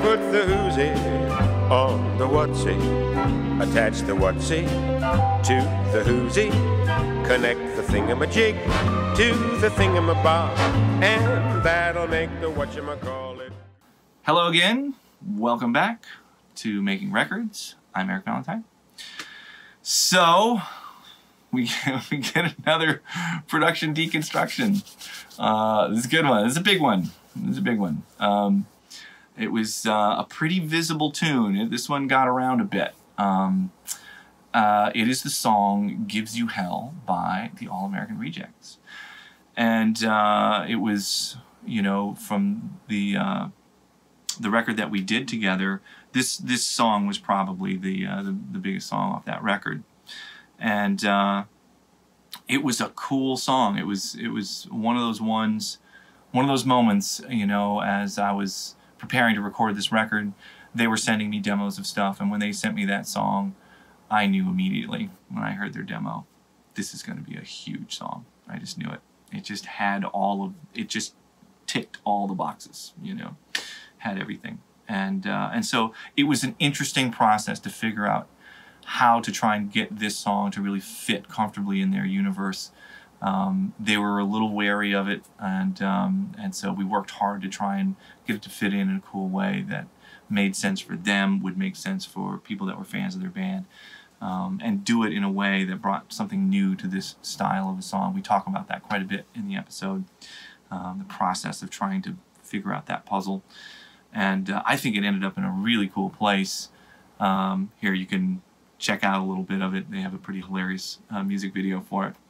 put the whoosy on the whatsy. Attach the whatsy to the whoosy. Connect the thingamajig to the thingamabob, and that'll make the whatchamacallit. Hello again. Welcome back to Making Records. I'm Eric Valentine. So, we get another production deconstruction. This is a good one. This is a big one. This is a big one. It was a pretty visible tune. This one got around a bit. It is the song Gives You Hell by the All-American Rejects. And it was, you know, from the record that we did together, this song was probably the biggest song off that record. And it was a cool song. It was one of those moments, you know, as I was preparing to record this record, they were sending me demos of stuff, and when they sent me that song, I knew immediately when I heard their demo, this is going to be a huge song. I just knew it. It just had it just ticked all the boxes, you know, had everything. And so it was an interesting process to figure out how to try and get this song to really fit comfortably in their universe. They were a little wary of it, and so we worked hard to try and get it to fit in a cool way that made sense for them, would make sense for people that were fans of their band, and do it in a way that brought something new to this style of a song. We talk about that quite a bit in the episode, the process of trying to figure out that puzzle. And I think it ended up in a really cool place. Here you can check out a little bit of it. They have a pretty hilarious music video for it.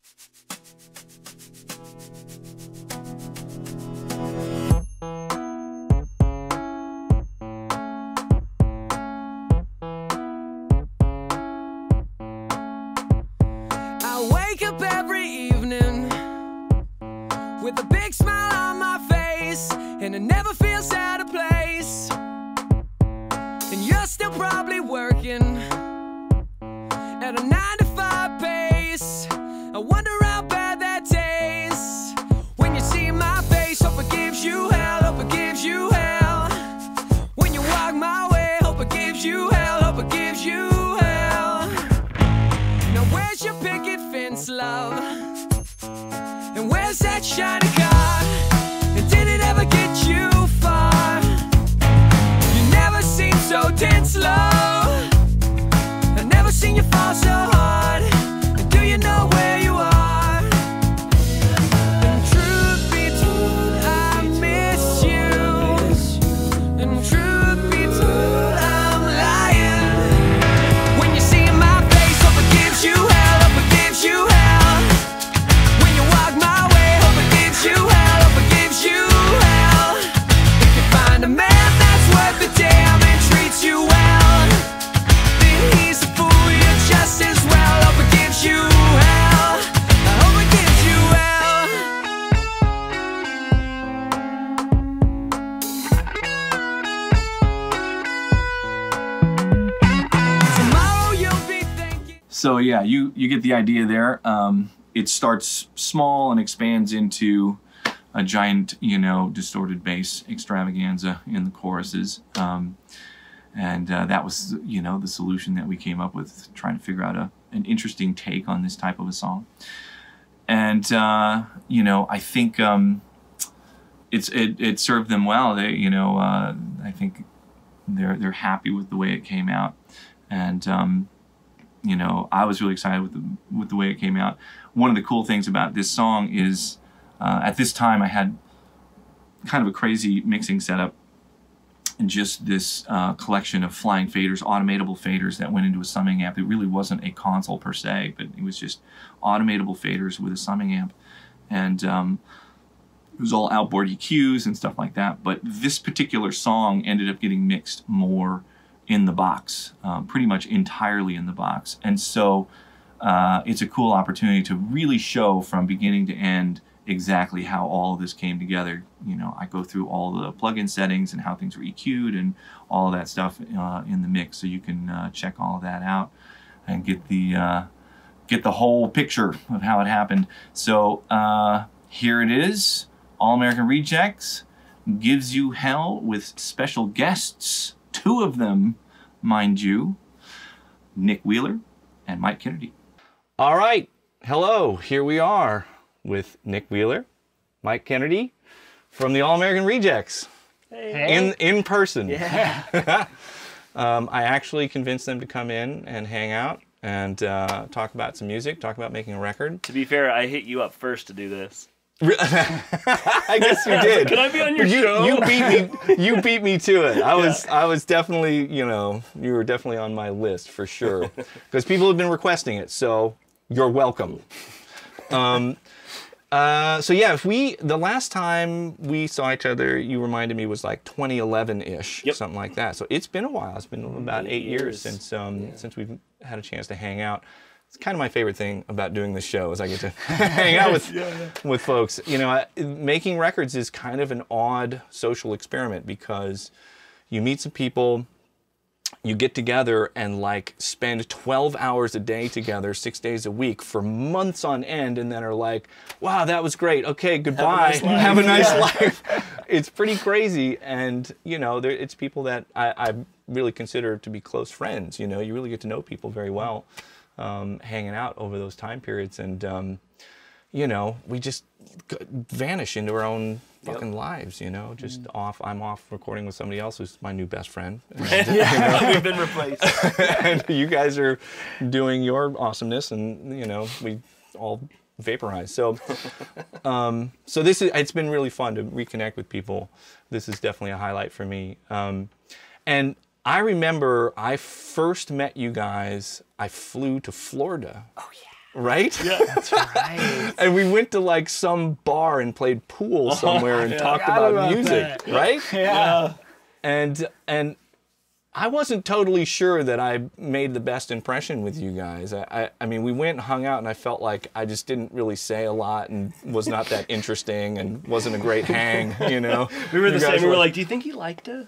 I wake up every evening with a big smile on my face, and it never feels out of place. And you're still probably working at a 9-to-5 pace. I wonder how bad that tastes when you see my face. Hope it gives you hell, hope it gives you hell. When you walk my way, hope it gives you hell, hope it gives you hell. Now where's your picket fence, love? And where's that shiny car? And did it ever get you far? You never seem so tense, love. I've never seen you fall so hard. And do you know where you are? And truth be told, I miss you. And truth be told, I'm lying. When you see my face, hope it gives you hell, hope it gives you hell. When you walk my way, hope it gives you hell, hope it gives you hell. If you find a man that's worth the damn and treats you well, then he's a fool, you're just as well. Hope it gives you hell, I hope it gives you hell. Tomorrow you'll be thinking. So yeah, you get the idea there. It starts small and expands into a giant, you know, distorted bass extravaganza in the choruses. And that was, you know, the solution that we came up with, trying to figure out an interesting take on this type of a song. And, you know, I think it served them well. They, you know, I think they're happy with the way it came out. And, you know, I was really excited with the way it came out. One of the cool things about this song is, at this time I had kind of a crazy mixing setup, and just this collection of flying faders, automatable faders that went into a summing amp. It really wasn't a console per se, but it was just automatable faders with a summing amp. And it was all outboard EQs and stuff like that. But this particular song ended up getting mixed more in the box, pretty much entirely in the box. And so it's a cool opportunity to really show from beginning to end exactly how all of this came together. You know, I go through all the plugin settings and how things were EQ'd and all of that stuff in the mix, so you can check all of that out and get the whole picture of how it happened. So here it is, All-American Rejects, Gives You Hell with special guests, 2 of them, mind you, Nick Wheeler and Mike Kennerty. All right. Hello. Here we are with Nick Wheeler, Mike Kennerty from the All-American Rejects. Hey. In person. Yeah. I actually convinced them to come in and hang out and talk about some music, talk about making a record. To be fair, I hit you up first to do this. I guess you did. Can I be on your show? You beat me to it. I was definitely, you were definitely on my list for sure. Because people have been requesting it, so you're welcome. So yeah, the last time we saw each other, you reminded me, was like 2011-ish, something like that. So it's been a while. It's been about 8 years since we've had a chance to hang out. It's kind of my favorite thing about doing this show is I get to hang out with folks. Making records is kind of an odd social experiment because you meet some people, you get together and like spend 12 hours a day together, 6 days a week for months on end, and then are like, wow, that was great. Okay, goodbye. Have a nice life. It's pretty crazy. And, it's people that I really consider to be close friends. You really get to know people very well, hanging out over those time periods. And, we just vanish into our own fucking lives, just off. I'm off recording with somebody else who's my new best friend. And, We've been replaced. And you guys are doing your awesomeness, and we all vaporize. So, it's been really fun to reconnect with people. This is definitely a highlight for me. And I remember I first met you guys. I flew to Florida. Oh yeah. Right? Yeah, that's right. And we went to like some bar and played pool somewhere and talked about music, right? Yeah. And I wasn't totally sure that I made the best impression with you guys. I mean, we went and hung out, and I felt like I just didn't really say a lot and was not that interesting and wasn't a great hang, We were the same. We were like, do you think he liked us?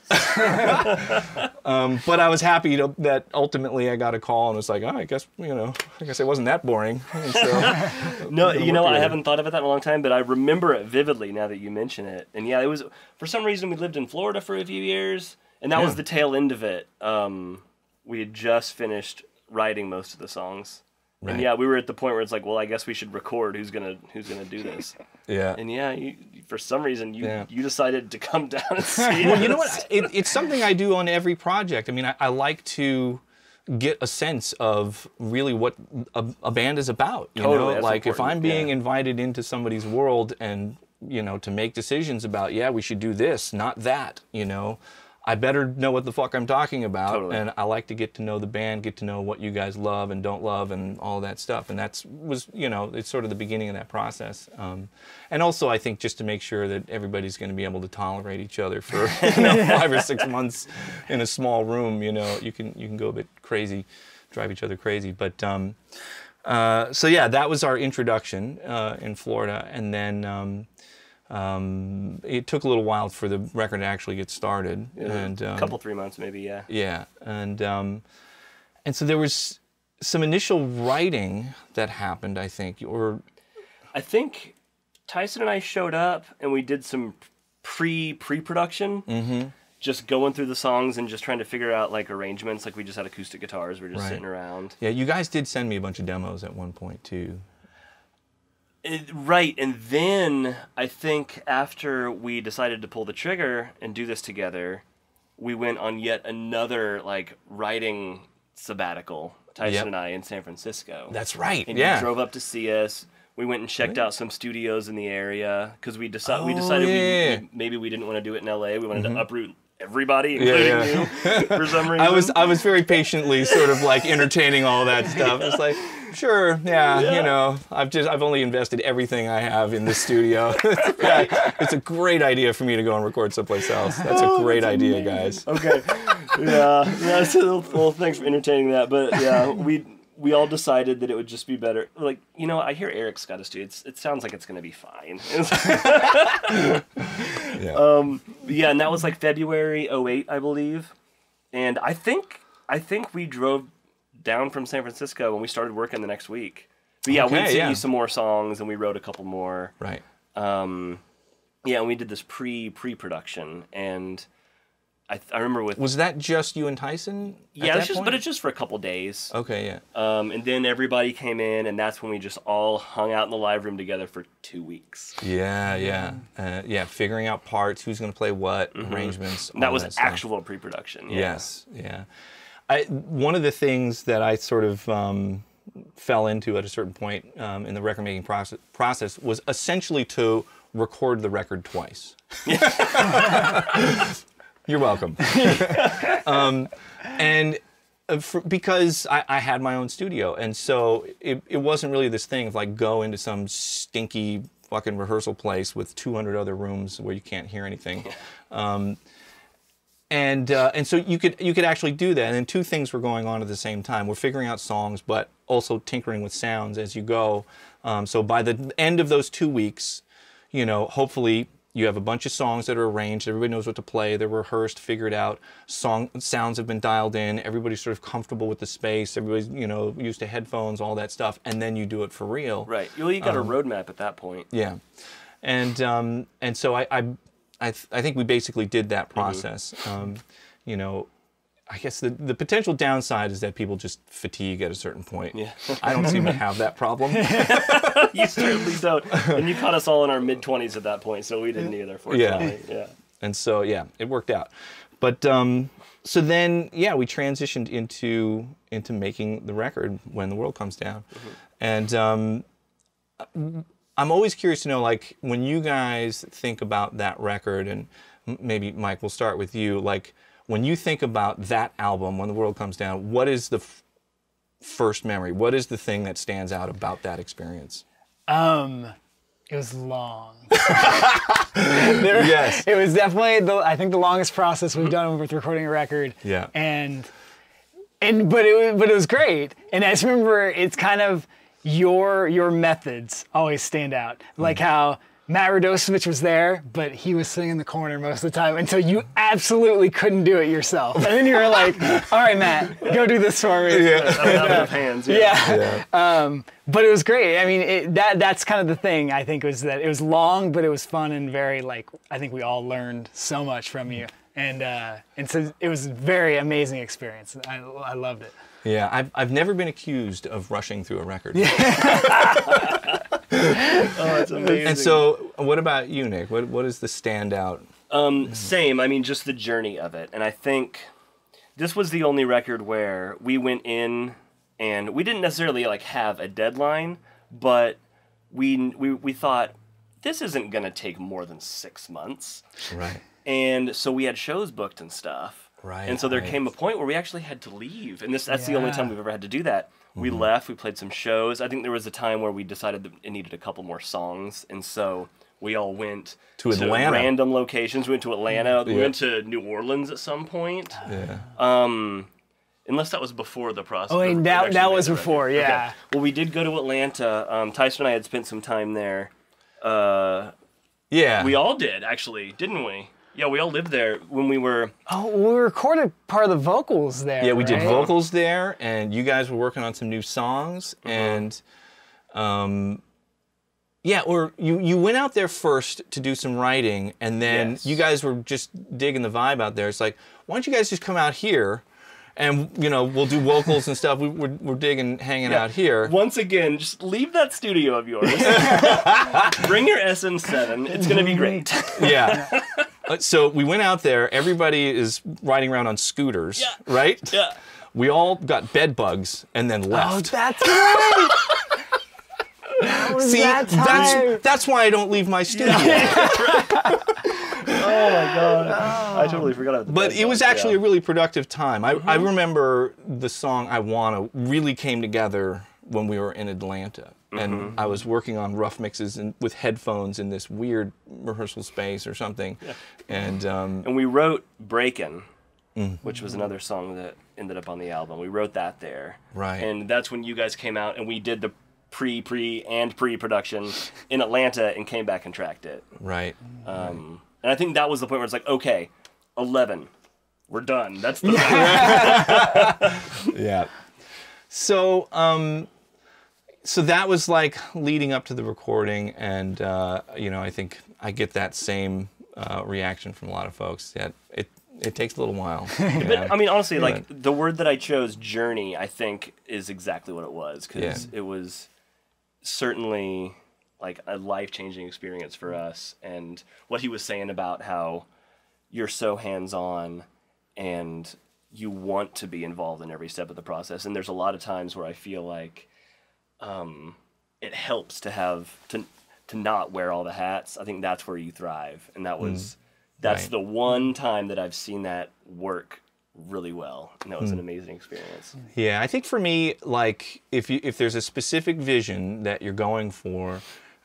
But I was happy that ultimately I got a call and was like, oh, I guess it wasn't that boring. And so, No, I haven't thought about that in a long time, but I remember it vividly now that you mention it. And yeah, it was, for some reason, we lived in Florida for a few years. And that was the tail end of it. We had just finished writing most of the songs. Right. And yeah, we were at the point where it's like, well, I guess we should record who's gonna do this. Yeah. And yeah, for some reason you decided to come down and see Well, us. you know what? It's something I do on every project. I mean, I like to get a sense of really what a band is about. You know, like if I'm being invited into somebody's world and to make decisions about, we should do this, not that. I better know what the fuck I'm talking about. Totally. And I like to get to know the band, get to know what you guys love and don't love and all that stuff. And it's sort of the beginning of that process. And also I think just to make sure that everybody's going to be able to tolerate each other for 5 or 6 months in a small room, you can go a bit crazy, drive each other crazy. But so yeah, that was our introduction in Florida. And then it took a little while for the record to actually get started, and a couple 3 months maybe, yeah. Yeah, and so there was some initial writing that happened, I think, I think Tyson and I showed up and we did some pre-production, just going through the songs and just trying to figure out like arrangements. Like we just had acoustic guitars, we were just sitting around. Yeah, you guys did send me a bunch of demos at one point too. Right, and then I think after we decided to pull the trigger and do this together, we went on yet another like writing sabbatical, Tyson and I, in San Francisco. That's right. And you drove up to see us. We went and checked out some studios in the area because we decided maybe we didn't want to do it in LA. We wanted to uproot everybody, including you, for some reason. I was very patiently sort of like entertaining all that stuff. It's like, sure, I've only invested everything I have in this studio. It's a great idea for me to go and record someplace else. That's a great idea, guys. Okay, well, thanks for entertaining that. But yeah, we all decided that it would just be better. Like, I hear Eric's got a studio. It sounds like it's going to be fine. And that was like February 2008, I believe. And I think we drove down from San Francisco and we started working the next week. But yeah, we sent you some more songs and we wrote a couple more. Right. Yeah, and we did this pre-production, and I remember with... Was that just you and Tyson? Yeah, but it's just for a couple days. Okay, yeah. And then everybody came in, and that's when we just all hung out in the live room together for 2 weeks. Yeah. Figuring out parts, who's going to play what, arrangements. That was actual pre-production. Yeah. Yes, yeah. One of the things that I sort of fell into at a certain point in the record-making process was essentially to record the record twice. You're welcome. Because I had my own studio, and so it wasn't really this thing of like go into some stinky fucking rehearsal place with 200 other rooms where you can't hear anything. And so you could actually do that, and then two things were going on at the same time. We're figuring out songs, but also tinkering with sounds as you go. So by the end of those 2 weeks, you know, hopefully you have a bunch of songs that are arranged. Everybody knows what to play. They're rehearsed, figured out. Sounds have been dialed in. Everybody's sort of comfortable with the space. Everybody's, you know, used to headphones, all that stuff. And then you do it for real. Right. Well, you got a roadmap at that point. Yeah. And so I think we basically did that process. You know, I guess the potential downside is that people just fatigue at a certain point. Yeah. I don't seem to have that problem. You certainly don't. And you caught us all in our mid-20s at that point, so we didn't either, fortunately. Yeah. And so, yeah, it worked out. But so then, yeah, we transitioned into making the record When the World Comes Down. And I'm always curious to know, like, when you guys think about that record, and maybe, Mike, we'll start with you, like, when you think about that album, When the World Comes Down, what is the first memory? What is the thing that stands out about that experience? It was long. Yes. It was definitely, I think, the longest process we've done with recording a record. Yeah. But it was great. And I just remember it's kind of your methods always stand out. Like how Matt Radosevich was there, but he was sitting in the corner most of the time until you absolutely couldn't do it yourself. And then you were like, all right, Matt, go do this for me. Out of hands. Yeah. But it was great. I mean, that's kind of the thing, I think, was that it was long, but it was fun and very, like, I think we all learned so much from you. And so it was a very amazing experience. I loved it. Yeah, I've never been accused of rushing through a record. Oh, it's amazing. And so, what about you, Nick? What is the standout? Same. I mean, just the journey of it. And I think this was the only record where we went in and we didn't necessarily like have a deadline, but we thought this isn't going to take more than 6 months. Right. And so we had shows booked and stuff. Right. And so there came a point where we actually had to leave. And that's the only time we've ever had to do that. We left, we played some shows. I think there was a time where we decided that it needed a couple more songs. And so we all went to Atlanta. Random locations. We went to Atlanta. We went to New Orleans at some point. Yeah. Unless that was before the process. Oh, and that was before, yeah. Okay. Well, we did go to Atlanta. Tyson and I had spent some time there. Yeah. We all did, actually, didn't we? Yeah, we all lived there when we were... Oh, we recorded part of the vocals there, Yeah, we did right? vocals there, and you guys were working on some new songs, and... yeah, or you went out there first to do some writing, and then you guys were just digging the vibe out there. It's like, why don't you guys just come out here, and, you know, we'll do vocals and stuff. We're digging, hanging out here. Once again, just leave that studio of yours. Bring your SM7. It's going to be great. Yeah. So we went out there. Everybody is riding around on scooters, right? Yeah. We all got bed bugs and then left. Oh, that's right! That was See, that time. that's why I don't leave my studio. Oh my god. I totally forgot about that. But it was actually a really productive time. I remember the song I Wanna really came together when we were in Atlanta. And I was working on rough mixes with headphones in this weird rehearsal space or something. Yeah. And we wrote Breakin', which was another song that ended up on the album. We wrote that there. Right. And that's when you guys came out and we did the pre-production in Atlanta and came back and tracked it. Right. And I think that was the point where it's like, okay, 11, we're done. That's the Yeah. So, so that was like leading up to the recording, and I think I get that same reaction from a lot of folks. That it takes a little while. But I mean, honestly, like the word that I chose, journey, I think is exactly what it was, because it was certainly like a life-changing experience for us. And what he was saying about how you're so hands-on and you want to be involved in every step of the process. And there's a lot of times where I feel like it helps to have to not wear all the hats. I think that's where you thrive, and that's the one time that I've seen that work really well, and that was an amazing experience. Yeah, I think for me, like if there's a specific vision that you're going for,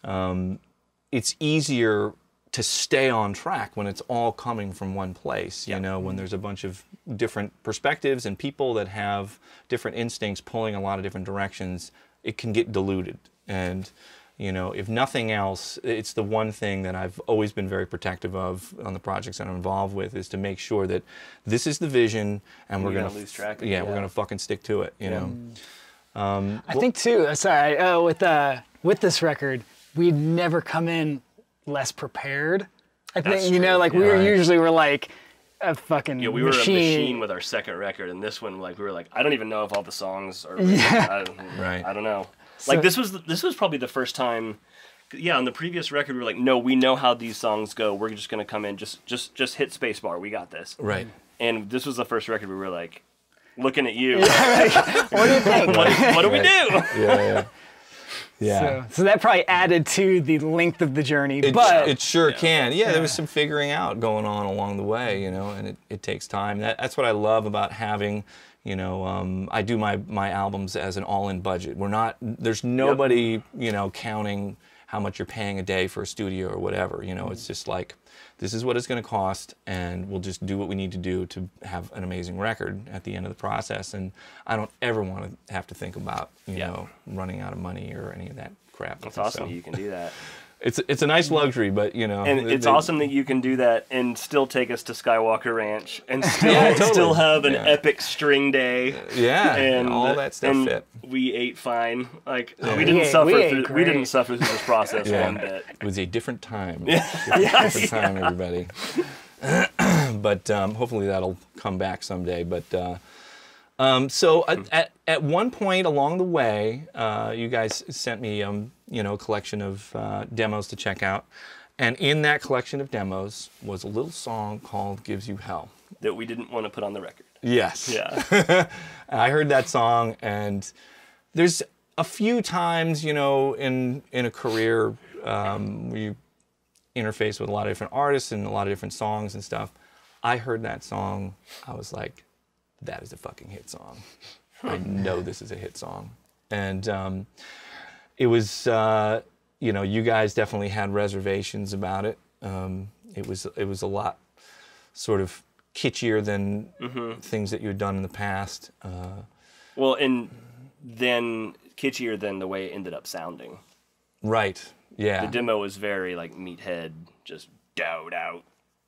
it's easier to stay on track when it's all coming from one place. You know, when there's a bunch of different perspectives and people that have different instincts pulling a lot of different directions, it can get diluted. And if nothing else, it's the one thing that I've always been very protective of on the projects that I'm involved with, is to make sure that this is the vision, and we're gonna lose track of it. Yeah, we're gonna fucking stick to it. You know. I think too. Sorry, with this record, we'd never come in less prepared. I think we're like a fucking we were machine. a machine with our second record, and this one, like, we were like, I don't even know if all the songs are I don't know. Like, this was probably the first time. Yeah, on the previous record, we were like, no, we know how these songs go. We're just gonna come in, just hit spacebar. We got this. Right. And this was the first record we were like, looking at you. What do you think? What do we do? Yeah. So that probably added to the length of the journey. It sure can. Yeah, there was some figuring out going on along the way, and it takes time. That's what I love about having, I do my albums as an all-in budget. There's nobody, counting how much you're paying a day for a studio or whatever. It's just like, this is what it's going to cost, and we'll just do what we need to do to have an amazing record at the end of the process. And I don't ever want to have to think about, running out of money or any of that crap. It's awesome that you can do that. It's a nice luxury, but and it's awesome that you can do that and still take us to Skywalker Ranch and still have an epic string day. And all that stuff fit. We ate fine. Like, we didn't suffer through this process one bit. It was a different time. Different time, everybody. But hopefully that'll come back someday. But so at one point along the way, you guys sent me a collection of demos to check out, and in that collection of demos was a little song called "Gives You Hell" that we didn't want to put on the record. Yes. Yeah. I heard that song, and there's a few times, in a career where you interface with a lot of different artists and a lot of different songs and stuff. I heard that song, I was like, that is a fucking hit song. I know this is a hit song. And it was, you guys definitely had reservations about it. It was a lot sort of kitschier than things that you had done in the past. Well, and then kitschier than the way it ended up sounding. Right, yeah. The demo was very, like, meathead, just doubt out.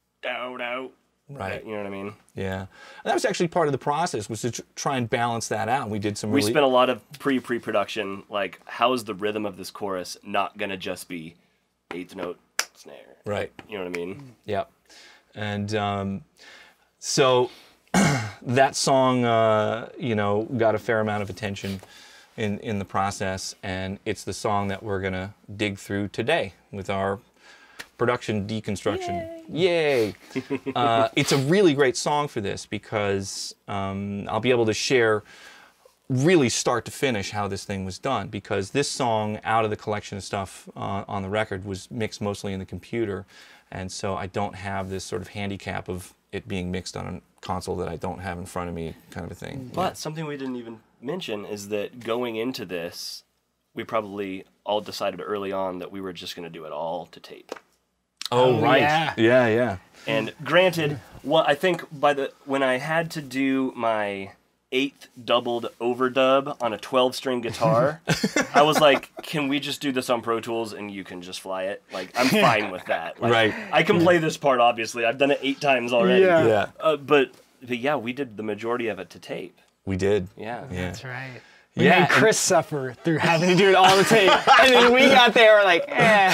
Right. You know what I mean? Yeah. And that was actually part of the process, was to try and balance that out. We spent a lot of pre-production, like, how is the rhythm of this chorus not going to just be eighth note snare? Right. You know what I mean? Yep. And so that song, got a fair amount of attention in the process, and it's the song that we're going to dig through today with our production deconstruction. Yay! It's a really great song for this, because I'll be able to share really start to finish how this thing was done, because this song, out of the collection of stuff on the record, was mixed mostly in the computer, and so I don't have this sort of handicap of it being mixed on a console that I don't have in front of me, kind of a thing. But something we didn't even mention is that going into this, we probably all decided early on that we were just going to do it all to tape. Oh, right. Yeah. And granted, I think when I had to do my 8th doubled overdub on a 12-string guitar, I was like, can we just do this on Pro Tools and you can just fly it? Like, I'm fine with that. Like, right. I can play this part, obviously. I've done it 8 times already. Yeah. But yeah, we did the majority of it to tape. We did. Yeah. That's right. We made Chris suffer through having to do it all the tape. And then we got there, we're like, eh.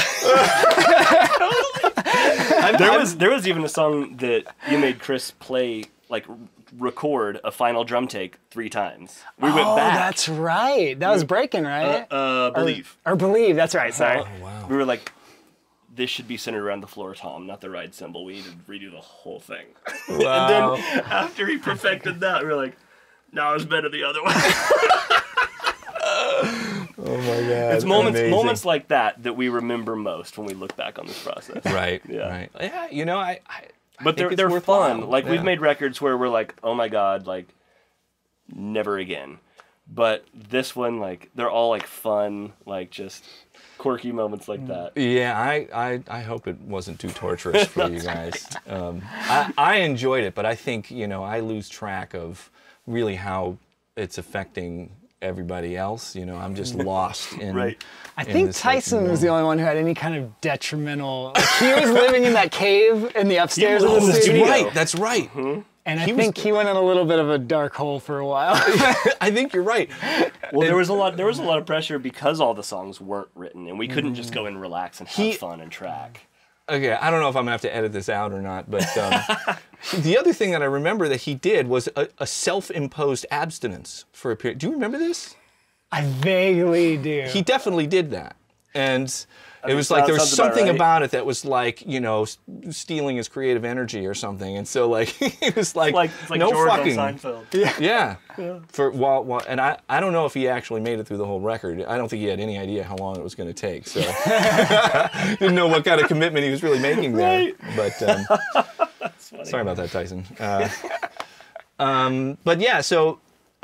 There was even a song that you made Chris play, like record a final drum take 3 times. We went back. Oh, that's right. That was Breaking, right? Believe. Or Believe, that's right, sorry. Oh, wow. We were like, this should be centered around the floor tom, not the ride cymbal. We need to redo the whole thing. Wow. And then after he perfected that, we were like, no, it's better the other way. Oh my God. It's moments like that we remember most when we look back on this process. Right. Yeah. Right. Yeah. You know, I But think it's they're worthwhile. fun. Like, Yeah. we've made records where we're like, oh my God, like, never again. But this one, like, they're all like fun, like just quirky moments like that. Yeah, I hope it wasn't too torturous for you guys. I enjoyed it, but I think, you know, I lose track of really how it's affecting everybody else. You know, I'm just lost in. Right. I think this, like, Tyson was the only one who had any kind of detrimental. Like, he was living in that cave in the upstairs of the lived in the studio. studio. That's right. And I think he went in a little bit of a dark hole for a while. I think you're right. Well, there was a lot of pressure because all the songs weren't written, and we couldn't just go and relax and have fun and track. Okay, I don't know if I'm gonna have to edit this out or not, but the other thing that I remember that he did was a self-imposed abstinence for a period. Do you remember this? I vaguely do. He definitely did that, and it was like there was sounds about something right. about it that was like, you know, stealing his creative energy or something, and so like he was like, It's like no George fucking. on Seinfeld. Yeah. For while and I don't know if he actually made it through the whole record. I don't think he had any idea how long it was going to take. So didn't know what kind of commitment he was really making there. Right. But sorry about that, Tyson. But yeah, so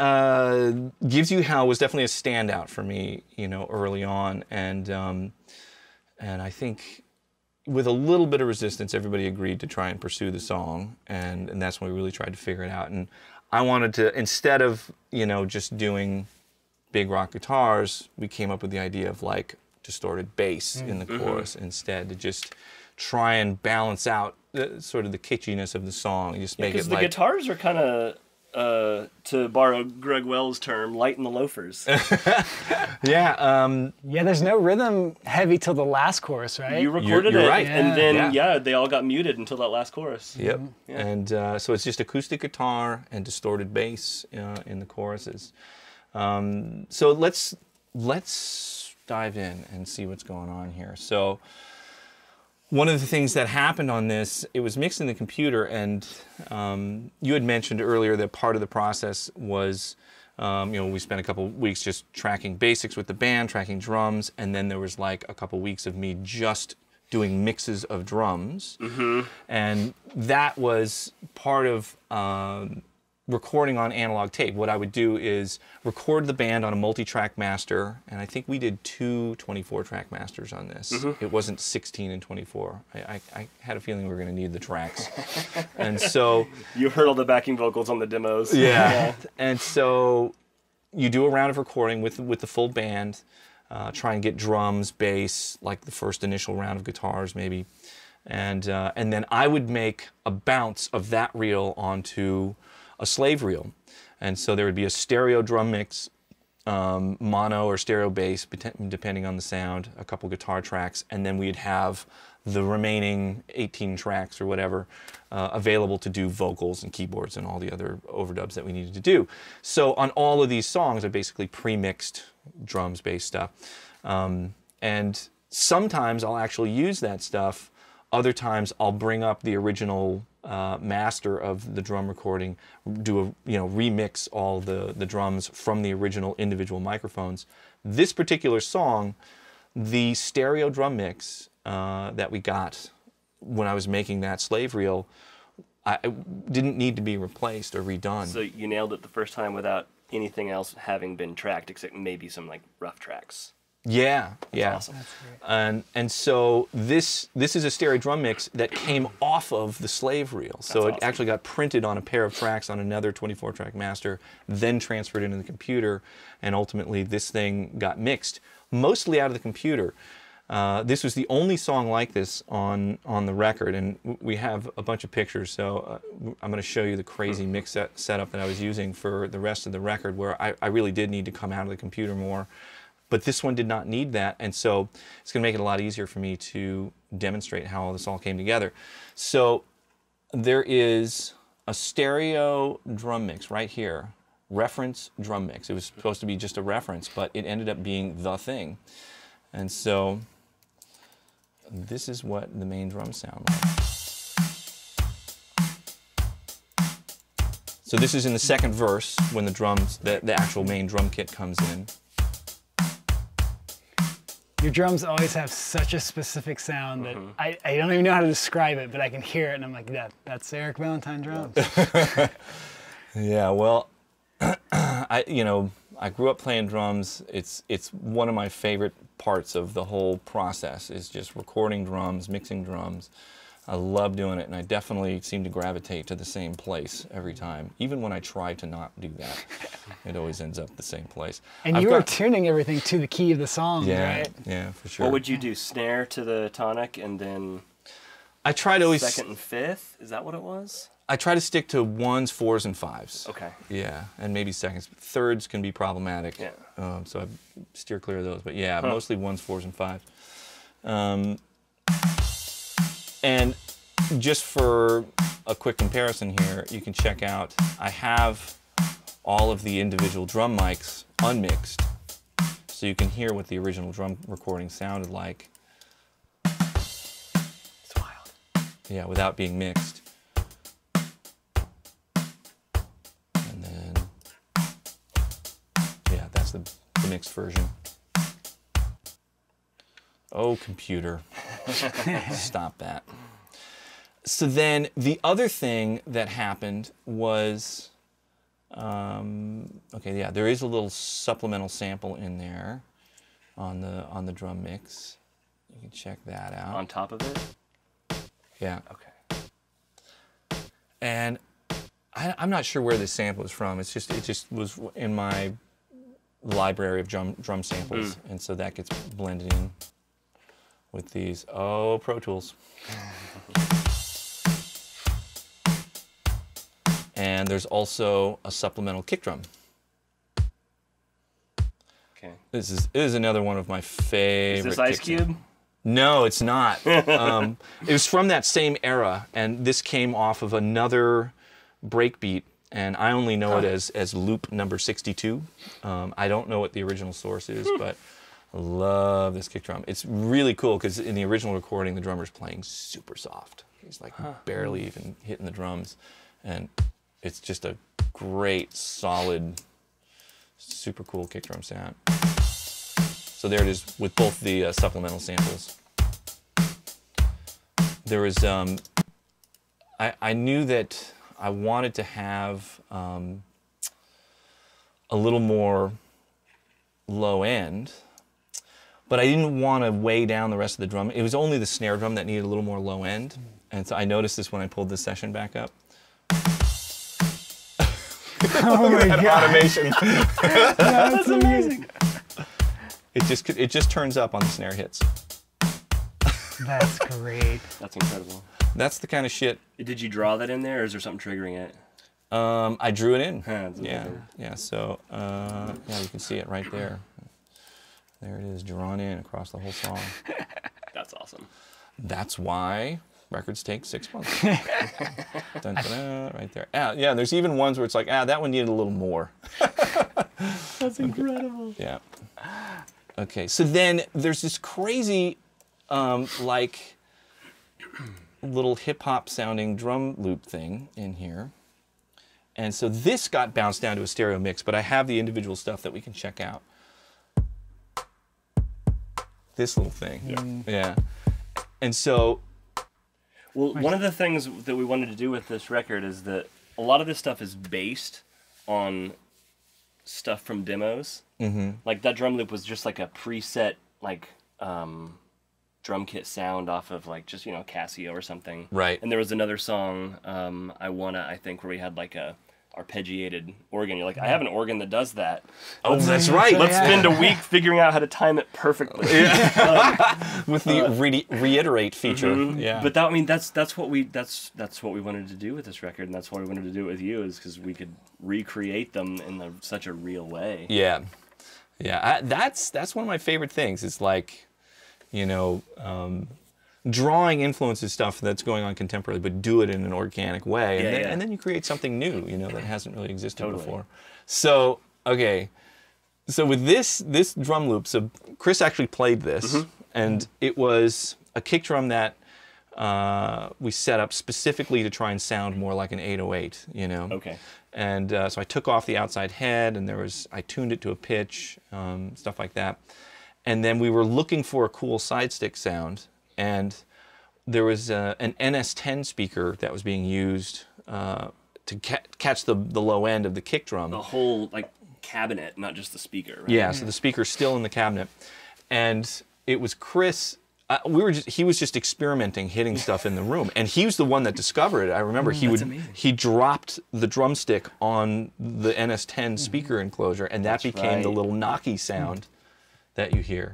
Gives You Hell was definitely a standout for me, you know, early on, and I think with a little bit of resistance, everybody agreed to try and pursue the song, and that's when we really tried to figure it out. And I wanted to, instead of, you know, just doing big rock guitars, we came up with the idea of like distorted bass in the chorus instead, to just try and balance out sort of the kitschiness of the song. Just make it Because the like guitars are kind of, to borrow Greg Wells' term, light in the loafers. yeah. Yeah, there's no rhythm heavy till the last chorus, right? You recorded You're it, right. and then Yeah. they all got muted until that last chorus. Yep. And so it's just acoustic guitar and distorted bass in the choruses. So let's dive in and see what's going on here. So one of the things that happened on this, it was mixed in the computer, and you had mentioned earlier that part of the process was, you know, we spent a couple weeks just tracking basics with the band, tracking drums, and then there was like a couple weeks of me just doing mixes of drums. And that was part of recording on analog tape. What I would do is record the band on a multi-track master, and I think we did 2 24-track masters on this. It wasn't 16 and 24. I had a feeling we were going to need the tracks. And so... You heard all the backing vocals on the demos. Yeah. And so you do a round of recording with the full band, try and get drums, bass, like the first initial round of guitars maybe. And then I would make a bounce of that reel onto a slave reel. And so there would be a stereo drum mix, mono or stereo bass, depending on the sound, a couple guitar tracks, and then we'd have the remaining 18 tracks or whatever available to do vocals and keyboards and all the other overdubs that we needed to do. So on all of these songs, I basically pre-mixed drums, bass stuff. And sometimes I'll actually use that stuff. Other times I'll bring up the original master of the drum recording, remix all the drums from the original individual microphones. This particular song, the stereo drum mix that we got when I was making that slave reel, I didn't need to be replaced or redone. So you nailed it the first time without anything else having been tracked, except maybe some like rough tracks. Yeah, yeah. Awesome. And so this is a stereo drum mix that came off of the slave reel. So it actually got printed on a pair of tracks on another 24-track master, then transferred into the computer, and ultimately this thing got mixed mostly out of the computer. This was the only song like this on the record, and we have a bunch of pictures, so I'm going to show you the crazy mix setup that I was using for the rest of the record, where I really did need to come out of the computer more. But this one did not need that, and so it's going to make it a lot easier for me to demonstrate how all this all came together. So there is a stereo drum mix right here, reference drum mix. It was supposed to be just a reference, but it ended up being the thing. And so this is what the main drums sound like. So this is in the second verse when the drums, the actual main drum kit comes in. Your drums always have such a specific sound that I don't even know how to describe it, but I can hear it and I'm like, that's Eric Valentine drums. Yeah, well, I grew up playing drums. It's one of my favorite parts of the whole process, is just recording drums, mixing drums. I love doing it, and I definitely seem to gravitate to the same place every time. Even when I try to not do that, it always ends up the same place. And you were tuning everything to the key of the song, right? Yeah, for sure. What would you do? Snare to the tonic and then I try to always second and fifth? Is that what it was? I try to stick to ones, fours, and fives. Okay. Yeah, and maybe seconds. Thirds can be problematic. Yeah. So I steer clear of those. But yeah, mostly ones, fours, and fives. And just for a quick comparison here, you can check out, I have all of the individual drum mics unmixed, so you can hear what the original drum recording sounded like. It's wild. Yeah, without being mixed. And then, yeah, that's the mixed version. Oh, computer. Stop that. So then the other thing that happened was, okay, yeah, there is a little supplemental sample in there on the drum mix. You can check that out. On top of it? Yeah. Okay. And I'm not sure where this sample is from. It just was in my library of drum samples, and so that gets blended in with these. Oh, Pro Tools. And there's also a supplemental kick drum. Okay. This is another one of my favorite. Is this Ice kick Cube? drums. No, it's not. It was from that same era, and this came off of another breakbeat, and I only know it as loop number 62. I don't know what the original source is, but I love this kick drum. It's really cool because in the original recording, the drummer's playing super soft. He's like barely even hitting the drums, and it's just a great, solid, super cool kick drum sound. So there it is with both the supplemental samples. There was, I knew that I wanted to have a little more low end, but I didn't want to weigh down the rest of the drum. It was only the snare drum that needed a little more low end, and so I noticed this when I pulled this session back up. Oh my God. Automation. That's amazing. It just turns up on the snare hits. That's great. That's incredible. That's the kind of shit. Did you draw that in there, or is there something triggering it? I drew it in. That's amazing. Yeah. So yeah, you can see it right there. There it is, drawn in across the whole song. That's awesome. That's why records take 6 months. Dun, dun, dun, right there. Yeah, there's even ones where it's like, that one needed a little more. That's incredible. Yeah. Okay, so then there's this crazy, like, little hip-hop sounding drum loop thing in here. And so this got bounced down to a stereo mix, but I have the individual stuff that we can check out. This little thing. Yeah. And so... Well, one of the things that we wanted to do with this record is that a lot of this stuff is based on stuff from demos. Mm-hmm. Like that drum loop was just like a preset, like drum kit sound off of like just Casio or something. Right. And there was another song, I think, where we had like a arpeggiated organ. You're like, I have an organ that does that. Oh, that's right. Let's spend a week figuring out how to time it perfectly. With the reiterate feature. Yeah. But that, I mean, that's what we wanted to do with this record, and that's why we wanted to do it with you, is because we could recreate them in such a real way. Yeah. Yeah. That's one of my favorite things. It's like, you know, drawing influences stuff that's going on contemporarily, but do it in an organic way, and then you create something new, you know, that hasn't really existed before. So, okay, so with this drum loop, so Chris actually played this, and it was a kick drum that we set up specifically to try and sound more like an 808, you know. Okay. And so I took off the outside head, and I tuned it to a pitch, stuff like that, and then we were looking for a cool side stick sound. And there was an NS10 speaker that was being used to catch the low end of the kick drum. The whole like cabinet, not just the speaker. Right? Yeah, so the speaker's still in the cabinet, and it was Chris. He was just experimenting, hitting stuff in the room, and he was the one that discovered it. I remember he dropped the drumstick on the NS10 speaker enclosure, and that became the little knocky sound that you hear.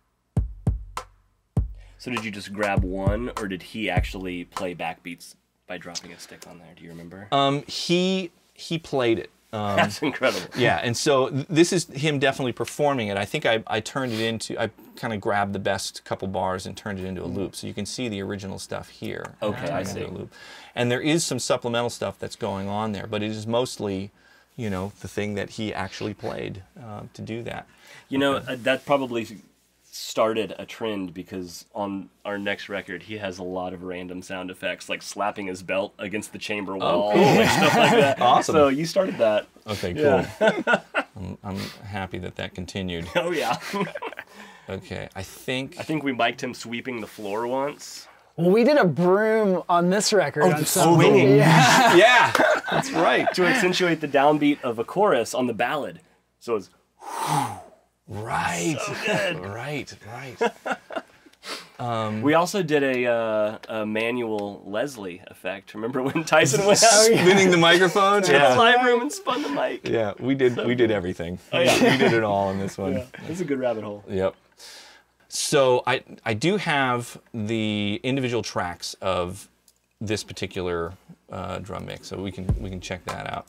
So did you just grab one, or did he actually play backbeats by dropping a stick on there? Do you remember? He played it. That's incredible. Yeah, and so this is him definitely performing it. I think I turned it into, I kind of grabbed the best couple bars and turned it into a loop. So you can see the original stuff here. Okay, I see. A loop. And there is some supplemental stuff that's going on there, but it is mostly, you know, the thing that he actually played to do that. You know, that probably started a trend, because on our next record he has a lot of random sound effects, like slapping his belt against the chamber wall, and stuff like that. Awesome. So you started that. Okay, cool. Yeah. I'm happy that continued. Oh yeah. Okay, I think we mic'd him sweeping the floor once. Well, we did a broom on this record. Oh, the swinging. Yeah. Yeah, that's right. To accentuate the downbeat of a chorus on the ballad. So it's right. so good. Right. We also did a manual Leslie effect. Remember when Tyson went out spinning the microphone to the live room and spun the mic? Yeah, we did everything. Oh, yeah. We did it all in this one. Yeah, it's a good rabbit hole. Yep. So I do have the individual tracks of this particular drum mix, so we can check that out.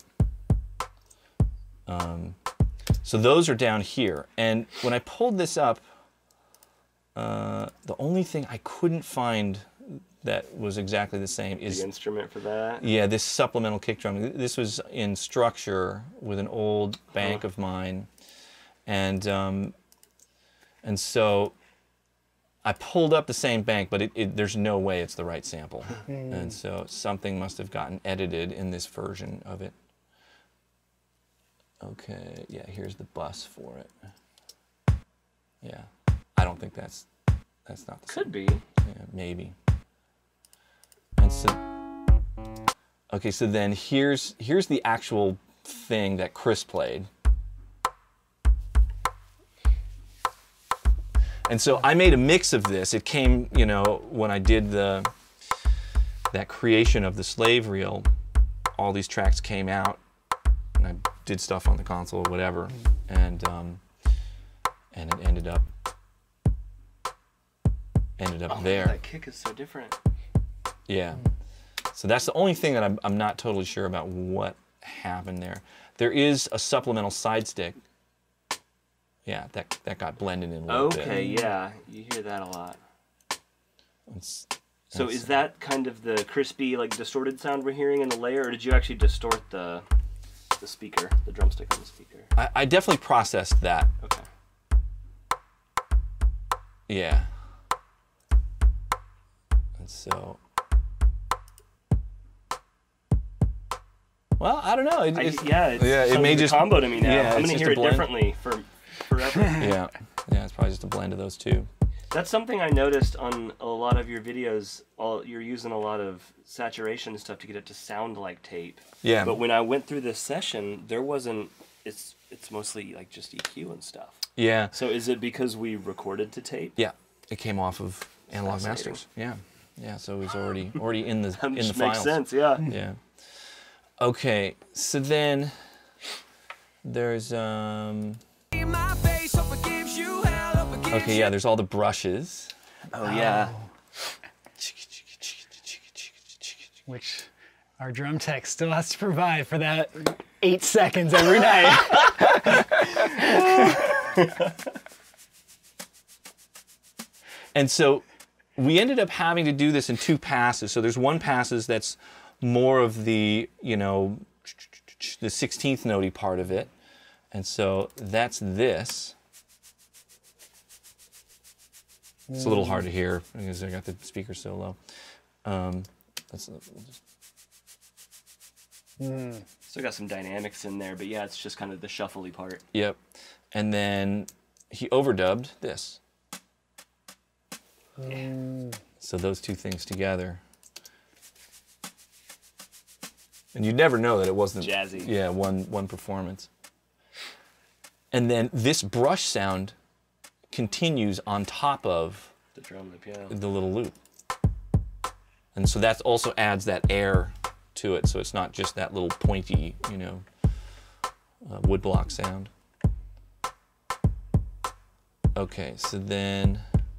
So those are down here, and when I pulled this up, the only thing I couldn't find that was exactly the same is the instrument for that. Yeah, this supplemental kick drum. This was in Structure with an old bank of mine, and so I pulled up the same bank, but there's no way it's the right sample, and so something must have gotten edited in this version of it. Okay, yeah, here's the bus for it. Yeah, I don't think that's not the same. Could be. Yeah, maybe. And so, okay, so then here's the actual thing that Chris played. And so I made a mix of this. It came, you know, when I did that creation of the slave reel, all these tracks came out, and I did stuff on the console or whatever, and it ended up there. That kick is so different. Yeah. So that's the only thing that I'm not totally sure about what happened there. There is a supplemental side stick. Yeah, that got blended in a little bit. Okay, yeah, you hear that a lot. So is that kind of the crispy, like distorted sound we're hearing in the layer, or did you actually distort the speaker, the drumstick on the speaker? I definitely processed that. Okay. Yeah. And so, well, I don't know. It may just combo to me now. Yeah, I'm gonna hear it differently forever. Yeah, it's probably just a blend of those two. That's something I noticed on a lot of your videos. You're using a lot of saturation and stuff to get it to sound like tape. Yeah. But when I went through this session, there wasn't. It's mostly like just EQ and stuff. Yeah. So is it because we recorded to tape? Yeah, it came off of analog masters. Yeah. So it was already in the that in the makes files. sense. Yeah. Yeah. Okay, so then there's My face hope it gives you hell, hope it gives okay, yeah, there's all the brushes. Oh yeah. Which our drum tech still has to provide for that 8 seconds every night. And so we ended up having to do this in 2 passes. So there's one passes that's more of the, you know, the 16th note-y part of it. And so that's this. It's a little hard to hear because I got the speaker so low. Still got some dynamics in there, but yeah, it's just kind of the shuffly part. Yep. And then he overdubbed this. So those 2 things together. And you'd never know that it wasn't jazzy. Yeah, one performance. And then this brush sound continues on top of The drum, the piano. the little loop. And so that also adds that air to it, so it's not just that little pointy, you know, woodblock sound. Okay, so then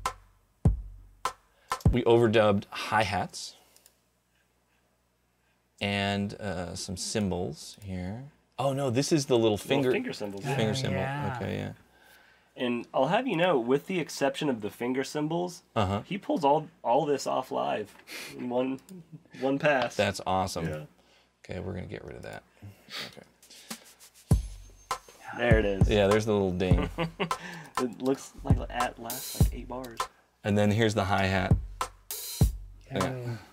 we overdubbed hi-hats and some cymbals here. Oh no, this is the little finger cymbals. Finger cymbal. yeah. Okay, yeah. And I'll have you know, with the exception of the finger cymbals, he pulls all this off live in one pass. That's awesome. Yeah. Okay, we're gonna get rid of that. Okay. There it is. Yeah, there's the little ding. It looks like at last like 8 bars. And then here's the hi-hat. Yeah.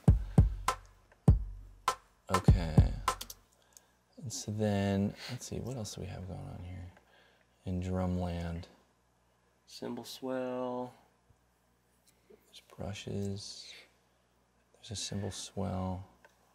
Okay. And so then, let's see, what else do we have going on here in drumland? Cymbal swell. There's brushes. There's a cymbal swell.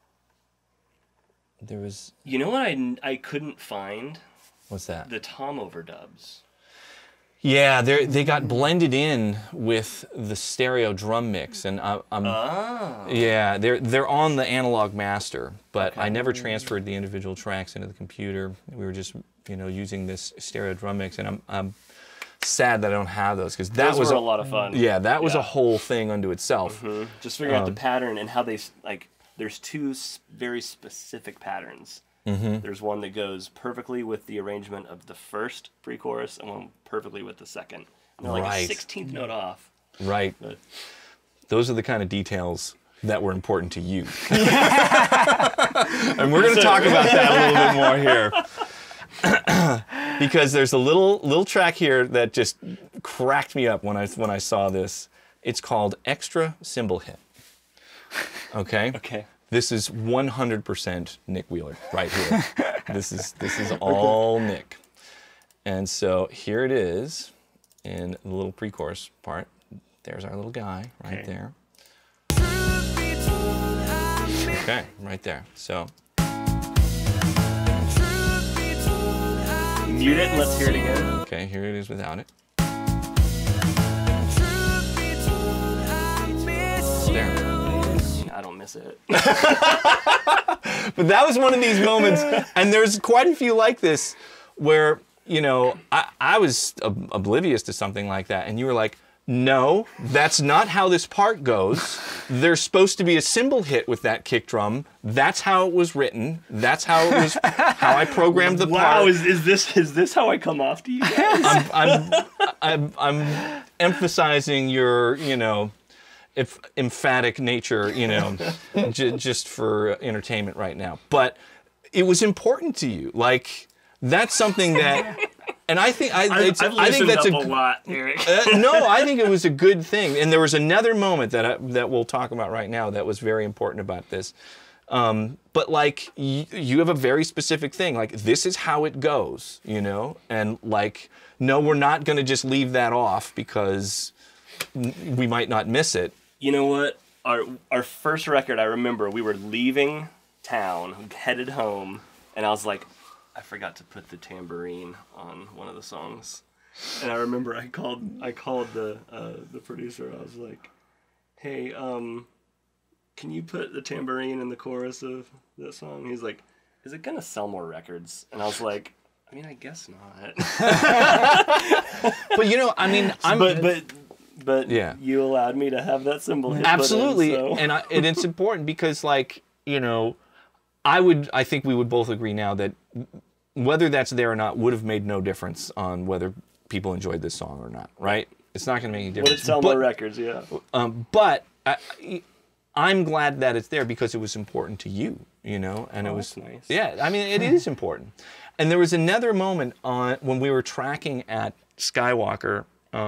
There was, You know what I couldn't find? what's that? The tom overdubs. Yeah, they got blended in with the stereo drum mix, and yeah, they're on the analog master, but I never transferred the individual tracks into the computer. We were just, you know, using this stereo drum mix, and I'm sad that I don't have those because that Those was were a lot of fun. Yeah, that was a whole thing unto itself. Just figuring out the pattern and how they like. There's 2 very specific patterns. There's one that goes perfectly with the arrangement of the first pre-chorus and one perfectly with the second. And they're like Right. a 16th note off. Right. But Those are the kind of details that were important to you. And we're going to talk about that a little bit more here. Because there's a little track here that just cracked me up when I saw this. It's called Extra Cymbal Hit. Okay? okay. This is 100% Nick Wheeler right here. This is all Nick. And so here it is in the little pre-chorus part. There's our little guy right there. Okay, right there. So Mute it and let's hear it again. okay, here it is without it. There. I don't miss it. But that was one of these moments, and there's quite a few like this, where, you know, I was oblivious to something like that, and you were like, no, that's not how this part goes. There's supposed to be a cymbal hit with that kick drum. That's how it was written. That's how it was, how I programmed the Wow, part. is this how I come off to you guys? I'm emphasizing your, you know, emphatic nature, you know, just for entertainment right now. But it was important to you. Like, that's something that, and I think I've that's up a lot, Eric. no, I think it was a good thing. And there was another moment that we'll talk about right now that was very important about this. But like, you have a very specific thing. Like, this is how it goes, you know? And like, no, we're not going to just leave that off because we might not miss it. You know what? Our first record, I remember we were leaving town, headed home, and I was like, I forgot to put the tambourine on one of the songs. And I remember I called the producer. I was like, hey, can you put the tambourine in the chorus of that song? He's like, is it gonna sell more records? And I was like, I mean, I guess not. But you know, I mean, but yeah. you allowed me to have that symbol hit Absolutely, button, so. and it's important because, like, you know, I think we would both agree now that whether that's there or not would have made no difference on whether people enjoyed this song or not, right? It's not going to make any difference. Would it sell more records? Yeah. But I'm glad that it's there because it was important to you, you know, and it was nice. Yeah, I mean, it is important. And there was another moment when we were tracking at Skywalker.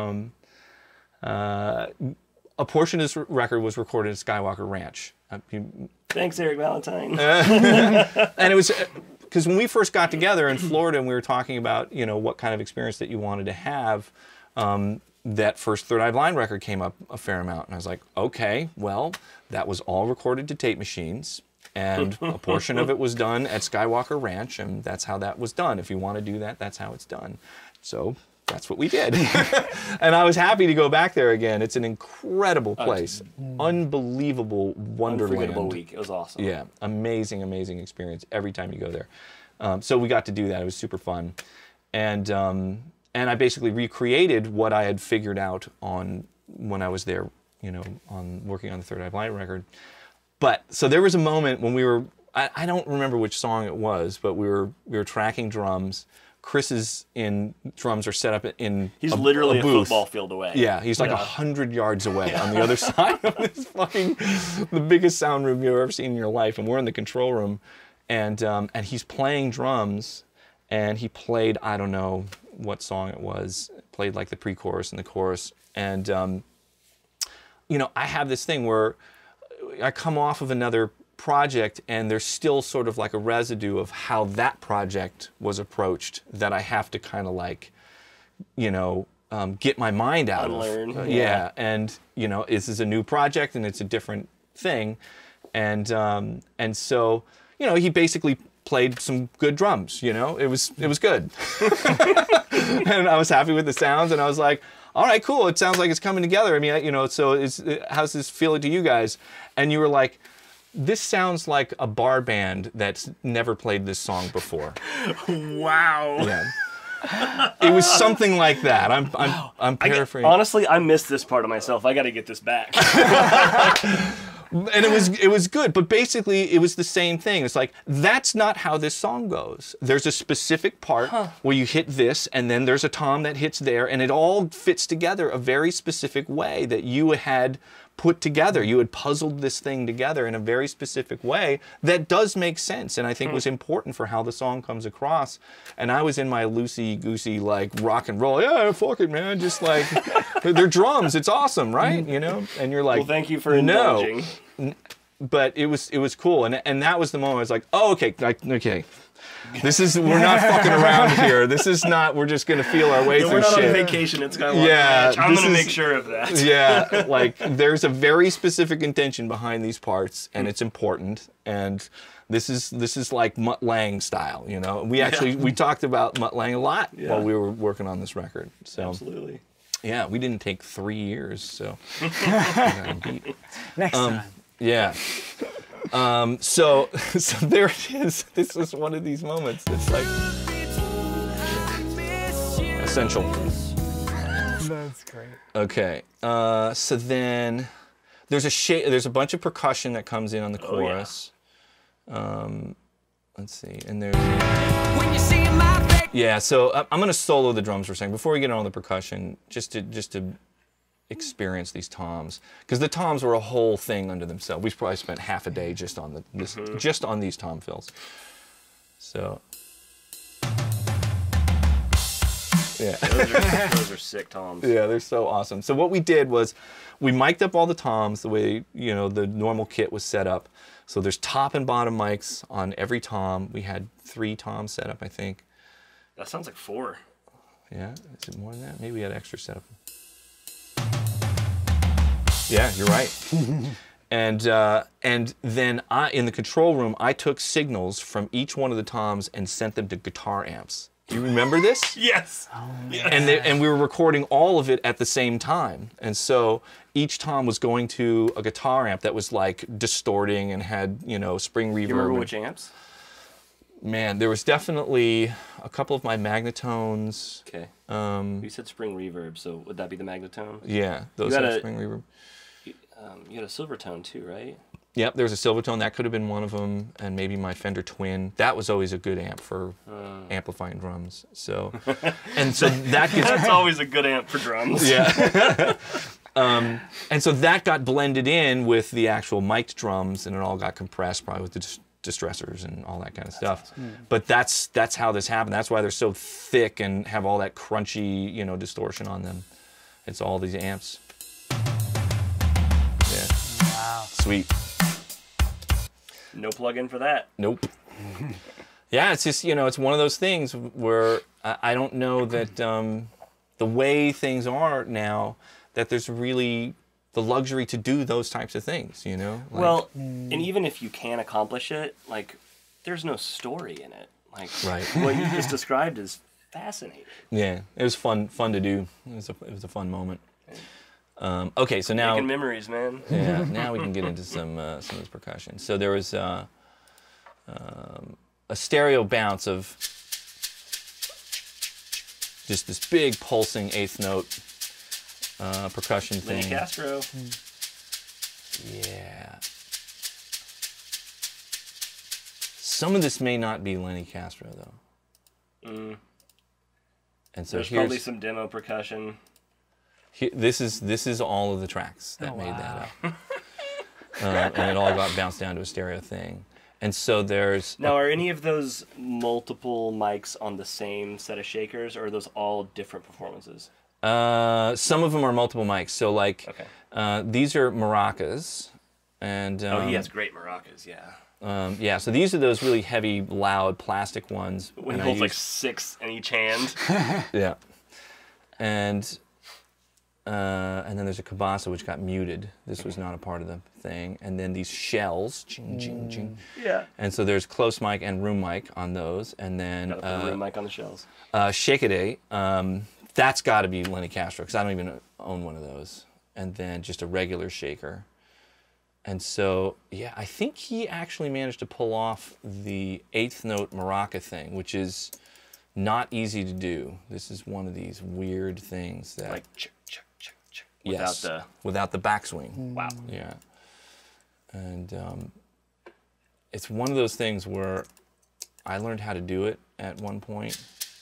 A portion of this record was recorded at Skywalker Ranch. Thanks, Eric Valentine. And it was because when we first got together in Florida and we were talking about, you know, what kind of experience that you wanted to have, that first Third Eye Blind record came up a fair amount. And I was like, okay, well, that was all recorded to tape machines. And a portion of it was done at Skywalker Ranch. And that's how that was done. If you want to do that, that's how it's done. So that's what we did. And I was happy to go back there again. It's an incredible place. Unbelievable wonderland. Unforgettable week. It was awesome. Yeah, amazing, amazing experience every time you go there. So we got to do that. It was super fun. And I basically recreated what I had figured out on when I was there, you know, on working on the Third Eye Blind record. But so there was a moment when we were, I don't remember which song it was, but we were tracking drums. Chris's drums are set up in He's literally a a booth. football field away. Yeah, he's like 100 yards away on the other side of this the biggest sound room you've ever seen in your life. And we're in the control room, and he's playing drums, and he played, I don't know what song it was, played like the pre-chorus and the chorus. And, you know, I have this thing where I come off of another project and there's still sort of like a residue of how that project was approached that I have to kind of like, you know, get my mind out Unlearn. of. Yeah, and you know, this is a new project and it's a different thing, and so, you know, he basically played some good drums. You know, it was good, and I was happy with the sounds, and I was like, all right, cool. It sounds like it's coming together. I mean, you know, so how's this feeling to you guys? And you were like, this sounds like a bar band that's never played this song before. Wow. Yeah. It was something like that. I'm paraphrasing. Honestly, I missed this part of myself. I got to get this back. And it was good, but basically it was the same thing. It's like, that's not how this song goes. There's a specific part where you hit this, and then there's a tom that hits there, and it all fits together a very specific way that you had put together. You had puzzled this thing together in a very specific way that does make sense, and I think was important for how the song comes across. And I was in my loosey-goosey, like, rock and roll, yeah, fuck it, man, just like, they're drums, it's awesome, right? You know? And you're like, Well, thank you for indulging. But it was cool, and that was the moment I was like, oh, okay, okay. We're not fucking around here. This is not, we're just gonna feel our way through We're not shit. on vacation at Skywalker Yeah, Ranch. I'm this gonna is- make sure of that. Yeah, like, there's a very specific intention behind these parts, and it's important, and this is like Mutt Lange style, you know? We talked about Mutt Lange a lot while we were working on this record, so. Absolutely. Yeah, we didn't take 3 years, so. We got 'em beat. Next time. Yeah. So there it is. This was one of these moments that's like essential. That's great. Okay. So then there's a bunch of percussion that comes in on the chorus. Let's see. And there's When you see my face. yeah. So I'm gonna solo the drums for a second before we get on the percussion, just to experience these toms, because the toms were a whole thing unto themselves. We probably spent half a day just on just on these tom fills. So yeah. Those are sick toms. Yeah, they're so awesome. So what we did was we mic'd up all the toms the way, you know, the normal kit was set up. So there's top and bottom mics on every tom. We had 3 toms set up, I think. That sounds like 4. Yeah, is it more than that? Maybe we had extra set up. Yeah, you're right. And then in the control room, I took signals from each one of the toms and sent them to guitar amps. Do you remember this? Yes. Yes. And we were recording all of it at the same time. And so each tom was going to a guitar amp that was like distorting and had, you know, spring reverb. You remember which amps? Man, there was definitely a couple of my magnetones. Okay. You said spring reverb, so would that be the magnetone? Yeah, those are spring reverb. You had a Silvertone too, right? Yep, there was a Silvertone. That could have been one of them, and maybe my Fender Twin. That was always a good amp for amplifying drums. So, and so that gets... That's always a good amp for drums. Yeah. And so that got blended in with the actual mic'd drums, and it all got compressed, probably with the distressors and all that kind of stuff. Awesome. But that's how this happened. That's why they're so thick and have all that crunchy, you know, distortion on them. It's all these amps. Yeah. Wow. Sweet. No plug-in for that. Nope. Yeah, it's just, you know, it's one of those things where I don't know that the way things are now, that there's really the luxury to do those types of things, you know? Like, well, and even if you can accomplish it, like, there's no story in it. Like, right. What you just described is fascinating. Yeah, it was fun to do. It was a fun moment. Okay, so now... Making memories, man. Yeah, now we can get into some of this percussion. So there was a stereo bounce of just this big pulsing eighth note percussion thing. Lenny Castro. Yeah. Some of this may not be Lenny Castro though. And so there's probably some demo percussion. This is all of the tracks that made that up. And it all got bounced down to a stereo thing. And so there's... Now, are any of those multiple mics on the same set of shakers, or are those all different performances? Some of them are multiple mics. So, like, okay. These are maracas. And, oh, he has great maracas, yeah. Yeah, so these are those really heavy, loud, plastic ones. When he holds like 6 in each hand. Yeah. And then there's a cabasa, which got muted. This was not a part of the thing. And then these shells, ching, ching, ching. Yeah. And so there's close mic and room mic on those. And then... Got to put a room mic on the shells. Shake-a-day, that's got to be Lenny Castro, because I don't even own one of those. And then just a regular shaker. And so, yeah, I think he actually managed to pull off the eighth note maraca thing, which is not easy to do. This is one of these weird things that... Like, without the backswing. Wow. Yeah. And it's one of those things where I learned how to do it at one point.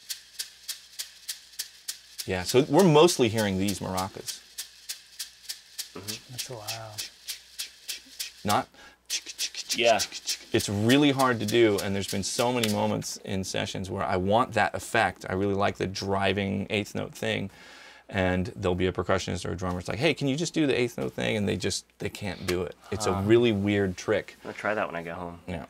Yeah, so we're mostly hearing these maracas. That's loud. Not... Yeah. It's really hard to do, and there's been so many moments in sessions where I want that effect. I really like the driving eighth note thing, and there'll be a percussionist or a drummer. It's like, hey, can you just do the eighth note thing? And they can't do it. It's a really weird trick. I'll try that when I get home. Yeah.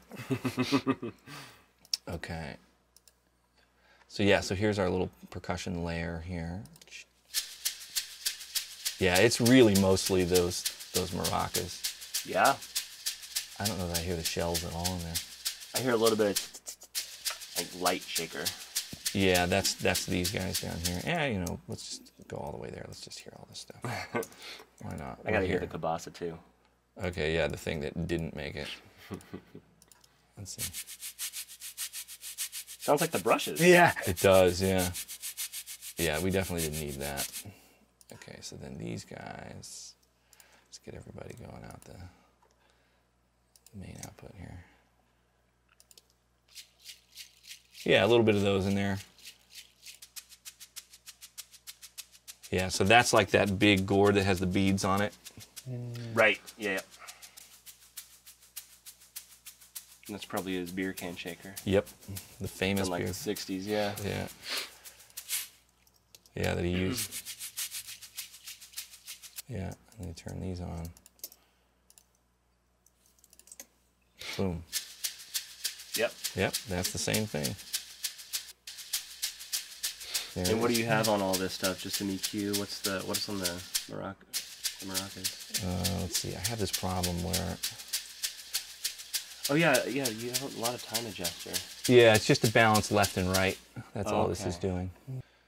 Okay. So yeah, so here's our little percussion layer here. Yeah, it's really mostly those maracas. Yeah. I don't know that I hear the shells at all in there. I hear a little bit of like light shaker. Yeah, that's these guys down here. Yeah, you know, let's just go all the way there. Let's just hear all this stuff. Why not? I gotta hear the cabasa too. Okay, yeah, the thing that didn't make it. Let's see. Sounds like the brushes. Yeah. It does, yeah. Yeah, we definitely didn't need that. Okay, so then these guys. Let's get everybody going out the main output here. Yeah, a little bit of those in there. Yeah, so that's like that big gourd that has the beads on it. Right, yeah. And that's probably his beer can shaker. Yep, the famous from like beer. the 60s, yeah. Yeah. Yeah, that he used. Yeah, and then turn these on. Boom. Yep. Yep, that's the same thing. There And what it do is. you have on all this stuff? Just an EQ? What's on the maracas? Let's see, I have this problem where... Oh yeah, you have a lot of time adjuster. Yeah, it's just a balance left and right. That's all this is doing.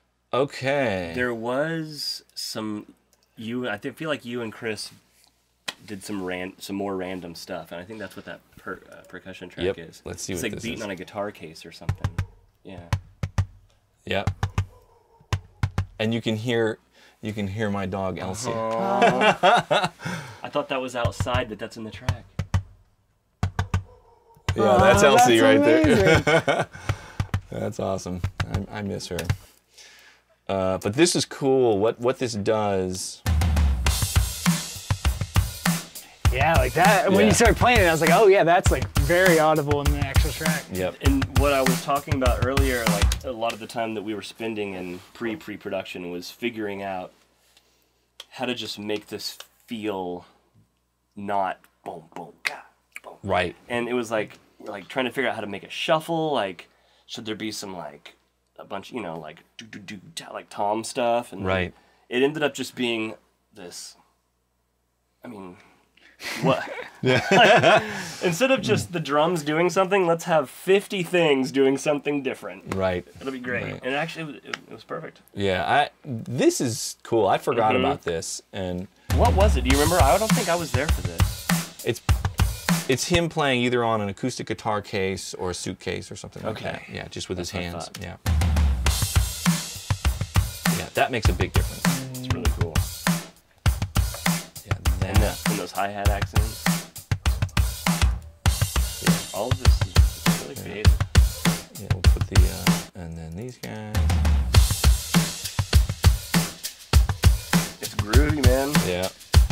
Okay. There was some... I feel like you and Chris did some more random stuff, and I think that's what that percussion track Yep. is. Let's see it's what like this beating is. on a guitar case or something. Yeah. Yep. And you can hear my dog Elsie. I thought that was outside, but that's in the track. Yeah, that's Elsie right amazing. there. That's awesome. I miss her. But this is cool. What this does. Yeah, like that. When Yeah. you started playing it, I was like, oh yeah, that's like very audible in the actual track. Yep. And what I was talking about earlier, like a lot of the time that we were spending in pre-production was figuring out how to just make this feel not boom, boom, ga, boom. Right. And it was like trying to figure out how to make a shuffle. Like, should there be some like a bunch, like do do do like tom stuff, and then Right. it ended up just being this. I mean, what? Instead of just the drums doing something, let's have 50 things doing something different. Right. It'll be great. Right. And actually, it was perfect. Yeah. This is cool. I forgot Mm-hmm. about this, and What was it? Do you remember? I don't think I was there for this. it's him playing either on an acoustic guitar case or a suitcase or something like Okay. that. Yeah, just with his what I hands. thought. Yeah. Yeah, that makes a big difference. It's really cool. Yeah, And, that. and those hi-hat accents. Yeah. All of this is really creative. Yeah, we'll put the and then these guys. It's groovy, man. Yeah.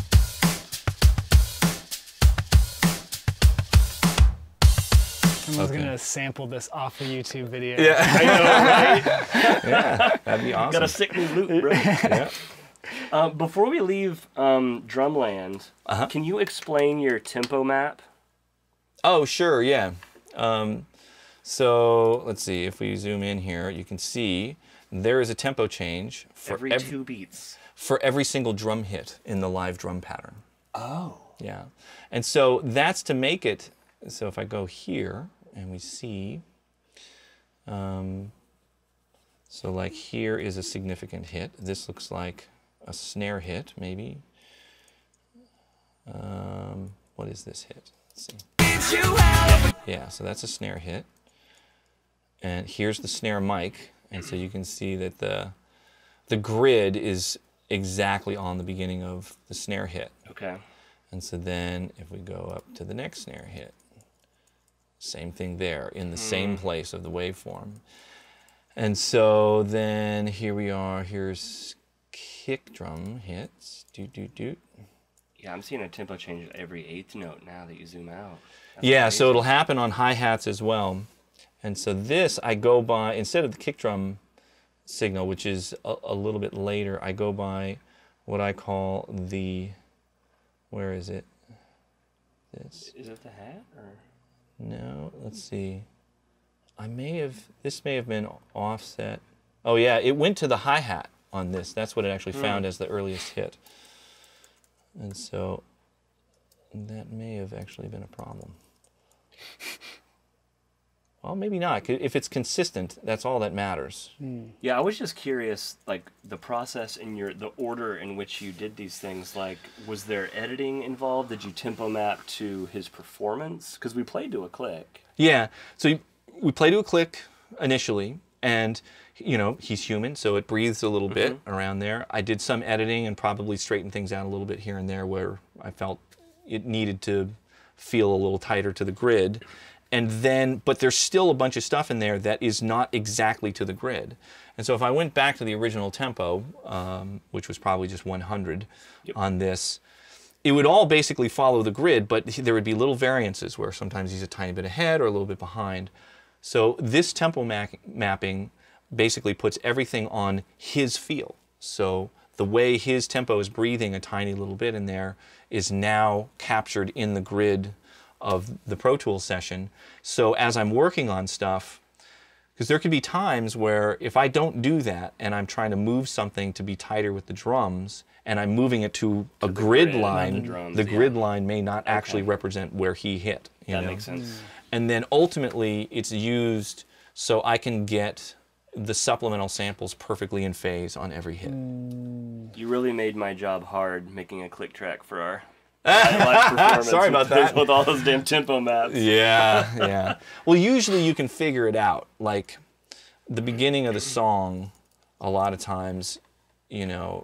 Someone's Okay. gonna sample this off a YouTube video. Yeah. I know, right? Yeah, that'd be awesome. Got a sick new loop, bro. Yeah. Before we leave Drumland, can you explain your tempo map? Oh, sure, yeah. So let's see, if we zoom in here, you can see there is a tempo change for Every 2 beats. for every single drum hit in the live drum pattern. Oh. Yeah. And so that's to make it, so if I go here and we see, so like here is a significant hit. This looks like a snare hit, maybe. What is this hit? Let's see. Yeah, so that's a snare hit. And here's the snare mic. And so you can see that the grid is exactly on the beginning of the snare hit. Okay. And so then if we go up to the next snare hit, same thing there, in the same place of the waveform. And so then here we are, here's kick drum hits, doot, doot, doot. Yeah, I'm seeing a tempo change at every 8th note now that you zoom out. That's Yeah, amazing. so it'll happen on hi-hats as well. And so this, I go by, instead of the kick drum signal, which is a little bit later, I go by what I call the, where is it? This. Is it the hat or? No, let's see. This may have been offset. Oh yeah, it went to the hi-hat on this. That's what it actually found as the earliest hit. And so that may have actually been a problem. Well, maybe not. If it's consistent, that's all that matters. Yeah, I was just curious, like the process and the order in which you did these things. Like, was there editing involved? Did you tempo map to his performance? Because we played to a click. Yeah, so we play to a click initially, and he's human, so it breathes a little bit around there. I did some editing and probably straightened things out a little bit here and there where I felt it needed to feel a little tighter to the grid. And then, but there's still a bunch of stuff in there that is not exactly to the grid. And so if I went back to the original tempo, which was probably just 100 on this, it would all basically follow the grid, but there would be little variances where sometimes he's a tiny bit ahead or a little bit behind. So this tempo mapping basically puts everything on his feel. So the way his tempo is breathing a tiny little bit in there is now captured in the grid of the Pro Tools session. So as I'm working on stuff, because there could be times where if I don't do that and I'm trying to move something to be tighter with the drums and I'm moving it to a grid grid, not line, the drums, the yeah. grid line may not actually represent where he hit. That makes sense. And then ultimately it's used so I can get the supplemental samples perfectly in phase on every hit. You really made my job hard making a click track for our live performance. Sorry about that. With all those damn tempo maps. Yeah, yeah. Well, usually you can figure it out. Like the beginning of the song, a lot of times, you know,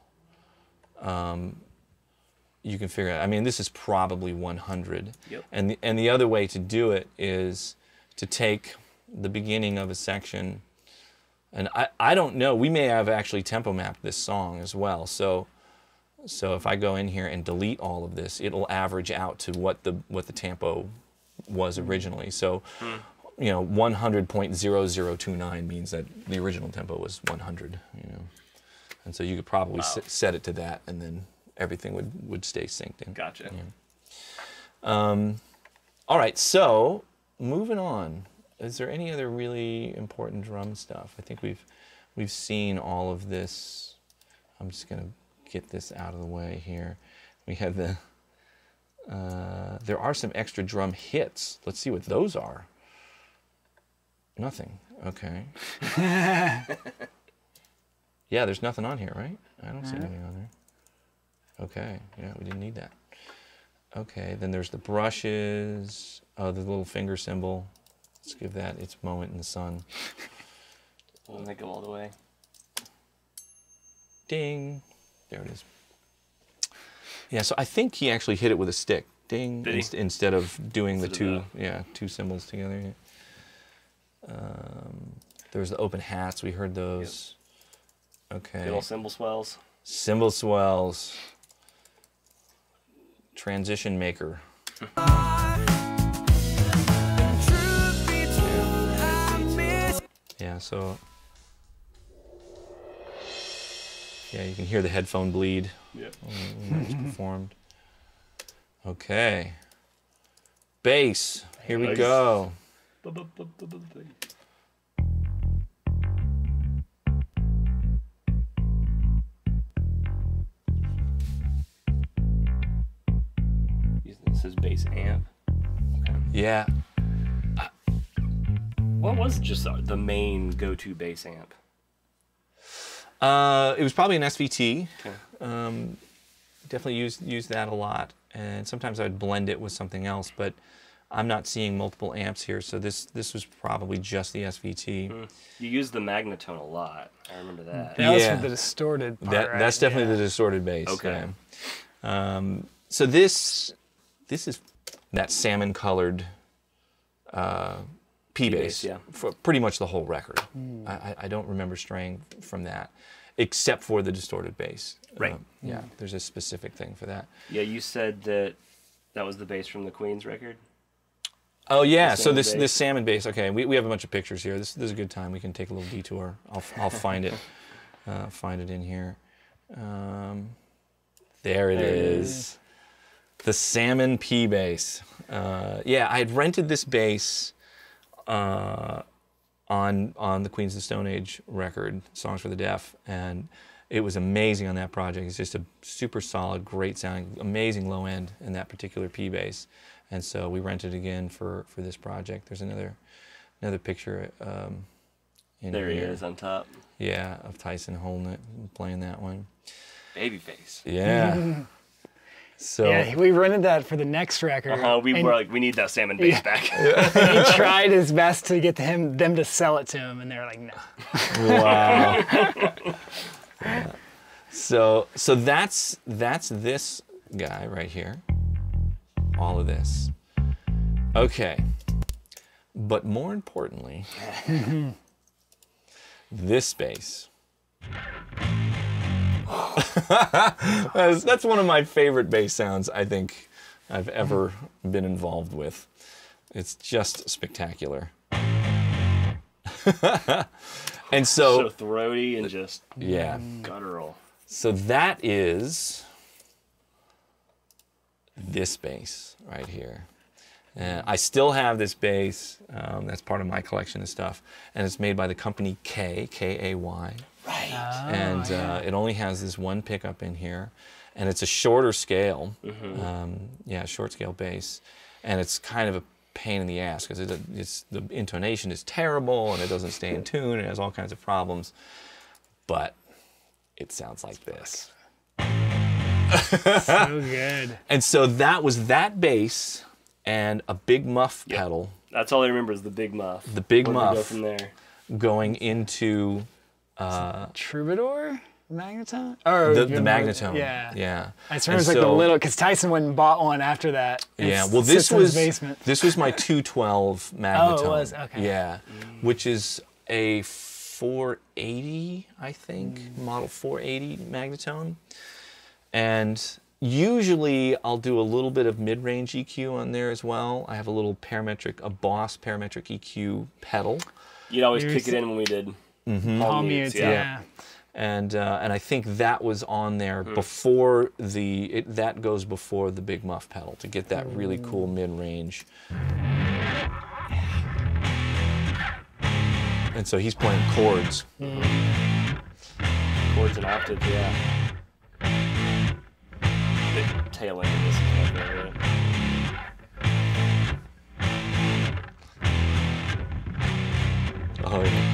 you can figure it out. I mean, this is probably 100. Yep. And the other way to do it is to take the beginning of a section, and I don't know, we may have actually tempo mapped this song as well. So if I go in here and delete all of this, it'll average out to what the tempo was originally. So, you know, 100.0029 means that the original tempo was 100, you know. And so you could probably set it to that, and then everything would stay synced in. Gotcha. Yeah. All right, so moving on. Is there any other really important drum stuff? I think we've seen all of this. I'm just gonna get this out of the way here. We have the. There are some extra drum hits. Let's see what those are. Nothing. Okay. Yeah, there's nothing on here, right? I don't see anything on there. Okay, yeah, we didn't need that. Okay, then there's the brushes, the little finger symbol. Let's give that its moment in the sun. We'll make them all the way. Ding. There it is. Yeah, so I think he actually hit it with a stick. Ding. Instead of doing the two symbols together. There's the open hats. We heard those. Yep. Okay. Good old cymbal swells. Cymbal swells. Transition maker. Yeah, so yeah, you can hear the headphone bleed. Yep. When it's performed. Okay. Bass. Here we go. This is bass amp. Okay. Yeah. What was just the main go-to bass amp? It was probably an SVT. Okay. Definitely used that a lot, and sometimes I'd blend it with something else, but I'm not seeing multiple amps here, so this was probably just the SVT. You used the Magnatone a lot. I remember that. That was for the distorted part, right? That's definitely the distorted bass. Okay. Yeah. So this is that salmon-colored P-bass, yeah. for pretty much the whole record. I don't remember straying from that, except for the distorted bass. Right. Yeah, there's a specific thing for that. Yeah, you said that was the bass from the Queen's record? Oh yeah, so bass. this salmon bass. Okay, we have a bunch of pictures here. This is a good time. We can take a little detour. I'll find it. Find it in here. There it is. The salmon P bass. Yeah, I had rented this bass on the Queens of the Stone Age record, Songs for the Deaf, and it was amazing on that project. It's just a super solid, great sounding, amazing low end in that particular P bass. And so we rented again for this project. There's another picture in There he here. is on top. Yeah, of Tyson holding it and playing that one. Babyface. Yeah. So Yeah, we rented that for the next record. We were like, we need that salmon bass back. He tried his best to get them to sell it to him, and they were like, no. wow. Yeah. So that's this guy right here. All of this. Okay. But more importantly, this bass. That's one of my favorite bass sounds I think I've ever been involved with. It's just spectacular. And So throaty and just guttural. So that is this bass right here. And I still have this bass. That's part of my collection of stuff. And it's made by the company K-A-Y. Right. And it only has this one pickup in here. And it's a shorter scale. Short scale bass. And it's kind of a pain in the ass because the intonation is terrible and it doesn't stay in tune. It has all kinds of problems. But it sounds like this. So good. And so that was that bass and a big muff pedal. That's all I remember is the big muff. The big Where did we muff go from there? going into Troubadour? Magnetone? Or the Magnetone. Yeah. Yeah. I just remember it was like the little, because Tyson went and bought one after that. Yeah, It well, this sits in his was basement. this was my 212 Magnetone. Oh, it was? Okay. Yeah, which is a 480, I think, model 480 Magnetone. And usually I'll do a little bit of mid-range EQ on there as well. I have a little a Boss parametric EQ pedal. You'd always kick it in when we did Palm mutes, yeah. And I think that was on there before that goes before the big muff pedal to get that really cool mid-range. And so he's playing chords. Chords and octaves, yeah. The tail end of this is my favorite. Oh yeah.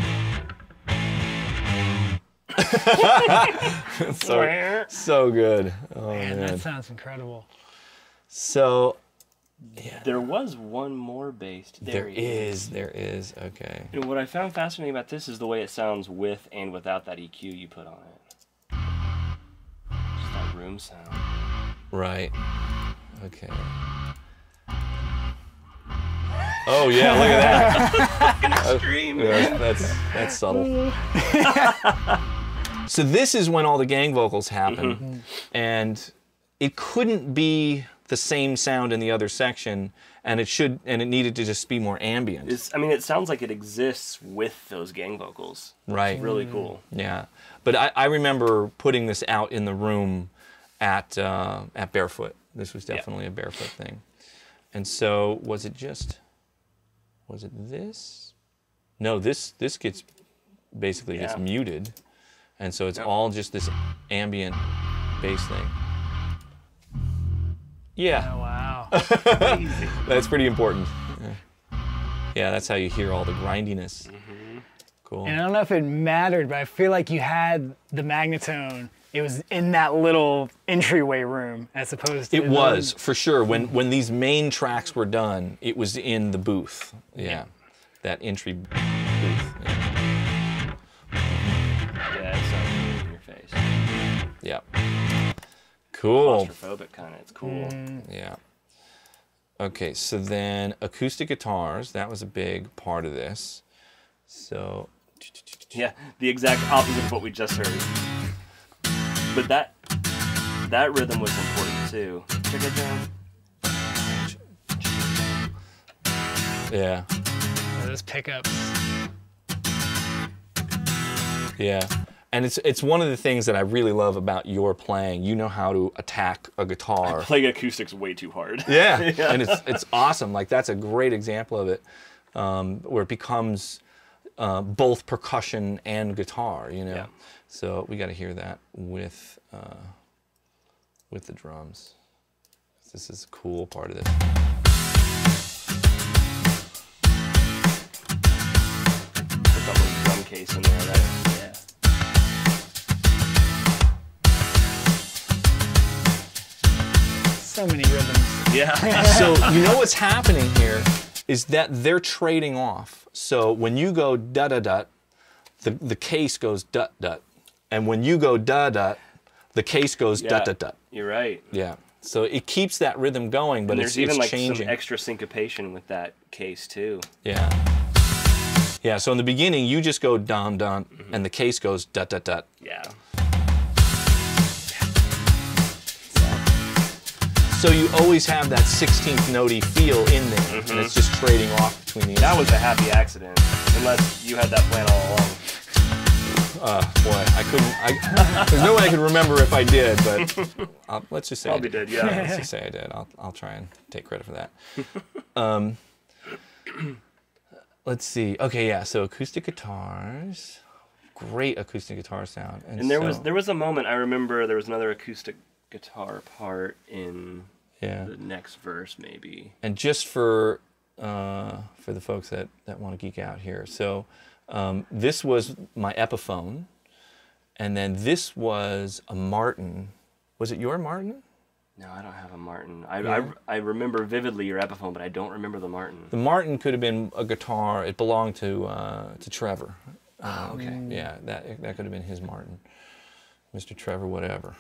so good. Oh Man, man. that sounds incredible. So yeah. There was one more bass. There is. Okay. And what I found fascinating about this is the way it sounds with and without that EQ you put on it. Just that room sound. Right. Okay. Oh yeah, look at that. Extreme. That's subtle. So this is when all the gang vocals happen, and it couldn't be the same sound in the other section, and it needed to just be more ambient. It sounds like it exists with those gang vocals. Right. It's really cool. Yeah, but I remember putting this out in the room at Barefoot. This was definitely a Barefoot thing. And so was it this? No, this gets basically gets muted, and so it's all just this ambient bass thing. Yeah. Oh, wow. That's pretty important. Yeah, that's how you hear all the grindiness. Cool. And I don't know if it mattered, but I feel like you had the Magnetone. It was in that little entryway room as opposed to... It was, for sure. When these main tracks were done, it was in the booth. Yeah. That entry booth. Yeah, it sounds really in your face. Yeah. Cool. Claustrophobic kind of. It's cool. Yeah. Okay, so then acoustic guitars, that was a big part of this. So... Yeah, the exact opposite of what we just heard. But that rhythm was important too. Check it down. Yeah. Those pickups. Yeah. And it's one of the things that I really love about your playing. You know how to attack a guitar. Playing acoustics way too hard. Yeah. And it's awesome. Like, that's a great example of it, where it becomes both percussion and guitar, you know. Yeah. So we got to hear that with the drums. This is a cool part of this. Put that little drum case in there, right? Yeah. So many rhythms. Yeah. So you know what's happening here is that they're trading off. So when you go da-da-da, the case goes dut-dut. And when you go da-da, the case goes dut-dut-dut. You're right. Yeah. So it keeps that rhythm going, but And it's there's even like changing. some extra syncopation with that case too. Yeah. Yeah, so in the beginning, you just go dum-dum, and the case goes dut-dut-dut. Yeah. So you always have that 16th notey feel in there, and it's just trading off between the That was a happy accident, unless you had that plan all along. boy, I couldn't. There's no way I could remember if I did, but let's just say Probably I did. did, yeah. Let's just say I did. I'll try and take credit for that. Let's see. Okay, yeah. So acoustic guitars, great acoustic guitar sound. And there was a moment I remember. There was another acoustic guitar part in the next verse, maybe. And just for the folks that want to geek out here, so this was my Epiphone, and then this was a Martin Was it your Martin? No, I don't have a Martin. I remember vividly your Epiphone, but I don't remember the Martin. The Martin could have been a guitar. It belonged to Trevor. Okay. Yeah, that could have been his Martin. Mr. Trevor, whatever.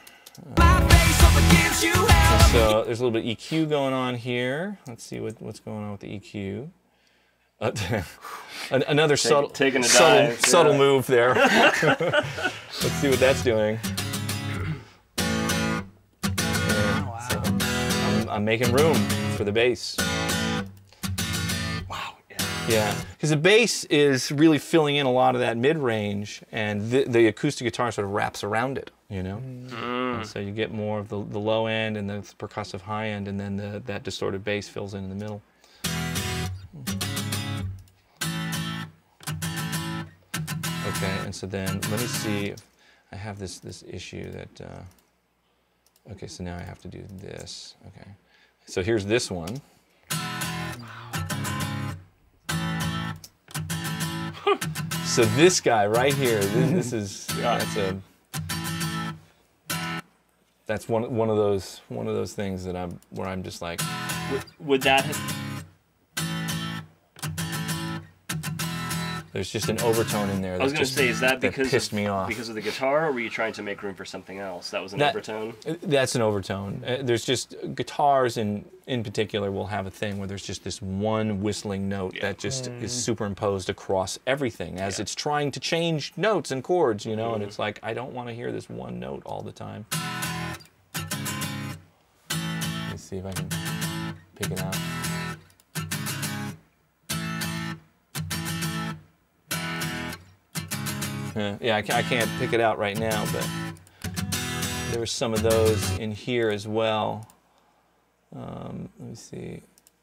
So there's a little bit of EQ going on here. Let's see what's going on with the EQ. Another subtle move there. Let's see what that's doing. Yeah, so I'm making room for the bass. Wow. Yeah, because the bass is really filling in a lot of that mid-range, and the acoustic guitar sort of wraps around it, you know? And so you get more of the low end and the percussive high end, and then that distorted bass fills in the middle. Okay, and so then let me see if I have this issue that, okay, so now I have to do this. Okay, so here's this one. So this guy right here, this is that's one of those things that I'm just like. Would that have... There's just an overtone in there. I was going to say, is that because pissed me off? Because of the guitar, or were you trying to make room for something else? That was an overtone? That's an overtone. There's just, guitars in particular will have a thing where there's just this one whistling note that just is superimposed across everything as it's trying to change notes and chords, you know, and it's like, I don't want to hear this one note all the time. Let me see if I can pick it out. Yeah, I can't pick it out right now, but there were some of those in here as well. Let me see.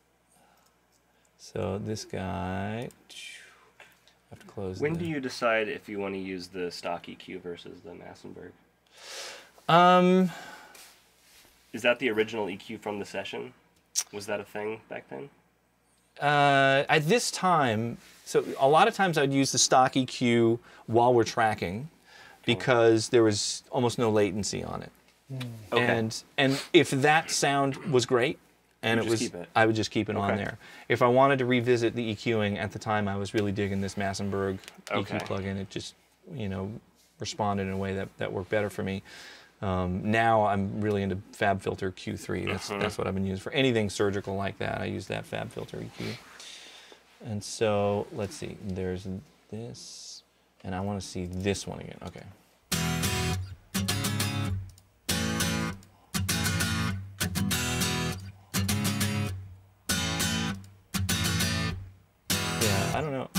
So this guy, I have to close. When do you decide if you want to use the stock EQ versus the Massenburg? Is that the original EQ from the session? Was that a thing back then? At this time, so a lot of times I'd use the stock EQ while we're tracking because there was almost no latency on it. Okay. And if that sound was great, and I would just keep it on there. If I wanted to revisit the EQing at the time, I was really digging this Massenburg EQ plugin. It just, you know, responded in a way that worked better for me. Now I'm really into FabFilter Q3. That's what I've been using for anything surgical like that. I use that FabFilter EQ. And so let's see. There's this, and I want to see this one again. Okay. Yeah, I don't know.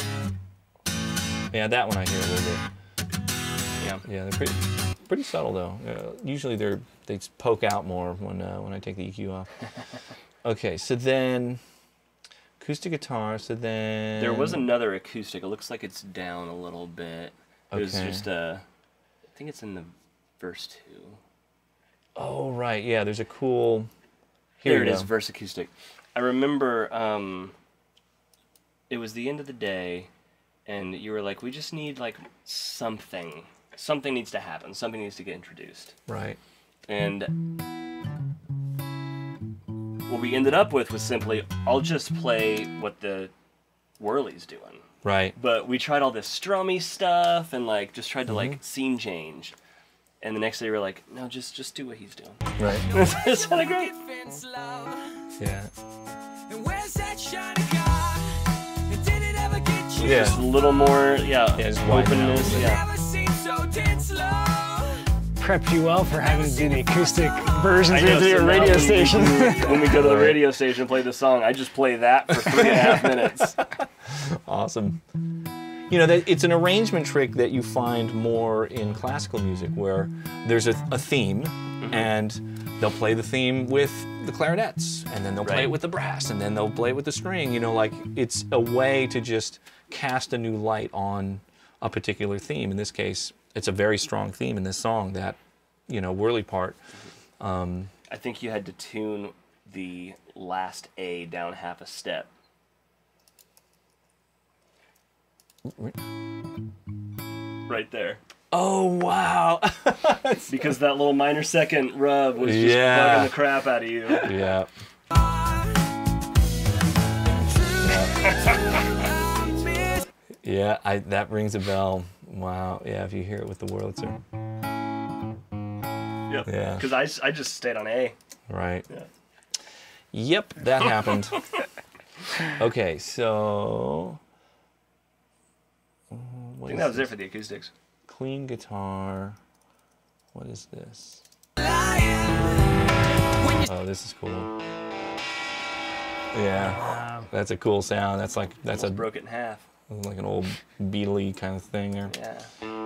Yeah, that one I hear a little bit. Yeah, they're pretty subtle though. Usually they poke out more when I take the EQ off. Okay, so then acoustic guitar. So then there was another acoustic. It looks like it's down a little bit. It was just I think it's in the verse 2. Oh right, yeah. There's a cool. Here it is, verse acoustic. I remember it was the end of the day, and you were like, we just need like something. Something needs to happen. Something needs to get introduced. Right. And what we ended up with was simply, I'll just play what the whirly's doing. Right. But we tried all this strummy stuff and like just tried to like scene change. And the next day we were like, no, just do what he's doing. Right. It sounded great. Yeah. Yeah. Just a little more, just openness. Prepped you well for having to do the acoustic versions of your radio station. When we go to the radio station and play the song, I just play that for 3.5 minutes. Awesome. You know, it's an arrangement trick that you find more in classical music, where there's a theme, and they'll play the theme with the clarinets, and then they'll play it with the brass, and then they'll play it with the string. You know, like it's a way to just cast a new light on a particular theme. In this case, it's a very strong theme in this song, that, you know, whirly part. I think you had to tune the last A down half a step. Right there. Oh, wow. Because that little minor second rub was just bugging the crap out of you. Yeah. Yeah, that rings a bell. Wow. Yeah, if you hear it with the Wurlitzer. Yep. Yeah. Because I just stayed on A. Right. Yeah. Yep, that happened. Okay, so... I think that was it for the acoustics. Clean guitar. What is this? Oh, this is cool. Yeah, that's a cool sound. That's Almost broke it in half. like an old Beatle-y kind of thing there. Yeah.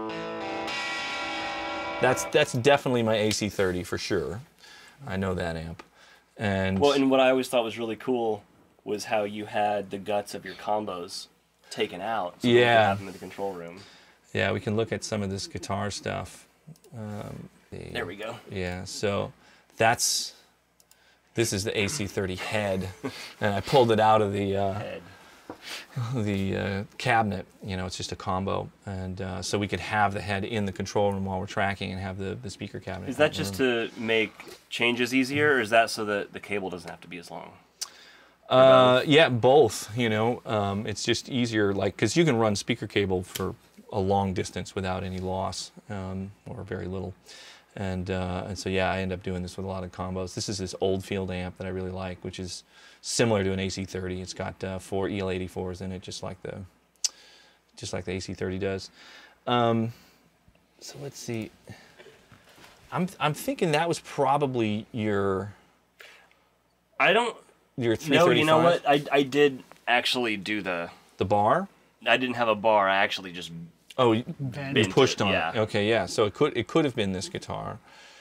That's definitely my AC30 for sure. I know that amp. And Well, and what I always thought was really cool was how you had the guts of your combos taken out. So that you could have them in the control room. yeah, we can look at some of this guitar stuff. There we go. Yeah, so this is the AC30 head, and I pulled it out of the Head. cabinet. You know, it's just a combo, and so we could have the head in the control room while we're tracking and have the speaker cabinet. Is that just to make changes easier, or is that so that the cable doesn't have to be as long? Yeah, both. You know, it's just easier, like, because you can run speaker cable for a long distance without any loss, or very little. And so yeah, I end up doing this with a lot of combos. This is this Oldfield amp that I really like, which is similar to an AC30. It's got 4 EL84s in it, just like the AC30 does. So let's see. I'm thinking that was probably your Your 335. No, you know what? I did actually do the bar. I didn't have a bar. I actually just Oh, you pushed on yeah. it. Okay, yeah. So it could have been this guitar.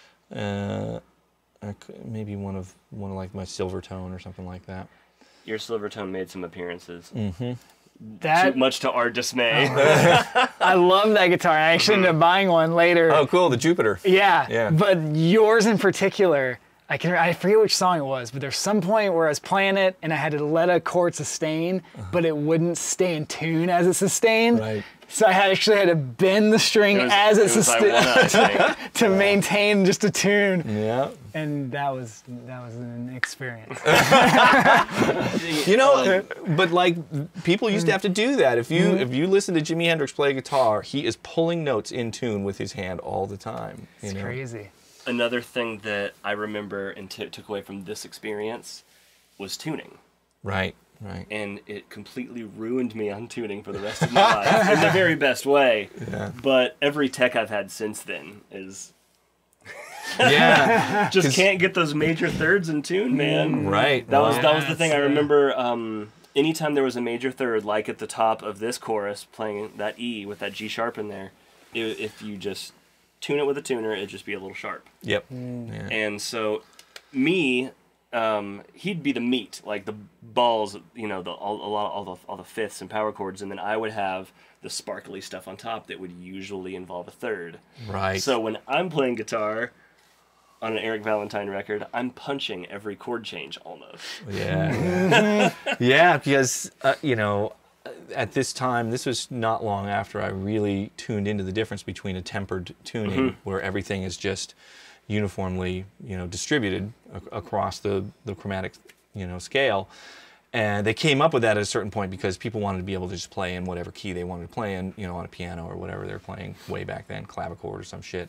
Maybe one of like my Silvertone or something like that. Your Silvertone made some appearances. Mm-hmm. That Much to our dismay. I love that guitar. I actually ended up buying one later. Oh, cool, the Jupiter. Yeah. Yeah. But yours in particular, I forget which song it was, but there's some point where I was playing it and I had to let a chord sustain, but it wouldn't stay in tune as it sustained. Right. So I actually had to bend the string as it sustained to maintain just a tune. Yeah. And that was an experience. You know, but like people used to have to do that. If you listen to Jimi Hendrix play guitar, he is pulling notes in tune with his hand all the time. It's crazy. Another thing that I remember and took away from this experience was tuning. Right. Right. And it completely ruined me on tuning for the rest of my life in the very best way. Yeah. But every tech I've had since then is Yeah. just can't get those major thirds in tune, man. Right. That was the thing I remember. Anytime there was a major third, like at the top of this chorus, playing that E with that G sharp in there, if you just tune it with a tuner, it'd just be a little sharp. Yep. Yeah. And so, he'd be the meat, like the balls, you know, all the fifths and power chords, and then I would have the sparkly stuff on top that would usually involve a third. Right. So when I'm playing guitar on an Eric Valentine record, I'm punching every chord change almost. Yeah. Yeah, because you know, at this time, this was not long after I really tuned into the difference between a tempered tuning, where everything is just uniformly, you know, distributed across the chromatic, you know, scale. And they came up with that at a certain point because people wanted to be able to just play in whatever key they wanted to play in, you know, on a piano or whatever they're playing way back then, clavichord or some shit.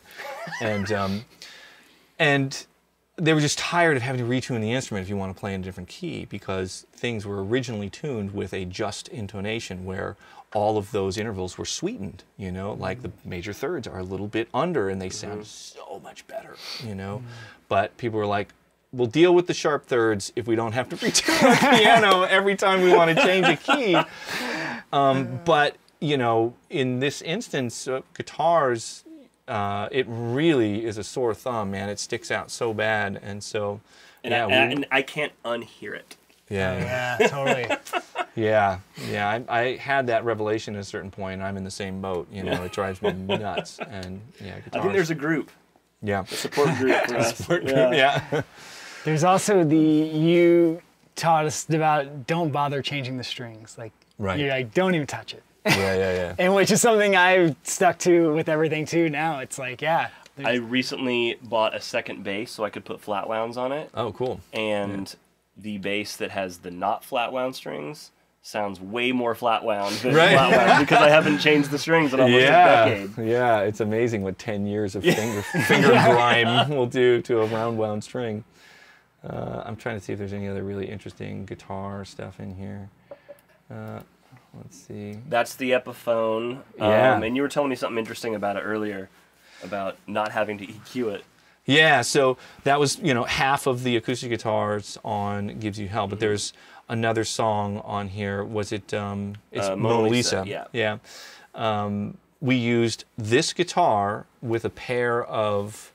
And they were just tired of having to retune the instrument if you want to play in a different key, because things were originally tuned with a just intonation where all of those intervals were sweetened, you know, like the major thirds are a little bit under and they sound so much better, you know. But people were like, we'll deal with the sharp thirds if we don't have to retune the piano every time we want to change a key. But, you know, in this instance, guitars, it really is a sore thumb, man. It sticks out so bad, and so And I can't unhear it. Yeah, Yeah, totally. yeah. I had that revelation at a certain point, and I'm in the same boat. You know, it drives me nuts. And yeah, I think there's a group, a support group for us. support group. Yeah. There's also you taught us about don't bother changing the strings. Like, Right. you're like, don't even touch it. Yeah. And which is something I've stuck to with everything too now. It's like, yeah. I recently bought a second bass so I could put flat wounds on it. Oh, cool. And the bass that has the not flat wound strings sounds way more flat wound than Right. flat wound because I haven't changed the strings in almost a decade. Yeah, it's amazing what 10 years of finger grime will do to a round wound string. I'm trying to see if there's any other really interesting guitar stuff in here. Let's see. That's the Epiphone. Yeah. And you were telling me something interesting about it earlier, about not having to EQ it. Yeah, so that was, half of the acoustic guitars on Gives You Hell, but there's another song on here. Was it, it's Mona Lisa. Yeah. We used this guitar with a pair of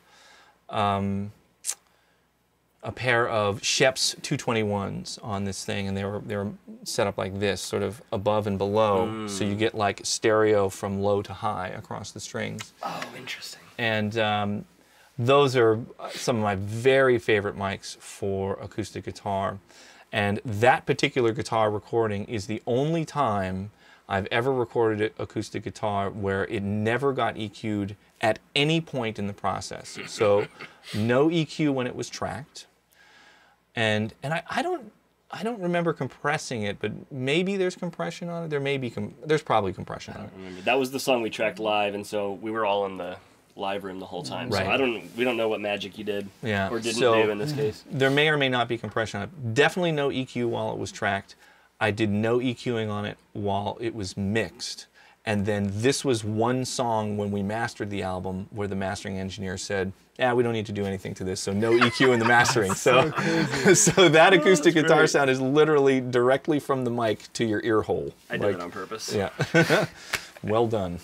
Shep's 221s on this thing, and they were set up like this, sort of above and below, so you get like stereo from low to high across the strings. Oh, interesting. And those are some of my very favorite mics for acoustic guitar. And that particular guitar recording is the only time I've ever recorded an acoustic guitar where it never got EQ'd at any point in the process. So no EQ when it was tracked. And I don't remember compressing it, but maybe there's compression on it. There may be there's probably compression on it. Remember. That was the song we tracked live, and so we were all in the live room the whole time. Right. So we don't know what magic you did or didn't So do in this case. there may or may not be compression on it. Definitely no EQ while it was tracked. I did no EQing on it while it was mixed. And then this was one song when we mastered the album where the mastering engineer said, yeah, we don't need to do anything to this, so no EQ in the mastering. so that acoustic guitar sound is literally directly from the mic to your ear hole. I did it on purpose. Yeah. Well done.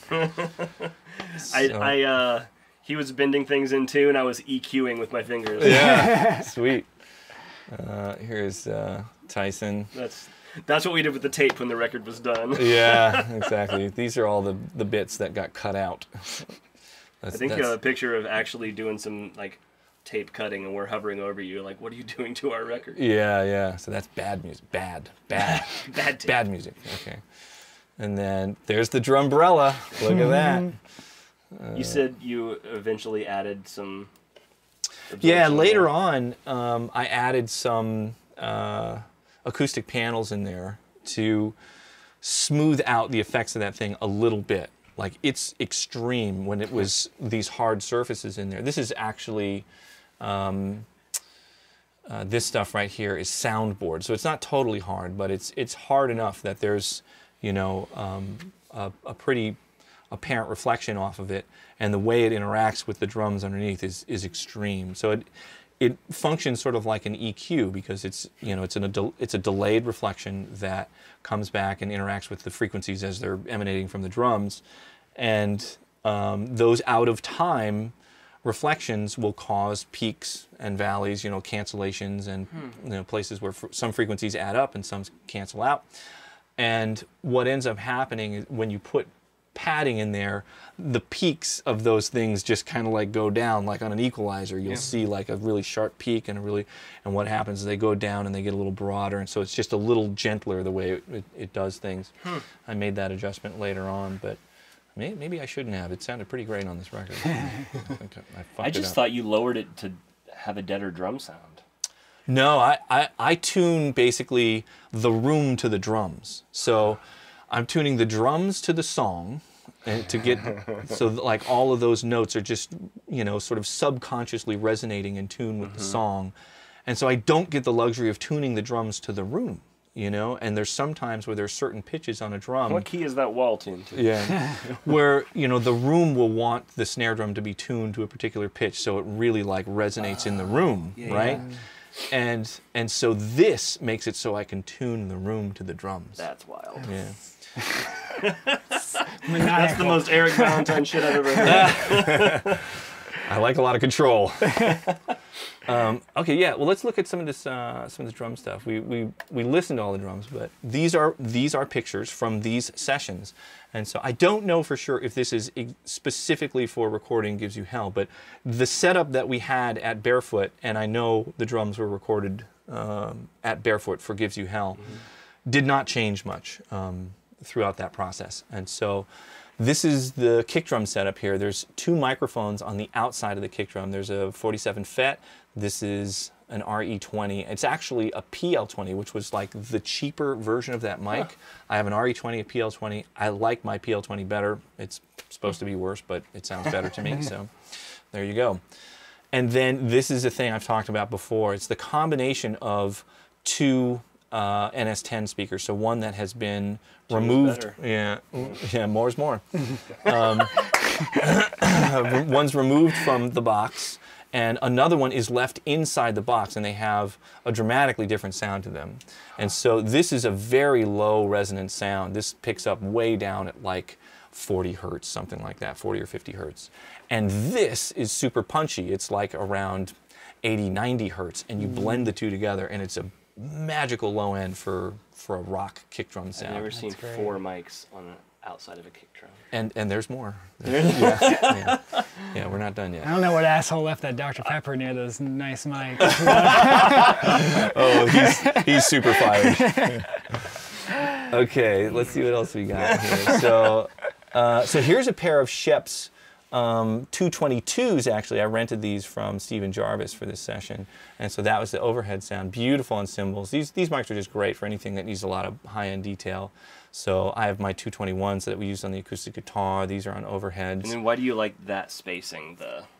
He was bending things in too, and I was EQing with my fingers. Yeah, sweet. Here's Tyson. That's what we did with the tape when the record was done. Yeah, exactly. These are all the bits that got cut out. I think you have a picture of actually doing some like tape cutting, and we're hovering over you, like, what are you doing to our record? Yeah. So that's bad music. Bad. Bad music. Okay. And then there's the drumbrella. Look at that. You said you eventually added some. Yeah, later on, I added some acoustic panels in there to smooth out the effects of that thing a little bit. Like, it's extreme when it was these hard surfaces in there. This is actually, this stuff right here is soundboard. So it's not totally hard, but it's hard enough that there's, a pretty apparent reflection off of it, and the way it interacts with the drums underneath is extreme. So it functions sort of like an EQ because it's a delayed reflection that comes back and interacts with the frequencies as they're emanating from the drums, and those out of time reflections will cause peaks and valleys, cancellations, and places where some frequencies add up and some cancel out. And what ends up happening is when you put padding in there, the peaks of those things just kind of like go down, like on an equalizer. You'll see like a really sharp peak and what happens is they go down and they get a little broader, and so it's just a little gentler the way it does things. I made that adjustment later on, but maybe I shouldn't have. It sounded pretty great on this record. I just thought you lowered it to have a deader drum sound. No, I tune basically the room to the drums. So I'm tuning the drums to the song, and to get so like all of those notes are just sort of subconsciously resonating in tune with the song, and so I don't get the luxury of tuning the drums to the room. And there's sometimes where there's certain pitches on a drum. What key is that wall tuned to? Yeah, where the room will want the snare drum to be tuned to a particular pitch, so it really like resonates in the room, right? Yeah. And so this makes it so I can tune the room to the drums. That's wild. Yeah. That's the most Eric Valentine shit I've ever heard. I like a lot of control. Okay, yeah. Well, let's look at some of this drum stuff. We listened to all the drums, but these are pictures from these sessions, and so I don't know for sure if this is specifically for recording Gives You Hell, but the setup that we had at Barefoot, and I know the drums were recorded at Barefoot for Gives You Hell, did not change much throughout that process. And so this is the kick drum setup here. There's 2 microphones on the outside of the kick drum. There's a 47 FET. This is an RE20. It's actually a PL20, which was like the cheaper version of that mic. Huh. I have an RE20, a PL20. I like my PL20 better. It's supposed to be worse, but it sounds better to me. So there you go. And then this is a thing I've talked about before. It's the combination of 2 NS10 speakers. So one that has been removed. Yeah, more is more. One's removed from the box, and another one is left inside the box, and they have a dramatically different sound to them. And so this is a very low resonance sound. This picks up way down at like 40 hertz, something like that, 40 or 50 hertz. And this is super punchy. It's like around 80, 90 hertz, and you blend the two together, and it's a magical low end for a rock kick drum sound. I've never seen 4 mics on the outside of a kick drum. And there's more. Yeah, we're not done yet. I don't know what asshole left that Dr. Pepper near those nice mics. Oh, he's super fired. Okay, let's see what else we got here. So here's a pair of Shep's 222s, actually. I rented these from Stephen Jarvis for this session. And so that was the overhead sound. Beautiful on cymbals. These mics are just great for anything that needs a lot of high-end detail. So I have my 221s that we used on the acoustic guitar. These are on overheads. And then why do you like that spacing?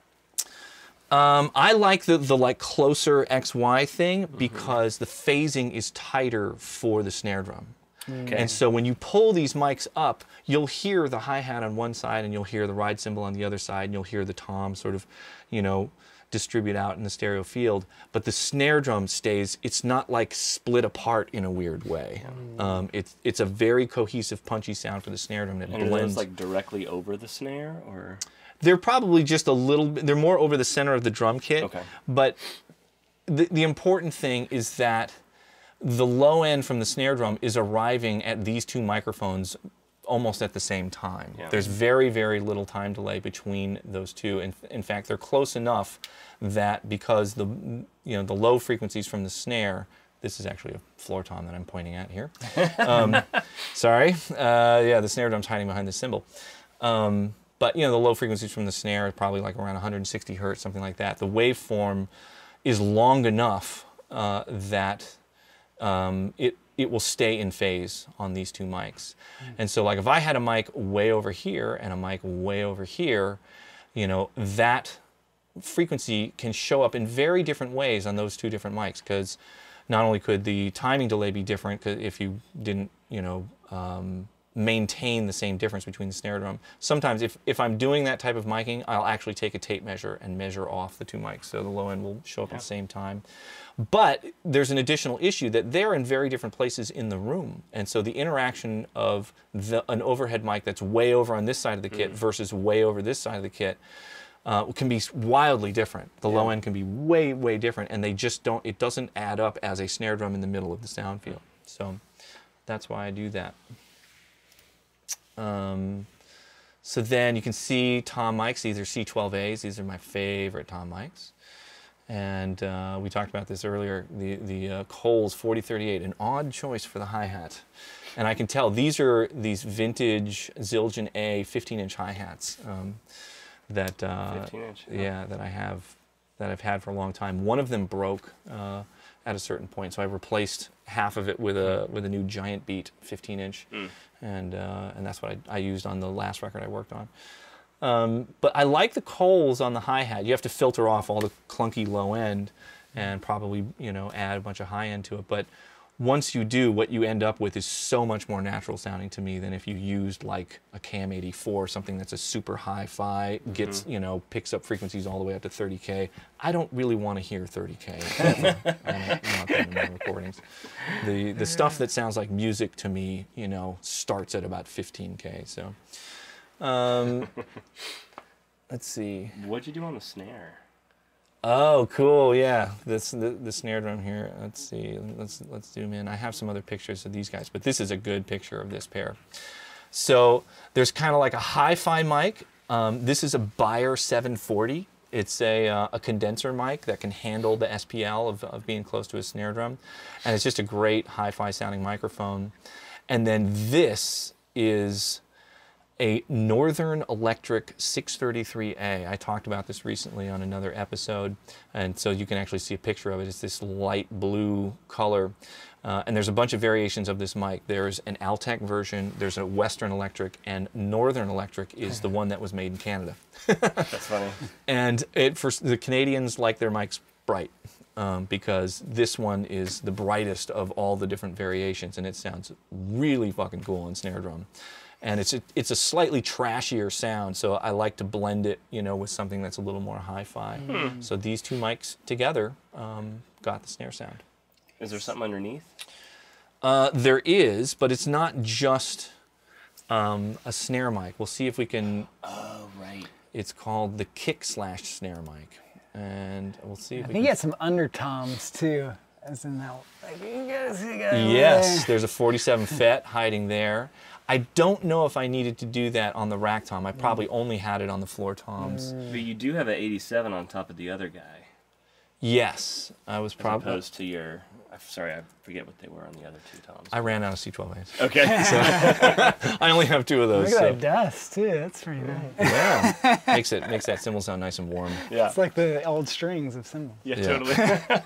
I like the like closer XY thing because the phasing is tighter for the snare drum. Okay. And so when you pull these mics up, you'll hear the hi-hat on one side and you'll hear the ride cymbal on the other side, and you'll hear the tom sort of, distribute out in the stereo field. But the snare drum stays, it's not like split apart in a weird way. It's a very cohesive, punchy sound for the snare drum. And are those like directly over the snare, or? They're probably just a little bit, they're more over the center of the drum kit. Okay. But the important thing is that the low end from the snare drum is arriving at these 2 microphones almost at the same time. Yeah. There's very, very little time delay between those two. In fact, they're close enough that because the low frequencies from the snare, this is actually a floor tom that I'm pointing at here. Sorry. The snare drum's hiding behind the cymbal. But the low frequencies from the snare are probably like around 160 hertz, something like that. The waveform is long enough that it will stay in phase on these 2 mics. And so like if I had a mic way over here and a mic way over here, that frequency can show up in very different ways on those 2 different mics, because not only could the timing delay be different if you didn't, maintain the same difference between the snare drum. Sometimes if I'm doing that type of miking, I'll actually take a tape measure and measure off the 2 mics, so the low end will show up at the same time. But there's an additional issue that they're in very different places in the room. And so the interaction of an overhead mic that's way over on this side of the kit versus way over this side of the kit can be wildly different. The low end can be way, way different, and they just don't, it doesn't add up as a snare drum in the middle of the sound field. So that's why I do that. So then you can see tom mics. These are C12As. These are my favorite tom mics. And we talked about this earlier, the Coles 4038, an odd choice for the hi-hat. And I can tell these are these vintage Zildjian A 15-inch hi-hats that 15-inch, that I've had for a long time. One of them broke at a certain point, so I replaced half of it with a new Giant Beat 15-inch, and that's what I used on the last record I worked on. But I like the Coles on the hi-hat. You have to filter off all the clunky low end and probably, add a bunch of high end to it. But once you do, what you end up with is so much more natural sounding to me than if you used like a Cam 84, something that's a super hi-fi, gets, picks up frequencies all the way up to 30K. I don't really want to hear 30K. I don't want that in my recordings. The stuff that sounds like music to me, starts at about 15K. So. Let's see. What'd you do on the snare? Oh, cool. Yeah, the snare drum here. Let's see. Let's zoom in. I have some other pictures of these guys, but this is a good picture of this pair. So there's kind of like a hi-fi mic. This is a Beyer 740. It's a condenser mic that can handle the SPL of being close to a snare drum, and it's just a great hi-fi sounding microphone. And then this is a Northern Electric 633A. I talked about this recently on another episode, and so you can actually see a picture of it. It's this light blue color, and there's a bunch of variations of this mic. There's an Altec version, there's a Western Electric, and Northern Electric is the one that was made in Canada. That's funny. And for the Canadians like their mics bright, because this one is the brightest of all the different variations, and it sounds really fucking cool in snare drum. And it's a slightly trashier sound, so I like to blend it, you know, with something that's a little more hi-fi. So these two mics together got the snare sound. Is there something underneath? There is, but it's not just a snare mic. We'll see if we can. Oh, right. It's called the kick/snare mic, and we'll see if I we think can. you had some undertoms too, as in that. Like, you guys, Yes, there's a 47 FET hiding there. I don't know if I needed to do that on the rack tom. I probably only had it on the floor toms. But you do have an 87 on top of the other guy. Yes, I was As probably. opposed to your... I'm sorry, I forget what they were on the other two toms. I ran out of C12As. Okay. I only have two of those. Look at So. that dust too. That's pretty nice. Yeah, makes that cymbal sound nice and warm. Yeah. It's like the old strings of cymbals. Yeah, Yeah.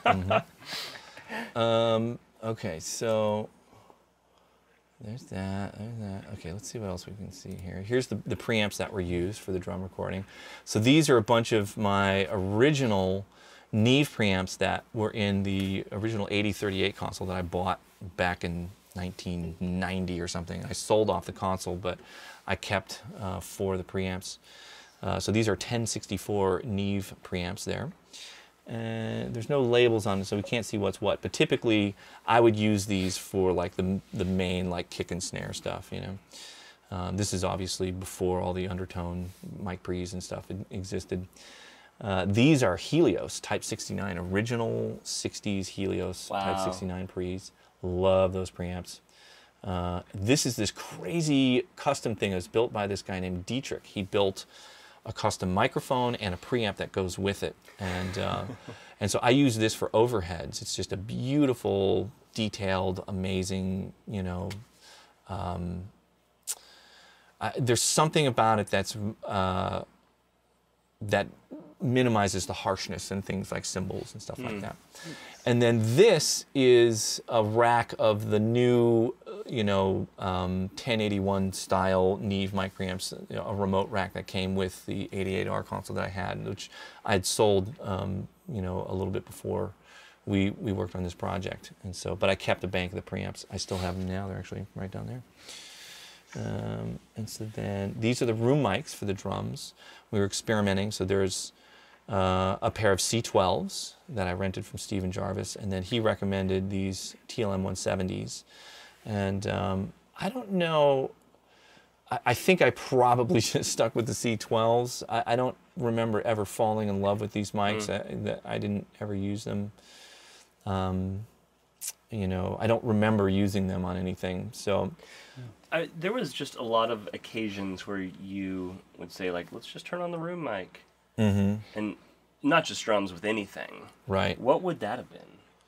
totally. Okay, so there's that. Okay, let's see what else we can see here. Here's the preamps that were used for the drum recording. So these are a bunch of my original Neve preamps that were in the original 8038 console that I bought back in 1990 or something. I sold off the console, but I kept for the preamps. So these are 1064 Neve preamps there. And there's no labels on it, so we can't see what's what. But typically, I would use these for like the main like kick and snare stuff, you know. This is obviously before all the undertone mic pre's and stuff existed. These are Helios Type 69, original 60s Helios Type 69 pre's. Love those preamps. This is this crazy custom thing that was built by this guy named Dietrich. He built a custom microphone and a preamp that goes with it. And so I use this for overheads. It's just a beautiful, detailed, amazing, you know, there's something about it that's, that minimizes the harshness and things like cymbals and stuff like that. And then this is a rack of the new, you know, 1081 style Neve mic preamps, you know, a remote rack that came with the 88R console that I had, which I had sold, you know, a little bit before we worked on this project. And so, but I kept a bank of the preamps. I still have them now. They're actually right down there. And so then these are the room mics for the drums. We were experimenting. So there's a pair of C12s that I rented from Stephen Jarvis, and then he recommended these TLM 170s. And I don't know, I think I probably should have stuck with the C12s. I don't remember ever falling in love with these mics. I didn't ever use them. You know, I don't remember using them on anything. So There was just a lot of occasions where you would say, like, let's just turn on the room mic. And not just drums, with anything. Right. What would that have been?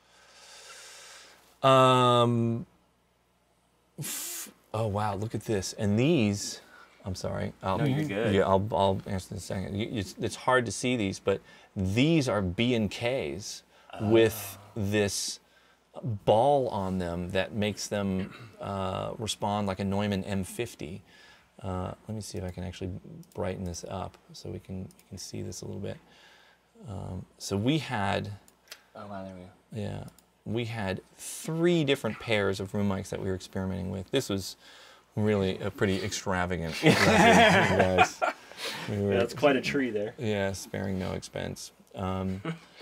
Oh wow, look at this. And these, I'm sorry. No, you're good. Yeah, I'll answer in a second. It's hard to see these, but these are B&Ks with this ball on them that makes them respond like a Neumann M50. Let me see if I can actually brighten this up so you can see this a little bit. So we had, Oh, wow, there we go. yeah, we had 3 different pairs of room mics that we were experimenting with. This was really a pretty extravagant record, guys. Yeah, that's quite a tree there. Yeah, sparing no expense. And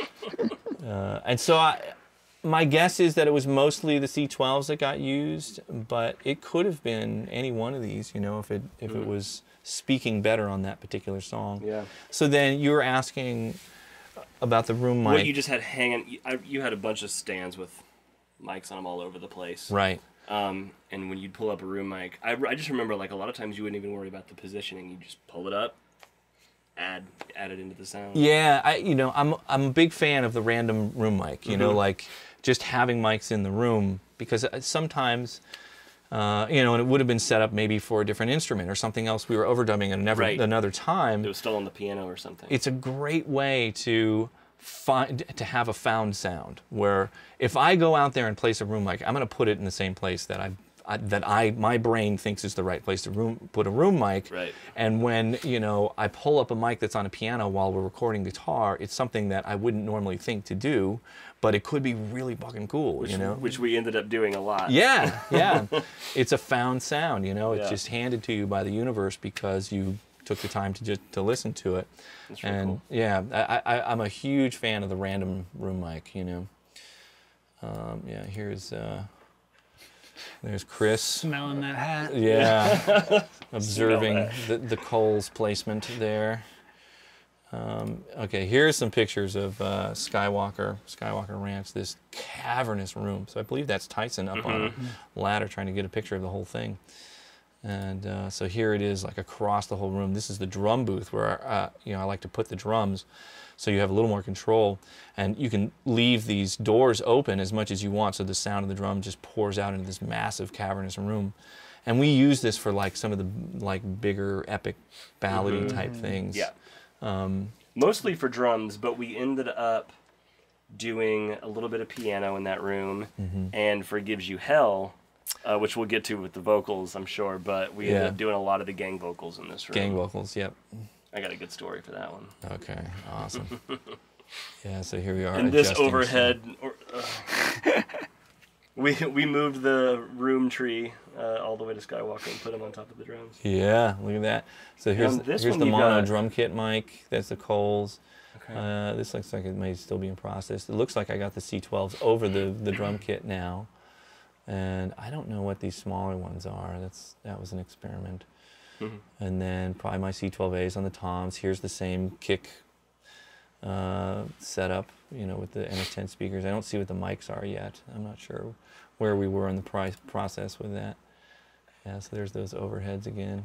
so my guess is that it was mostly the C12s that got used, but it could have been any one of these, you know, if it was speaking better on that particular song. Yeah. So then you were asking about the room mic. What you just had hanging, you had a bunch of stands with mics on them all over the place. Right. And when you'd pull up a room mic, I just remember, like, a lot of times you wouldn't even worry about the positioning. You just pull it up, add it into the sound. Yeah, I'm a big fan of the random room mic. You know, like just having mics in the room, because sometimes You know, and it would have been set up maybe for a different instrument or something else we were overdubbing at another time. It was still on the piano or something. It's a great way to have a found sound, where if I go out there and place a room mic, I'm going to put it in the same place that my brain thinks is the right place to put a room mic. Right. And when, you know, I pull up a mic that's on a piano while we're recording guitar, it's something that I wouldn't normally think to do, but it could be really fucking cool, you know? Which we ended up doing a lot. Yeah, yeah. It's a found sound, you know? It's just handed to you by the universe because you took the time to listen to it. That's really cool. Yeah, I'm a huge fan of the random room mic, you know? Yeah, there's Chris. Smelling that hat. Yeah, observing the Coles placement there. Okay, here's some pictures of Skywalker Ranch, this cavernous room. So I believe that's Tyson up on a ladder trying to get a picture of the whole thing. And so here it is, like across the whole room. This is the drum booth where you know, I like to put the drums, so you have a little more control, and you can leave these doors open as much as you want, so the sound of the drum just pours out into this massive cavernous room. And we use this for like some of the bigger epic ballady type things. Yeah. Mostly for drums, but we ended up doing a little bit of piano in that room, and for Gives You Hell, which we'll get to with the vocals, I'm sure, but we ended up doing a lot of the gang vocals in this room. Gang vocals, yep. I got a good story for that one. Okay, awesome. Yeah, so here we are. And this overhead, we moved the room tree all the way to Skywalker and put him on top of the drums. Yeah, look at that. So here's the mono drum kit mic. That's the Coles. Okay. This looks like it may still be in process. It looks like I got the C12s over the drum kit now. And I don't know what these smaller ones are. That was an experiment. And then probably my C12As on the toms. Here's the same kick setup, you know, with the MS-10 speakers. I don't see what the mics are yet. I'm not sure where we were in the process with that. Yeah, so there's those overheads again.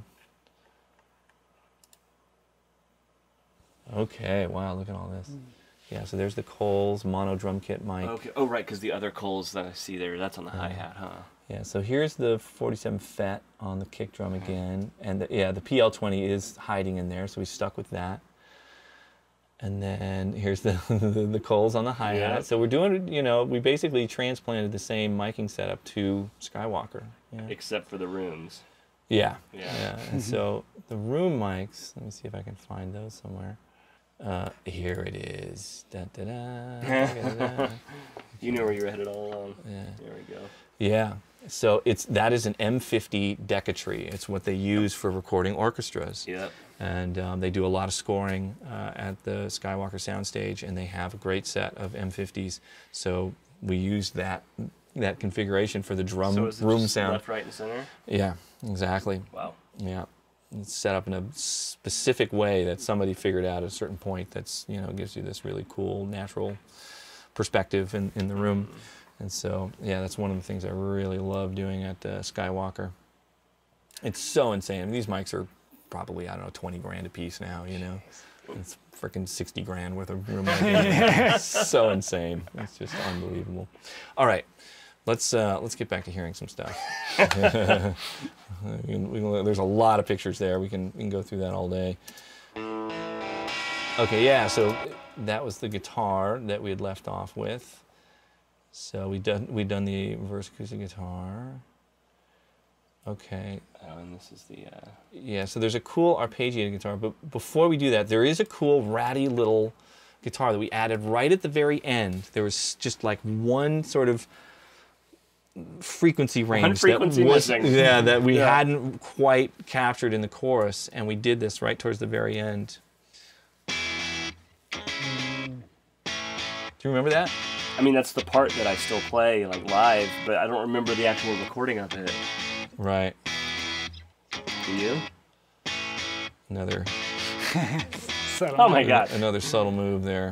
Okay, wow, look at all this. Yeah, so there's the Coles mono drum kit mic. Okay. Oh, right, because the other Coles that I see there, that's on the hi-hat, huh? Yeah, so here's the 47 FET on the kick drum again. And the PL20 is hiding in there, so we stuck with that. And then here's the Coles on the hi-hat. Yeah. So we're doing, you know, we basically transplanted the same miking setup to Skywalker. Yeah. Except for the rooms. Yeah. And so the room mics, let me see if I can find those somewhere. Here it is. Da, da, da, da, da. You knew where you were headed all along. Yeah. There we go. Yeah. So that is an M50 Decatree. It's what they use for recording orchestras. Yep. And they do a lot of scoring at the Skywalker soundstage, and they have a great set of M50s. So we used that configuration for the drum room sound. Left, right, and center? Yeah, exactly. Wow. Yeah. It's set up in a specific way that somebody figured out at a certain point that's, you know, gives you this really cool natural perspective in the room. And so, yeah, that's one of the things I really love doing at Skywalker. It's so insane. I mean, these mics are probably, I don't know, 20 grand a piece now, you know. It's freaking 60 grand worth of room mic. It's so insane. It's just unbelievable. All right. Let's get back to hearing some stuff. There's a lot of pictures there. We can go through that all day. Okay, yeah, so that was the guitar that we had left off with. So we'd done the reverse acoustic guitar. Okay. Oh, and this is the... Yeah, so there's a cool arpeggiated guitar, but before we do that, there is a cool ratty little guitar that we added right at the very end. There was just like one sort of frequency range that we hadn't quite captured in the chorus, and we did this right towards the very end. Do you remember that? I mean, that's the part that I still play like live, but I don't remember the actual recording of it. Right. Do you? Another. Oh my God! Another subtle move there.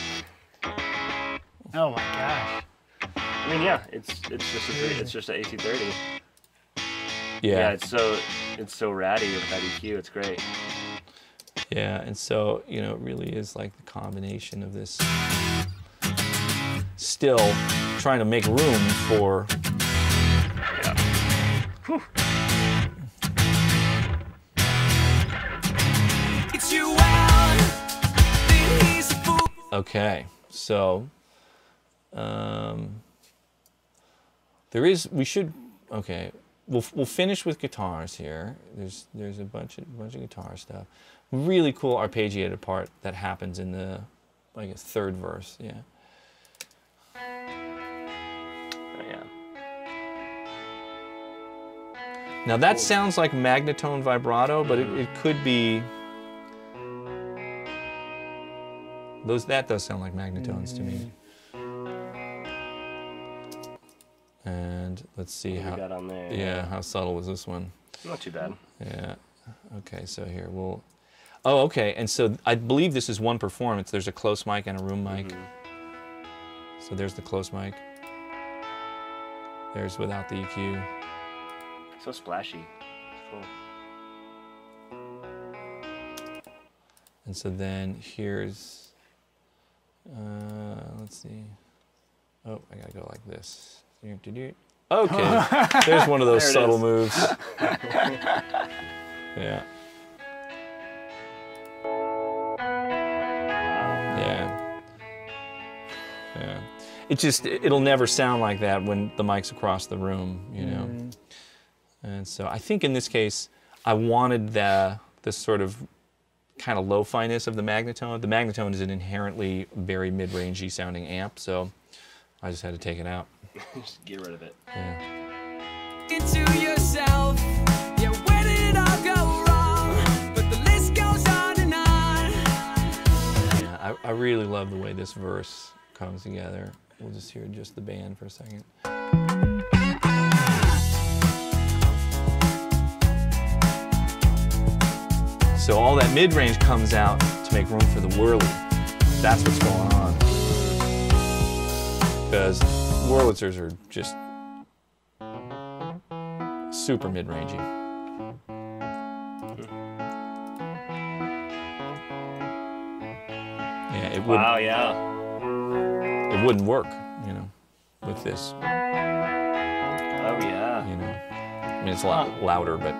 Oh my gosh. I mean, yeah, it's just an AC30. Yeah. It's so ratty with that EQ. It's great. Yeah, and so, you know, it really is like the combination of this. Still trying to make room for It's you out, think he's a fool. Okay, so there is. We should. Okay, we'll finish with guitars here. There's a bunch of guitar stuff. Really cool arpeggiated part that happens in the like a third verse. Yeah. Oh, yeah. Now that sounds like magnetone vibrato, but it could be. That does sound like magnetones to me. And let's see What how. we got on there? Yeah, how subtle was this one? Not too bad. Yeah. Okay, so here we'll. Oh, okay, and so I believe this is one performance. There's a close mic and a room mic. So there's the close mic. There's without the EQ. So splashy. Cool. And so then here's. Let's see. Oh, I gotta go like this. Okay, there's one of those subtle moves. Yeah. Yeah. Yeah. It'll never sound like that when the mic's across the room, you know. And so I think in this case, I wanted this sort of kind of lo-fi-ness of the magnetone. The magnetone is an inherently very mid-rangey sounding amp, so I just had to take it out. Just get rid of it. Yeah. Into yourself, yeah, where did it all go wrong? But the list goes on and on. Yeah, I really love the way this verse comes together. We'll just hear just the band for a second. So all that mid-range comes out to make room for the whirly. That's what's going on. Because Wurlitzers are just super mid-rangey. Yeah, it wouldn't. Wow, yeah. It wouldn't work, you know, with this. Oh, yeah. You know, I mean it's a lot louder, but.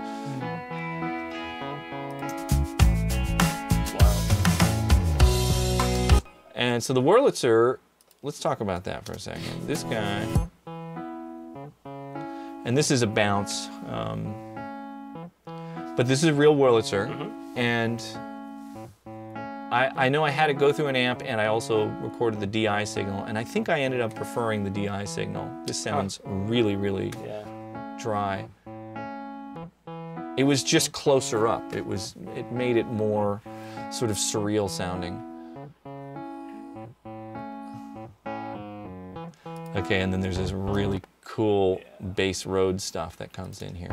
Wow. And so the Wurlitzer, let's talk about that for a second. This guy, and this is a bounce, but this is a real Wurlitzer, and I know I had to go through an amp, and I also recorded the DI signal, and I think I ended up preferring the DI signal. This sounds really, really dry. It was just closer up. It made it more sort of surreal sounding. Okay, and then there's this really cool bass Rhodes stuff that comes in here.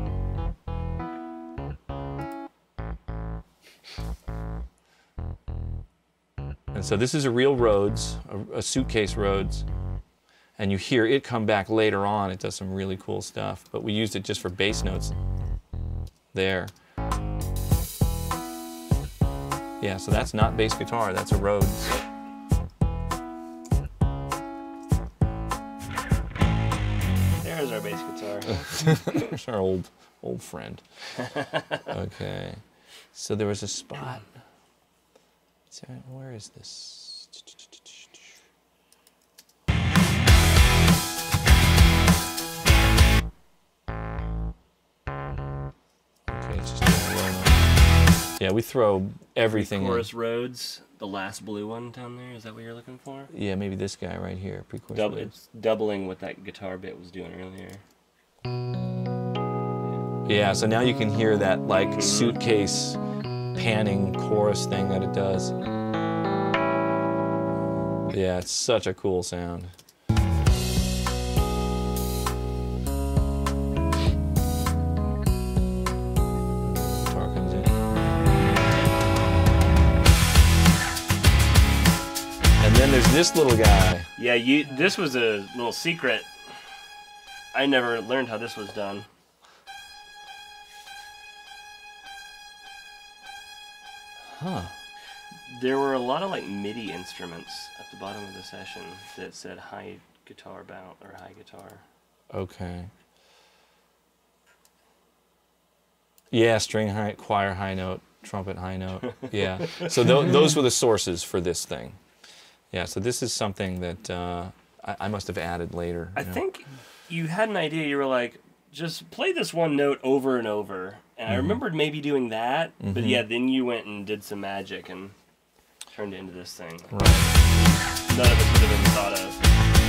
And so this is a real Rhodes, a suitcase Rhodes, and you hear it come back later on. It does some really cool stuff, but we used it just for bass notes there. Yeah, so that's not bass guitar, that's a Rhodes. There's our bass guitar. There's our old friend. Okay, so there was a spot. So where is this? Okay, it's just yeah, we throw everything in. Chorus Rhodes, the last blue one down there. Is that what you're looking for? Yeah, maybe this guy right here, pre-chorus Rhodes. It's doubling what that guitar bit was doing earlier. Yeah, so now you can hear that like suitcase panning chorus thing that it does. Yeah, it's such a cool sound. Guitar comes in. And then there's this little guy. Yeah, this was a little secret. I never learned how this was done. Huh. There were a lot of like MIDI instruments at the bottom of the session that said high guitar bounce or high guitar. Okay. Yeah, string high, choir high note, trumpet high note. Yeah. So those were the sources for this thing. Yeah. So this is something that I must have added later. I think you had an idea. You were like, just play this one note over and over. And I remembered maybe doing that. But yeah, then you went and did some magic and turned it into this thing. Right. None of us would have been thought of.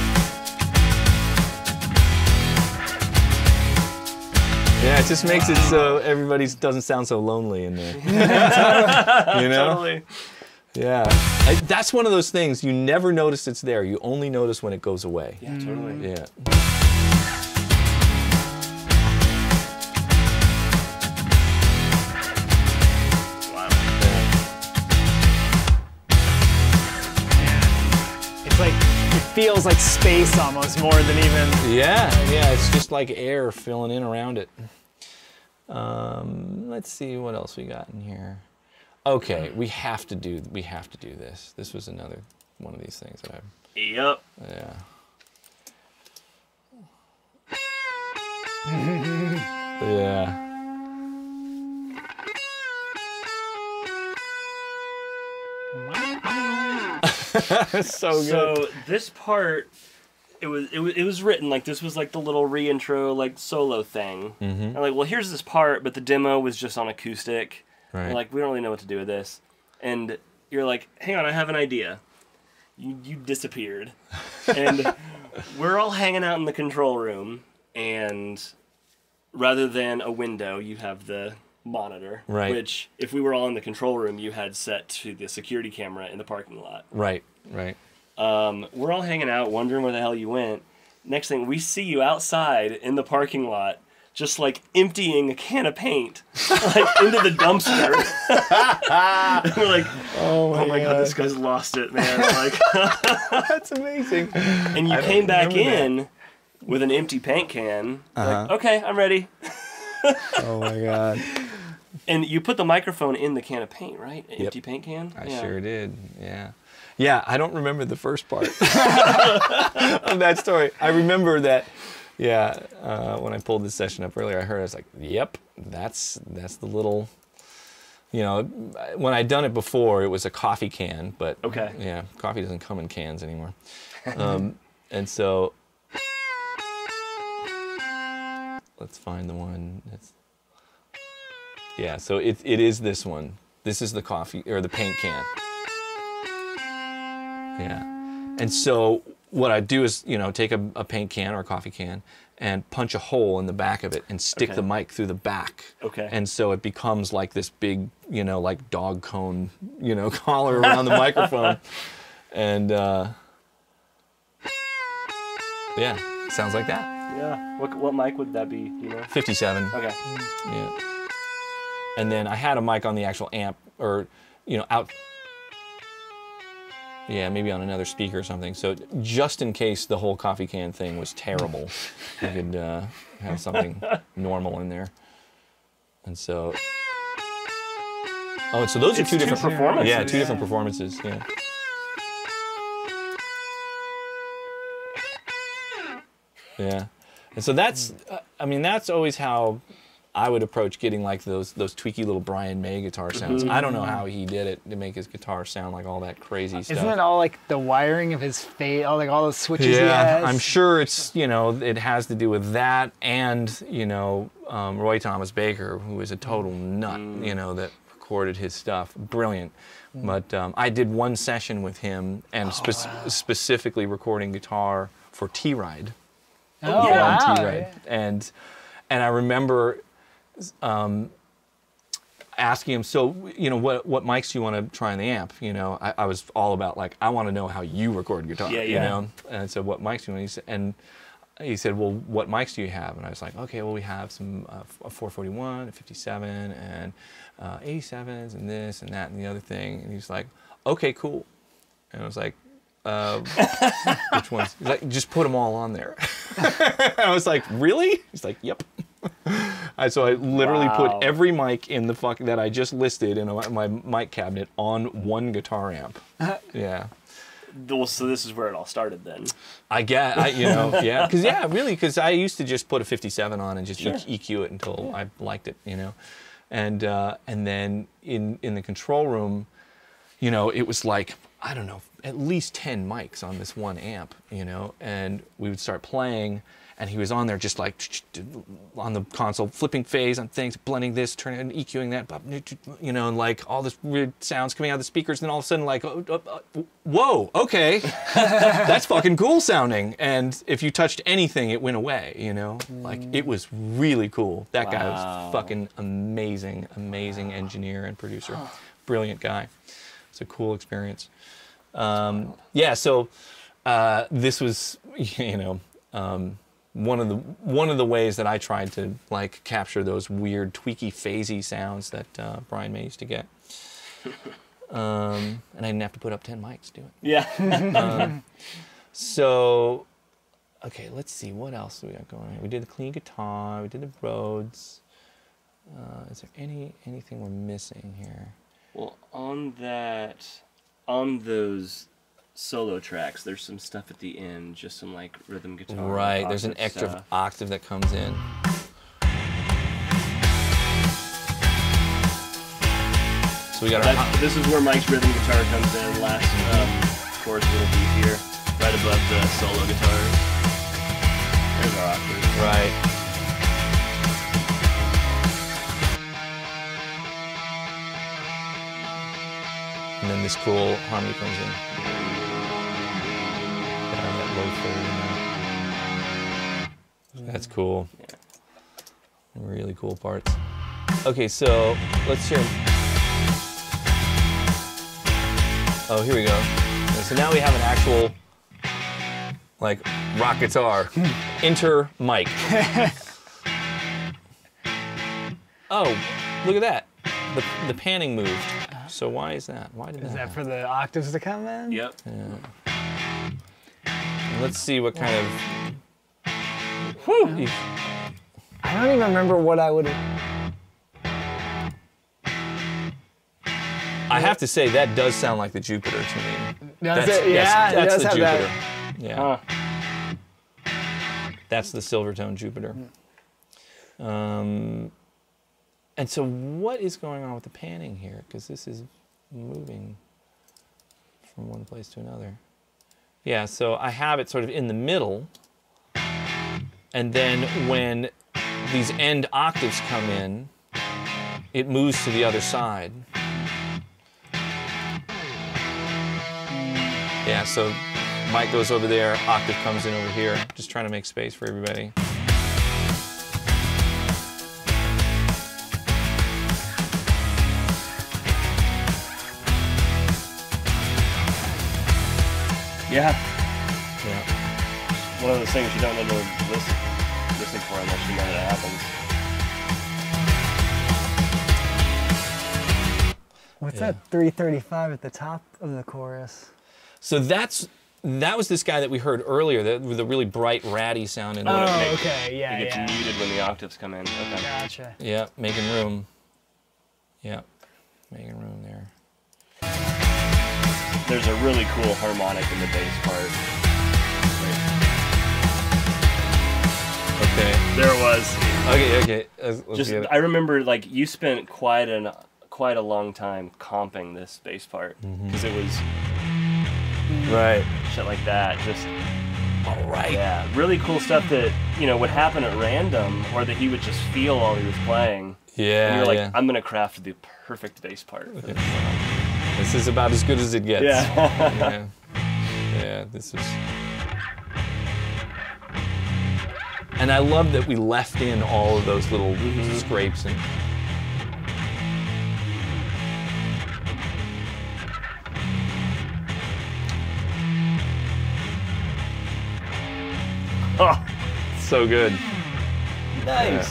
Yeah, it just makes it so everybody doesn't sound so lonely in there. You know? Totally. Yeah. That's one of those things you never notice it's there. You only notice when it goes away. Yeah, totally. Yeah. Wow. It's like, it feels like space almost more than even. Yeah, it's just like air filling in around it. Let's see what else we got in here. Okay, we have to do this. This was another one of these things that I. Yep. Yeah. Yeah. So good. So this part, it was written like this was like the little re-intro like solo thing. I'm like, well, here's this part, but the demo was just on acoustic. Right. And like, we don't really know what to do with this. And you're like, hang on, I have an idea. You disappeared. And we're all hanging out in the control room, and rather than a window, you have the monitor. Right. Which, if we were all in the control room, you had set to the security camera in the parking lot. Right. We're all hanging out, wondering where the hell you went. Next thing, we see you outside in the parking lot, just like emptying a can of paint, like into the dumpster. We're like, oh my god, this guy's lost it, man. Like, That's amazing. and you came back in with an empty paint can. Like, okay, I'm ready. Oh my god. And you put the microphone in the can of paint, right? An empty paint can? I sure did. Yeah. Yeah, I don't remember the first part of that story. I remember that. Yeah, when I pulled this session up earlier, I heard, I was like, yep, that's the little, you know, when I'd done it before, it was a coffee can, but Okay. yeah, coffee doesn't come in cans anymore. And so, let's find the one that's, yeah, so it is this one. This is the coffee, or the paint can. Yeah, and so what I do is, you know, take a paint can or a coffee can and punch a hole in the back of it and stick the mic through the back. Okay. And so it becomes like this big, you know, like dog cone, you know, collar around the microphone. And yeah, sounds like that. Yeah. What mic would that be? Do you know? 57. Okay. Yeah. And then I had a mic on the actual amp, or, you know, out. Yeah, maybe on another speaker or something. So just in case the whole coffee can thing was terrible, we could have something normal in there. And so, oh, and so those are two different performances. Yeah, two different performances. Yeah. Yeah, and so that's, I mean, that's always how I would approach getting like those tweaky little Brian May guitar sounds. I don't know how he did it to make his guitar sound like all that crazy stuff. Isn't it all like the wiring of his face, all those switches he Yeah, has? I'm sure it's, you know, it has to do with that, and, you know, Roy Thomas Baker, who is a total nut, you know, that recorded his stuff. Brilliant. But I did one session with him, and specifically recording guitar for T-Ride. Oh, wow. T-Ride. And I remember asking him, so, you know, what mics do you want to try on the amp? You know, I was all about, like, I want to know how you record guitar, you know? And I said, what mics do you want? He said, well, what mics do you have? And I was like, okay, well, we have some a 441, a 57, and 87s, and this, and that, and the other thing. And he's like, okay, cool. And I was like, which ones? He's like, just put them all on there. I was like, really? He's like, yep. So I literally put every mic in the that I just listed in my mic cabinet on one guitar amp. Yeah. So this is where it all started then. I get, you know, yeah, because I used to just put a 57 on and just EQ it until I liked it, you know, and then in the control room, you know, it was like, I don't know, at least 10 mics on this one amp, you know, and we would start playing, and he was on there just like on the console, flipping phase on things, blending this, turning and EQing that, you know, and like all this weird sounds coming out of the speakers, and then all of a sudden like, whoa, okay, that's fucking cool sounding. And if you touched anything, it went away, you know, like it was really cool. That guy was fucking amazing, amazing engineer and producer, brilliant guy. It's a cool experience. Yeah, so this was, you know, one of the ways that I tried to like capture those weird tweaky phasey sounds that Brian May used to get. And I didn't have to put up 10 mics to do it. Yeah. So, okay, let's see, what else do we got going on? We did the clean guitar, we did the Rhodes. Is there anything we're missing here? Well, on those solo tracks, there's some stuff at the end, just some like rhythm guitar. Right, there's an extra stuff. octave that comes in. So we got our this is where Mike's rhythm guitar comes in. Last chorus a little beefier, right above the solo guitar. There's our octave. right. And then this cool harmony comes in. That low third in there. That's cool. Yeah. Really cool parts. Okay, so let's hear. Oh, here we go. So now we have an actual, like, rock guitar. Enter mic. Oh, look at that. The panning moved. So why is that? Why did that? Is that happen? for the octaves to come in? Yep. Yeah. And let's see what kind of. Whew. I don't even remember what I would have. I have to say that does sound like the Jupiter to me. Does it? Yeah, that's it does the have Jupiter. that. Yeah. That's the Silvertone Jupiter. And so what is going on with the panning here? Because this is moving from one place to another. Yeah, so I have it sort of in the middle. And then when these end octaves come in, it moves to the other side. Yeah, so mic goes over there, octave comes in over here. Just trying to make space for everybody. Yeah. Yeah. One of those things you don't know to listen for unless you know that it happens. What's that 335 at the top of the chorus? So that was this guy that we heard earlier, with the really bright, ratty sound. And Okay, yeah, It gets yeah. muted when the octaves come in. Okay. Gotcha. Yeah, making room. Yeah, making room there. There's a really cool harmonic in the bass part. Okay. There it was. Okay. Let's Just get it. I remember like you spent quite a long time comping this bass part because it was Right. shit like that. Just All right. yeah, really cool stuff that would happen at random or that he would just feel while he was playing. Yeah. And you're like, yeah. I'm gonna craft the perfect bass part. For this song. This is about as good as it gets. Yeah. Yeah, this is. And I love that we left in all of those little scrapes and. Oh, So good. nice.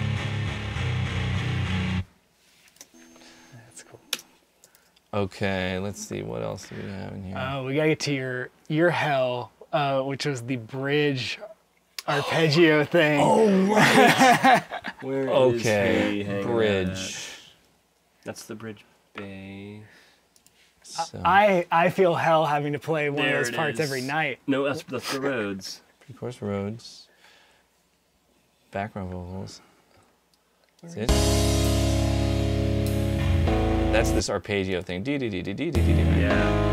That's cool. Okay, let's see what else do we have in here. We gotta get to your hell, which was the bridge arpeggio thing. Where is Okay, he hanging bridge. at? That's the bridge bass. So, I feel hell having to play one There of those it parts is. every night. No, that's the Rhodes. pre-chorus Rhodes, background vocals. That's it. That's this arpeggio thing. Yeah.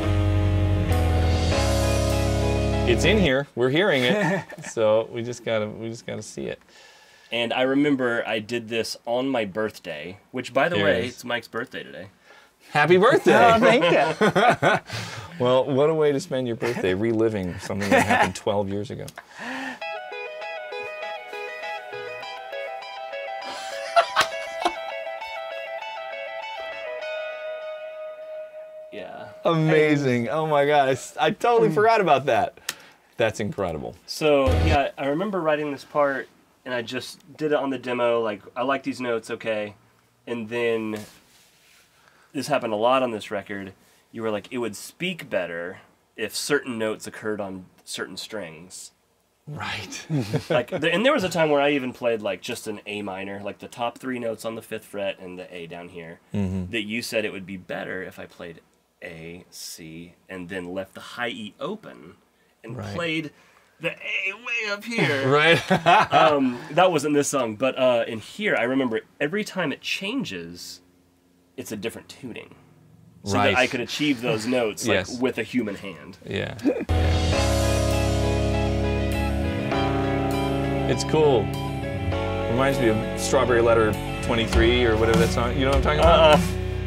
It's in here. We're hearing it. So we just gotta see it. And I remember I did this on my birthday, which, by the Here way, it is. it's Mike's birthday today. Happy birthday! Oh, thank you. Well, what a way to spend your birthday, reliving something that happened 12 years ago. Yeah. Amazing. Oh my gosh. I totally forgot about that. That's incredible. So, yeah, I remember writing this part, and I just did it on the demo, like, I like these notes, okay. And then, this happened a lot on this record, you were like, it would speak better if certain notes occurred on certain strings. Right. Like, and there was a time where I even played, like, just an A minor, like the top 3 notes on the 5th fret and the A down here, that you said it would be better if I played A, C, and then left the high E open and Right. played the A way up here. Right. That wasn't this song, but in here, I remember every time it changes, it's a different tuning. So Right. that I could achieve those notes like, Yes. with a human hand. Yeah. It's cool. Reminds me of Strawberry Letter 23 or whatever that song. You know what I'm talking about?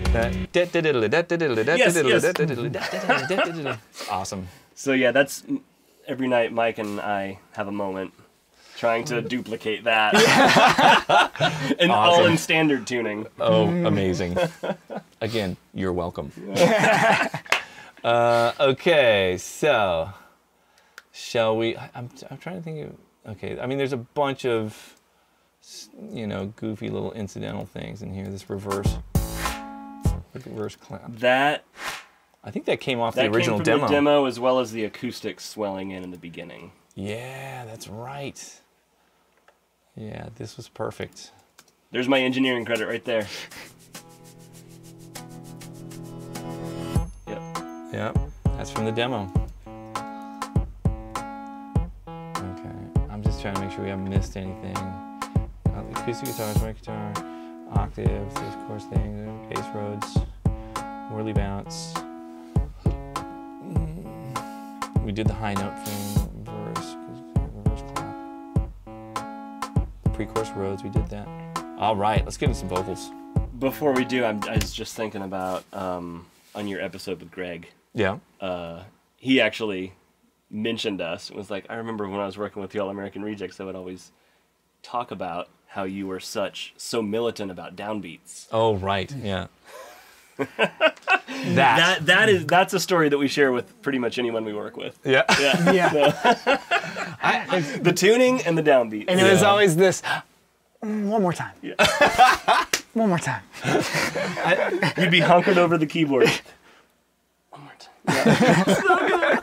It's awesome. So yeah, that's every night Mike and I have a moment trying to duplicate that. And all in standard tuning. Oh, amazing. Again, you're welcome. Okay, so shall we? I'm trying to think of. Okay, I mean, there's a bunch of, you know, goofy little incidental things in here. This reverse clap. That I think that came off the came original from demo. the demo as well as the acoustics swelling in the beginning. Yeah, that's right. Yeah, this was perfect. There's my engineering credit right there. Yep. Yep, that's from the demo. Okay, I'm just trying to make sure we haven't missed anything. Acoustic guitar, sonic guitar, octaves, these chorus things, bass Rhodes, whirly bounce. We did the high note thing, reverse clap. The pre-chorus Rhodes, we did that. All right, let's get into some vocals. Before we do, I was just thinking about on your episode with Greg. Yeah. He actually mentioned us. It was like, I remember when I was working with the All-American Rejects, I would always talk about how you were so militant about downbeats. Oh, right, yeah. That's a story that we share with pretty much anyone we work with. Yeah. Yeah. Yeah. The tuning and the downbeat. And it was always this, one more time. Yeah. One more time. You'd be hunkered over the keyboard. One more time.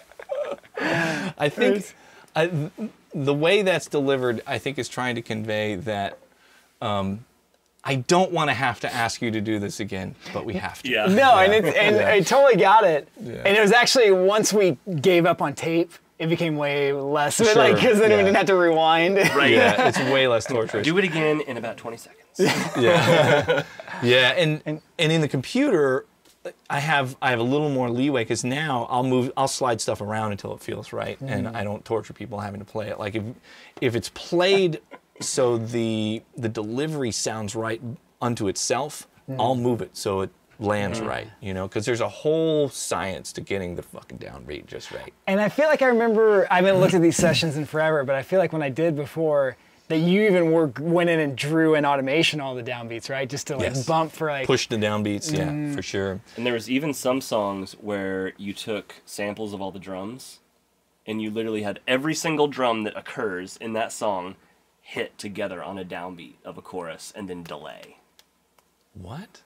I think the way that's delivered, I think, is trying to convey that I don't want to have to ask you to do this again, but we have to. Yeah. No, and I totally got it. Yeah. And it was actually once we gave up on tape, it became way less. Sure, Because then we yeah. didn't have to rewind. Right. Yeah, it's way less torturous. Do it again in about 20 seconds. Yeah. Yeah, and in the computer, I have a little more leeway because now I'll slide stuff around until it feels right, and I don't torture people having to play it. Like if it's played so the delivery sounds right unto itself, I'll move it so it lands right, you know, because there's a whole science to getting the fucking downbeat just right. And I feel like I remember, I haven't looked at these sessions in forever, but I feel like when I did before, that you even went in and drew in automation all the downbeats, right? Just to like Yes. bump for like... Push the downbeats, yeah, for sure. And there was even some songs where you took samples of all the drums, and you literally had every single drum that occurs in that song hit together on a downbeat of a chorus and then delay. What?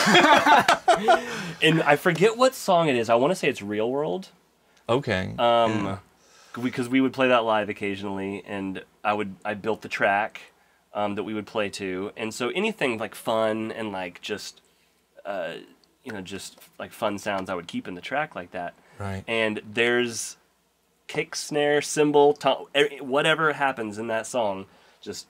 And I forget what song it is. I want to say it's Real World. Okay. Because we would play that live occasionally, and I built the track that we would play to, and so anything like fun and like just you know, just like fun sounds I would keep in the track like that. Right. And there's kick, snare, cymbal, whatever happens in that song, just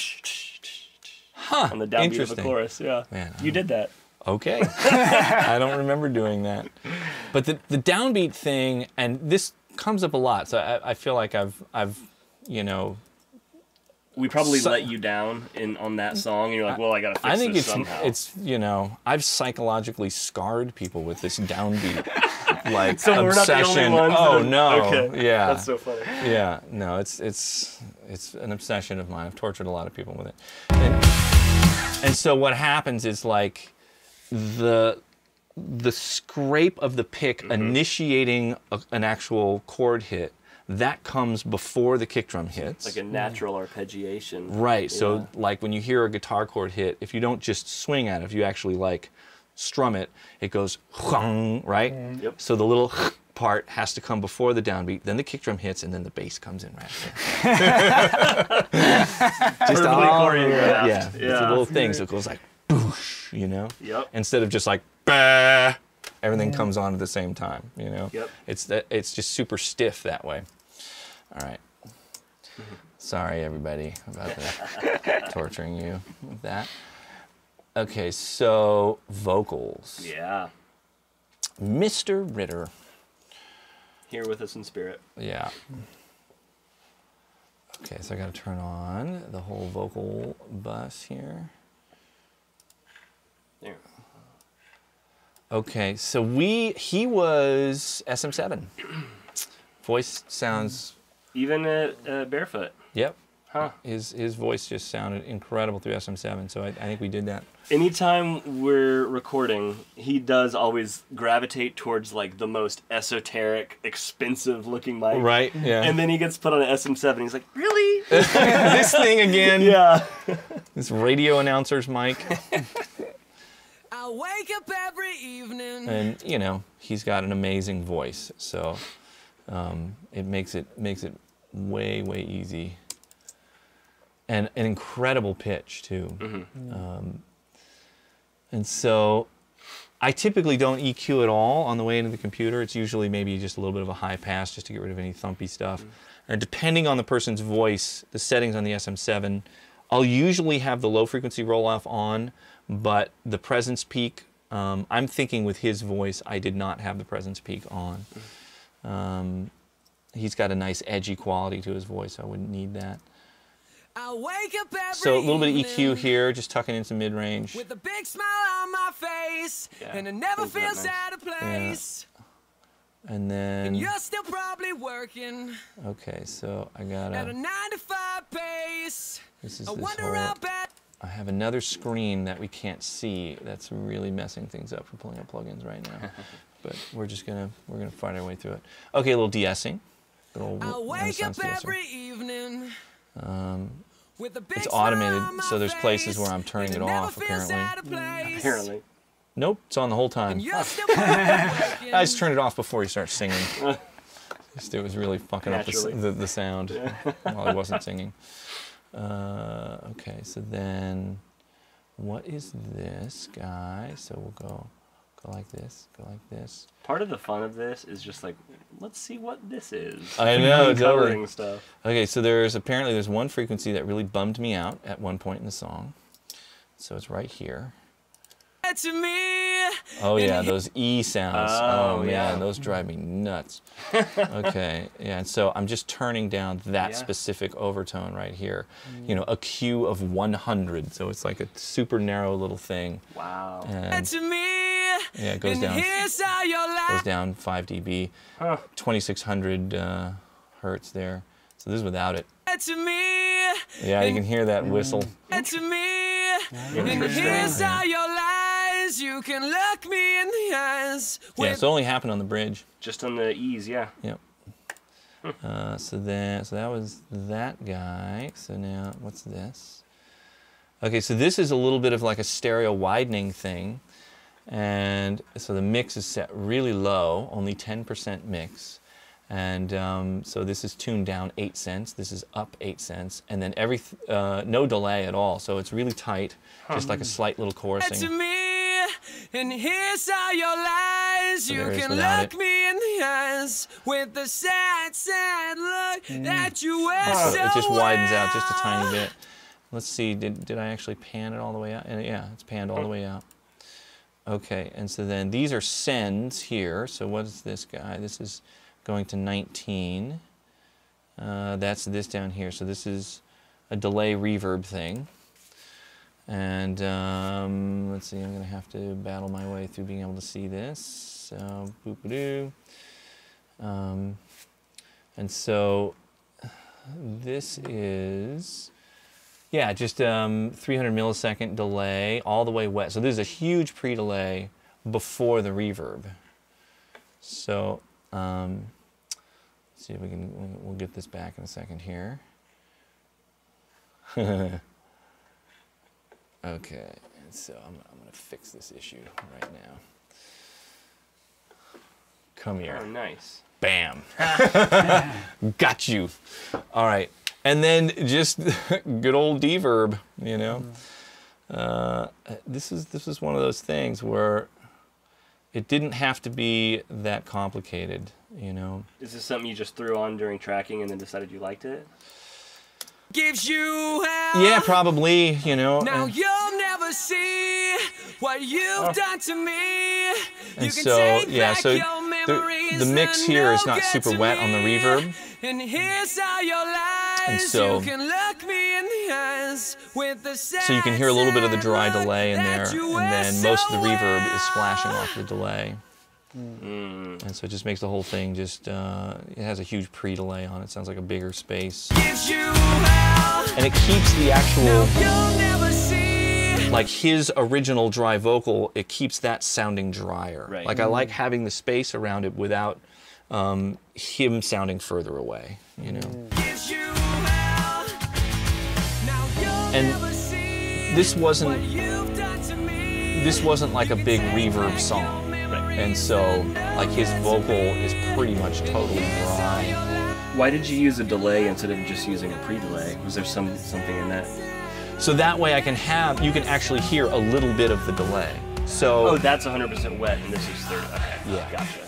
on the downbeat of the chorus. Yeah, Man, you did that. Okay. I don't remember doing that. But the downbeat thing, and this comes up a lot, so I feel like I've you know, we probably let you down on that song, and you're like, well, I gotta fix this somehow. it's you know, I've psychologically scarred people with this downbeat like so we're obsession. Not the only ones oh no. Okay. Yeah. That's so funny. Yeah, no, it's an obsession of mine. I've tortured a lot of people with it. And so what happens is like the scrape of the pick initiating an actual chord hit, that comes before the kick drum hits. Like a natural arpeggiation. Right, so like when you hear a guitar chord hit, if you don't just swing at it, if you actually like strum it, it goes right? Yep. So the little part has to come before the downbeat, then the kick drum hits, and then the bass comes in right there. Just perfectly choreographed. Yeah, it's a little thing, so it goes like boosh, you know? Yep. Instead of just like bah, everything comes on at the same time, you know? Yep. It's just super stiff that way. All right. Sorry, everybody, about torturing you with that. Okay, so vocals. Yeah. Mr. Ritter. Here with us in spirit. Yeah. Okay, so I gotta turn on the whole vocal bus here. There. Okay, so he was SM7. Voice sounds. Even barefoot. Yep. Huh. His voice just sounded incredible through SM7, so I think we did that. Anytime we're recording, he does always gravitate towards like the most esoteric, expensive looking mic. Right, yeah. And then he gets put on an SM7. He's like, really? This thing again. Yeah. This radio announcer's mic. I wake up every evening. And, you know, he's got an amazing voice, so it makes it way, way easy. And an incredible pitch, too. Mm-hmm. And so I typically don't EQ at all on the way into the computer. It's usually maybe just a little bit of a high pass just to get rid of any thumpy stuff. And depending on the person's voice, the settings on the SM7, I'll usually have the low frequency roll-off on, but the presence peak, I'm thinking with his voice, I did not have the presence peak on. He's got a nice edgy quality to his voice, so I wouldn't need that. I wake up every So a little bit of evening EQ here, just tucking into mid-range. with a big smile on my face, Yeah, and it never isn't that feels nice? out of place. And then, And you're still probably working okay, so I at a gotta, 9-to-5 pace. this is I this wonder whole, how bad. I have another screen that we can't see that's really messing things up for pulling up plugins right now. But we're gonna find our way through it. Okay, a little de-essing. Good old I wake Renaissance up de-esser. every evening. With a big It's smile automated, on my so there's places face, where I'm turning and it never off, feels apparently. out of place. Apparently. Nope, it's on the whole time. And you're still probably working. I just turned it off before he started singing. It was really fucking up Naturally. the sound while I wasn't singing. Okay, so then, what is this guy? So we'll go like this, go like this. Part of the fun of this is just like, let's see what this is. I know, Uncovering totally. stuff. Okay, so there's one frequency that really bummed me out at one point in the song. So it's right here. To me. Oh yeah, those E sounds. Oh, Oh man, yeah. those drive me nuts. Okay, yeah, and so I'm just turning down that Yeah. specific overtone right here. You know, a Q of 100, so it's like a super narrow little thing. Wow. And To me. yeah, it goes And down. here's how your life. Goes down 5 dB, 2600 hertz there. So this is without it. To me. Yeah, you can hear that whistle. To me. And here's how your lies. You can look me in the eyes. Yeah, so it only happened on the bridge. Just on the E's, yeah. Yep. So that was that guy. So now, what's this? Okay, so this is a little bit of like a stereo widening thing. And so the mix is set really low, only 10% mix. And so this is tuned down 8 cents. This is up 8 cents. And then no delay at all. So it's really tight, just like a slight little To chorusing. me. And here's all your lies. So You there it is can without look it. me in the eyes with the sad, sad look that you wear So so it just widens out just a well. tiny bit. Let's see, did I actually pan it all the way out? And yeah, it's panned all the way out. Okay, and so then these are sends here. So what is this guy? This is going to 19. That's this down here. So this is a delay reverb thing. And let's see, I'm going to have to battle my way through being able to see this. So, boop-a-doo. And so this is, yeah, just 300 millisecond delay all the way wet. So this is a huge pre-delay before the reverb. So let's see if we'll get this back in a second here. Okay, and so I'm going to fix this issue right now. Come here. Oh, nice. Bam. Got you. All right. And then just good old deverb, you know. This is one of those things where it didn't have to be that complicated, you know. Is this something you just threw on during tracking and then decided you liked it? Gives you hell. Yeah, probably, you know. Now you'll never see what you've done to me. And You can so, take yeah, back so your memories the mix and here is no not good super to wet on the me. reverb. And here's all your lies. And so- you can look me in the eyes with the So you can hear a little bit of the dry sad delay in look there, that you and wear then most of the so reverb is well. splashing off the delay. And so it just makes the whole thing just, it has a huge pre-delay on it. Sounds like a bigger space. Gives you hell. And it keeps the Now actual, you'll never see. like his original dry vocal, it keeps that sounding drier. Right. Like I like having the space around it without him sounding further away, you know. Gives you hell. Now you'll And never see this what wasn't you've done to me. this wasn't like a big reverb song. And so like his vocal is pretty much totally dry. Why did you use a delay instead of just using a pre-delay? Was there something in that? So that way you can actually hear a little bit of the delay. So Oh, that's 100% wet, and this is 30. Okay, Yeah. gotcha.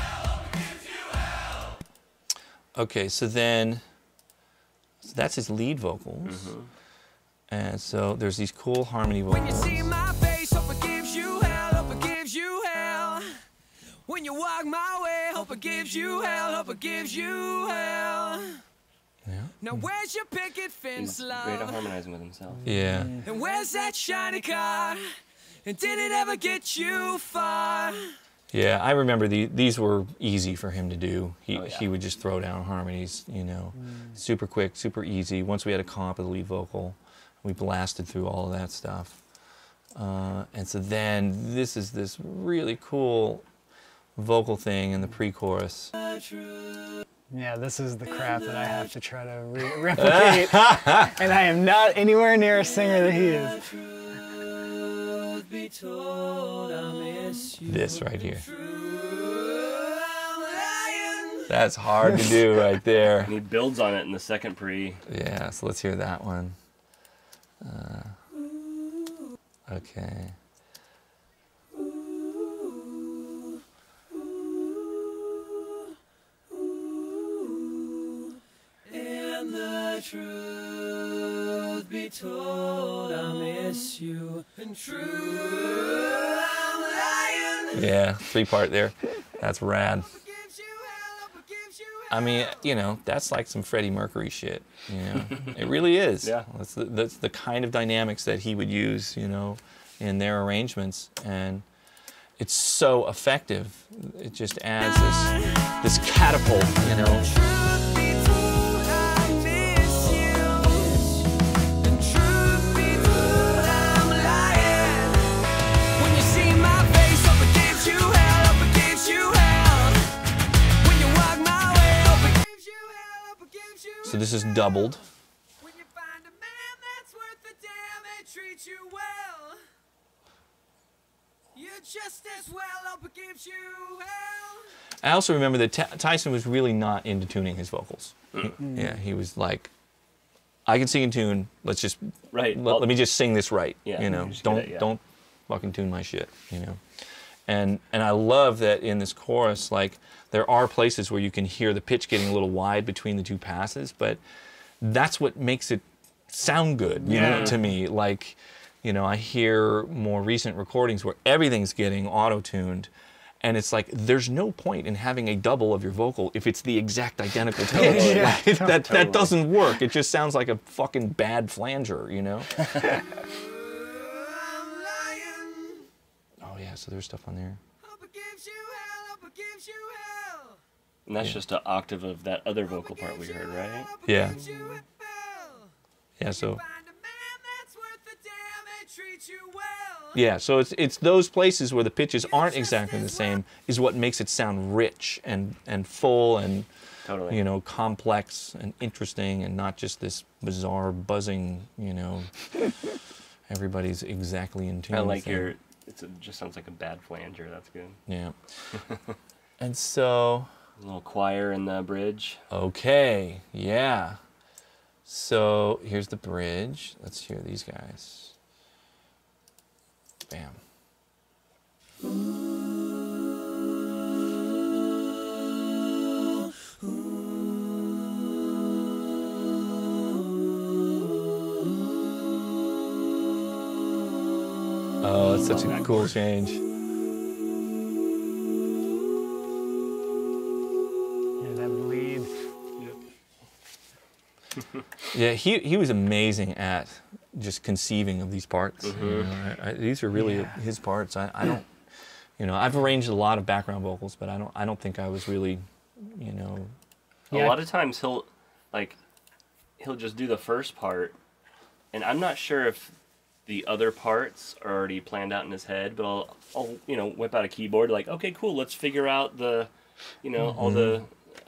okay, so that's his lead vocals. And so there's these cool harmony When you vocals. see my face, hope it gives you hell, hope it gives you hell. When you walk my way, hope it gives you hell, hope it gives you hell. Yeah. Now where's your picket fence, He's great at love? harmonizing with himself. Yeah. And where's that shiny car? And did it ever get you far? Yeah, I remember these were easy for him to do. Oh, yeah. He would just throw down harmonies, you know, super quick, super easy. Once we had a comp of the lead vocal, we blasted through all of that stuff. And so then this is this really cool vocal thing in the pre-chorus. Yeah, this is the crap that I have to try to replicate. And I am not anywhere near a singer that he is. This right here. That's hard to do right there. And he builds on it in the second pre. Yeah, so let's hear that one. Okay. And the truth be told, I miss you. And true, I'm lying. Yeah, 3-part there. That's rad. Gives you hell, hope it gives you hell. I mean, you know, that's like some Freddie Mercury shit, you know. It really is. Yeah. That's the kind of dynamics that he would use, you know, in their arrangements, and it's so effective. It just adds this catapult, you know. Truth be told, I miss you. And truth be told, I'm lying. When you see my face, hope it gives you hell, hope it gives you hell. When you walk my way, hope it gives you hell, hope it gives you hell. So this is doubled. When you find a man that's worth the damn and treats you well, you're just as well, hope it gives you hell. I also remember that Tyson was really not into tuning his vocals. Yeah, he was like, I can sing in tune. Let's just Right. let me just sing this right. Yeah, you know, just get don't it, yeah. don't fucking tune my shit, you know. And I love that in this chorus, like, there are places where you can hear the pitch getting a little wide between the two passes, but that's what makes it sound good, you know, to me. Like, you know, I hear more recent recordings where everything's getting auto-tuned, and it's like, there's no point in having a double of your vocal if it's the exact identical pitch. That doesn't work. It just sounds like a fucking bad flanger, you know? Oh yeah, so there's stuff on there. And that's just an octave of that other vocal part we heard, right? Yeah. Yeah, so. Yeah, so it's those places where the pitches aren't exactly the same is what makes it sound rich and full and Totally. you know, complex and interesting and not just this bizarre buzzing, you know. Everybody's exactly in tune. I like your. It just sounds like a bad flanger. That's good. Yeah. And so. A little choir in the bridge. Okay. Yeah. So here's the bridge. Let's hear these guys. Bam. Oh, it's such a cool change. Yeah, that bleed. Yeah, he was amazing at just conceiving of these parts. You know, these are really his parts. I don't, you know, I've arranged a lot of background vocals, but I don't think I was really, you know. A lot of times he'll just do the first part, and I'm not sure if the other parts are already planned out in his head, but I'll you know, whip out a keyboard like, okay, cool, let's figure out the, you know, all the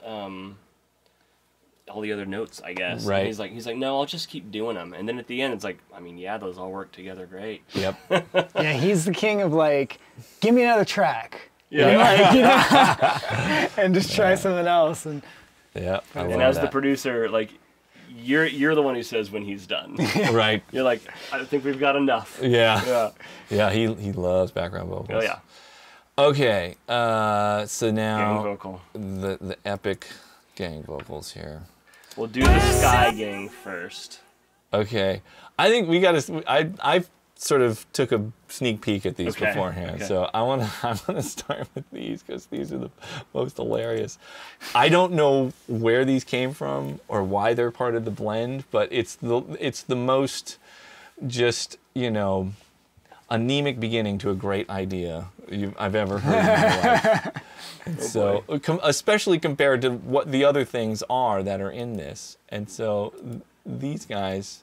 other notes, I guess. Right. And he's like, no, I'll just keep doing them. And then at the end, it's like, I mean, yeah, those all work together great. Yep. Yeah, he's the king of like, give me another track. Yeah. And, like, you know, and just try something else. And Yeah. I love And as that. the producer, like, you're the one who says when he's done. Right. You're like, I think we've got enough. Yeah. Yeah. Yeah. He loves background vocals. Oh yeah. Okay. So now Gang vocal. the epic gang vocals here. We'll do the Sky Gang first. Okay. I think we got to. I sort of took a sneak peek at these Okay, beforehand, okay. so I want to start with these because these are the most hilarious. I don't know where these came from or why they're part of the blend, but it's the most just, you know, anemic beginning to a great idea I've ever heard in my life. And so, especially compared to what the other things are that are in this, and so these guys.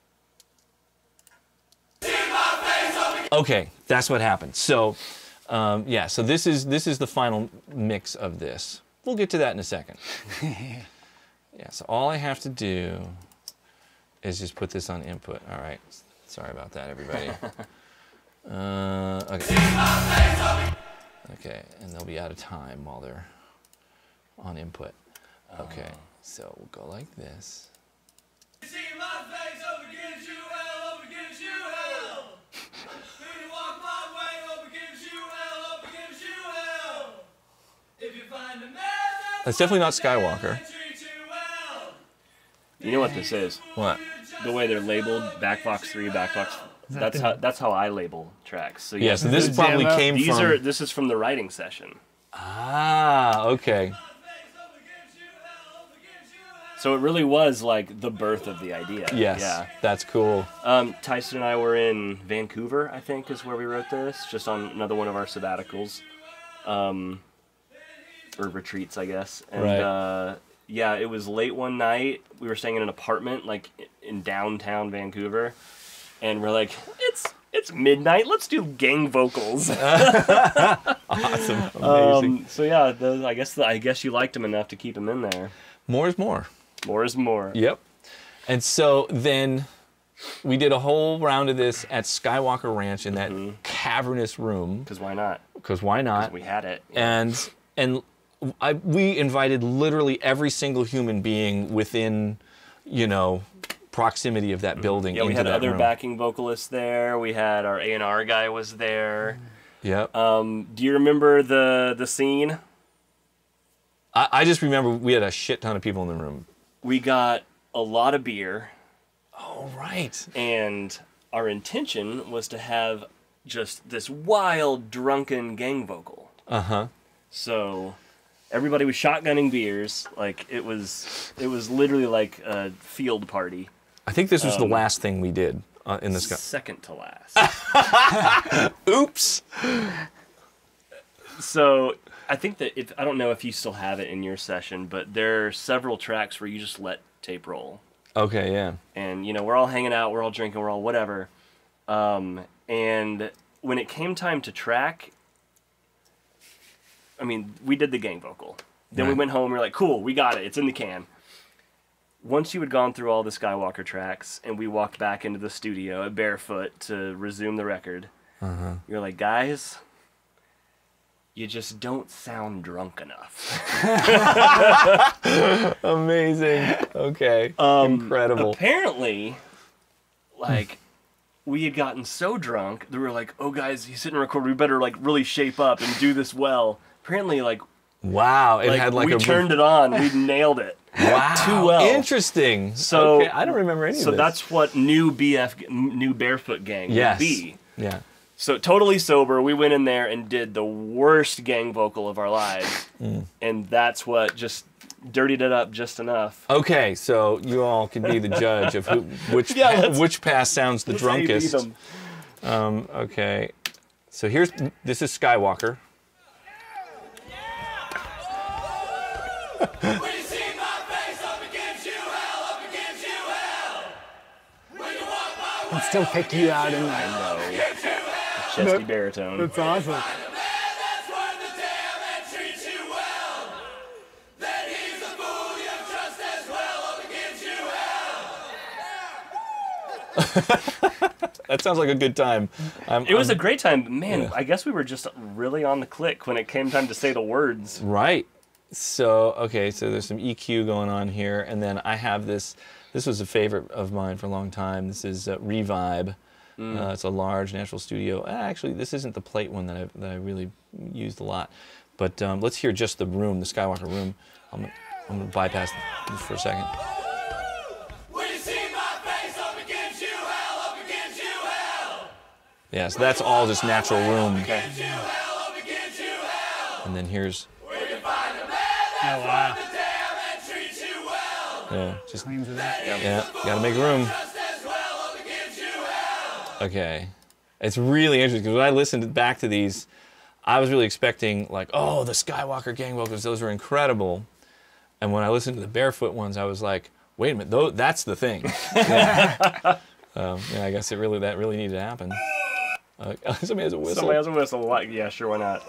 Okay, that's what happened. So, yeah. So this is the final mix of this. We'll get to that in a second. Yeah. So all I have to do is just put this on input. All right. Sorry about that, everybody. Okay. Okay, and they'll be out of time while they're on input. Okay. So we'll go like this. You see my face, hope it gives you hell, hope it gives you hell. When you walk my way, hope it gives you hell, hope it gives you hell. If you find a man That's definitely not Skywalker. that treats you well. You know what this is? What? The way they're labeled, backbox 3, backbox. That's how I label tracks. So Yeah. So this The probably demo. came from. This is from the writing session. Ah. Okay. So it really was like the birth of the idea. Yes. Yeah. That's cool. Tyson and I were in Vancouver, I think, is where we wrote this, just on another one of our sabbaticals, or retreats, I guess. And Right. yeah, it was late one night. We were staying in an apartment like in downtown Vancouver, and we're like, it's midnight. Let's do gang vocals. Awesome. Amazing. So yeah, I guess you liked them enough to keep them in there. More is more. More is more. Yep. And so then we did a whole round of this at Skywalker Ranch in that cavernous room. Because why not? Because why not? We had it. And we invited literally every single human being within, you know, proximity of that building. Yeah, we into had that other room. backing vocalists there. We had our A&R guy was there. Yep. Do you remember the scene? I just remember we had a shit ton of people in the room. We got a lot of beer. Oh, right. And our intention was to have just this wild, drunken gang vocal. Uh-huh. So everybody was shotgunning beers. Like, it was literally like a field party. I think this was the last thing we did in this. Second to last. Oops. So I think that I don't know if you still have it in your session, but there are several tracks where you just let tape roll. Okay, yeah. And, you know, we're all hanging out, we're all drinking, we're all whatever. And when it came time to track, I mean, we did the gang vocal. Then we Right. went home, we were like, cool, we got it, it's in the can. Once you had gone through all the Skywalker tracks and we walked back into the studio at barefoot to resume the record, you're like, guys, you just don't sound drunk enough. Amazing. Okay. Incredible. Apparently, like, we had gotten so drunk that we were like, oh, guys, he's sitting record. We better, like, really shape up and do this well. Apparently, like, Wow. It had like we a turned it on. We nailed it. Wow. too well. Interesting. So okay. I don't remember any of So this. that's what new Barefoot Gang yes. would be. Yeah. So totally sober, we went in there and did the worst gang vocal of our lives. And that's what just dirtied it up just enough. Okay, so you all can be the judge of which pass sounds the drunkest. Okay, so this is Skywalker. Can still pick you out in that. Chesty baritone. That's awesome. That sounds like a good time. It was a great time, but man, yeah. I guess we were just really on the click when it came time to say the words. Right. So, okay, so there's some EQ going on here, and then I have this. This was a favorite of mine for a long time. This is Revibe. It's a large Nashville studio. Actually, this isn't the plate one that I really used a lot. But let's hear just the room, the Skywalker room. I'm going to bypass this for a second. Yeah, so that's all just natural room. Okay. And then here's... Oh, wow. Yeah, just... Claims of that. Yeah, gotta make room. Okay. It's really interesting, because when I listened back to these, I was really expecting, like, oh, the Skywalker gang vocals, those are incredible. And when I listened to the Barefoot ones, I was like, wait a minute, that's the thing. Yeah, I guess that really needed to happen. Somebody has a whistle. Somebody has a whistle. Yeah, sure, why not?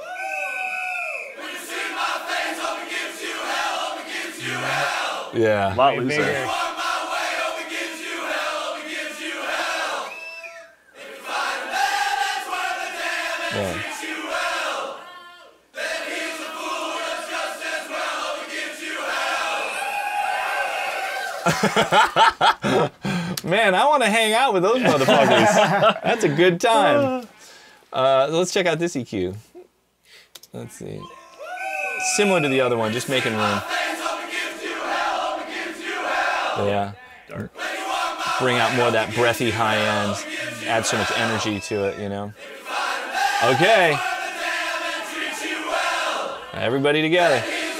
Yeah. A lot looser. Yeah. Man, I want to hang out with those motherfuckers. That's a good time. Let's check out this EQ. Let's see. Similar to the other one, just making room. Yeah. Dark. Bring out more of that breathy high end. Add so much energy to it, you know. Okay. Everybody together.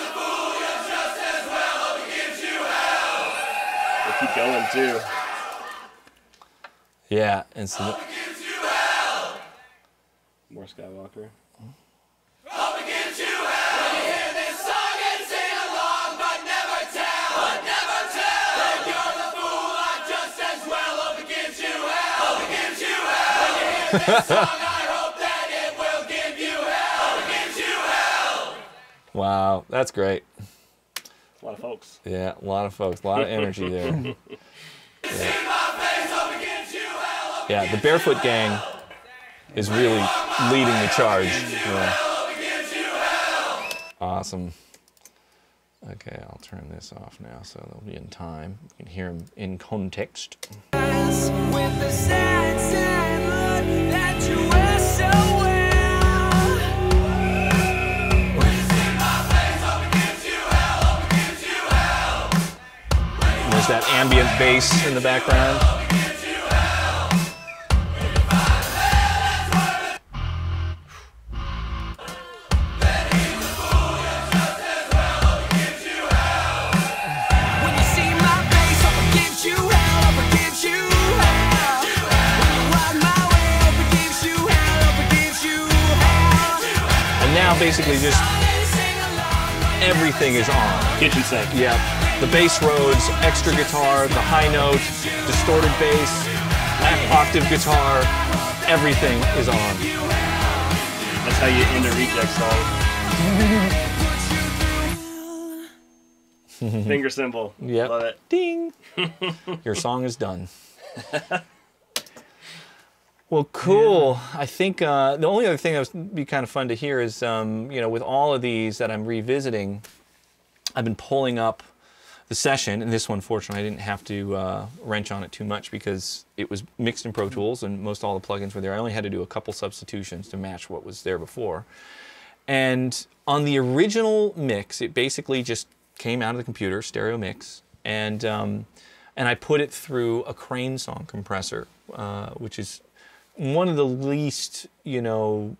We'll keep going too. Yeah, and so More Skywalker. wow, that's great. A lot of folks. Yeah, a lot of folks, a lot of energy there. Yeah, the Barefoot Gang is really leading the charge. Yeah. Awesome. Okay, I'll turn this off now so they'll be in time. You can hear them in context. With the sad, sad look that you wear so well. When you see my face, hope it gives you hell, hope it gives you hell. There's that ambient bass in the background. Basically just everything is on. Kitchen sink. Yeah. The bass Rhodes, extra guitar, the high note, distorted bass, octave guitar, everything is on. That's how you end a reject song. Finger symbol. Yep. Love it. Ding. Your song is done. Well, cool. I think the only other thing that would be kind of fun to hear is, you know, with all of these that I'm revisiting, I've been pulling up the session, and this one, fortunately, I didn't have to wrench on it too much because it was mixed in Pro Tools, and most all the plugins were there. I only had to do a couple substitutions to match what was there before. And on the original mix, it basically just came out of the computer, stereo mix, and I put it through a Crane song compressor, which is one of the least, you know,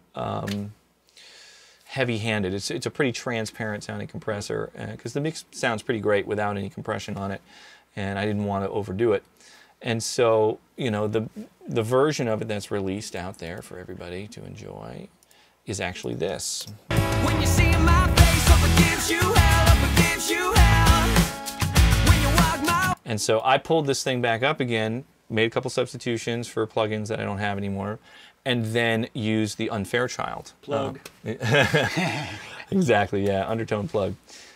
heavy-handed. It's a pretty transparent sounding compressor because the mix sounds pretty great without any compression on it, and I didn't want to overdo it. And so, you know, the version of it that's released out there for everybody to enjoy is actually this. When you see my face, hope it gives you hell, hope it gives you hell. When you walk my... And so I pulled this thing back up again, made a couple substitutions for plugins that I don't have anymore, and then used the Unfairchild. Plug. Exactly, yeah, undertone plug.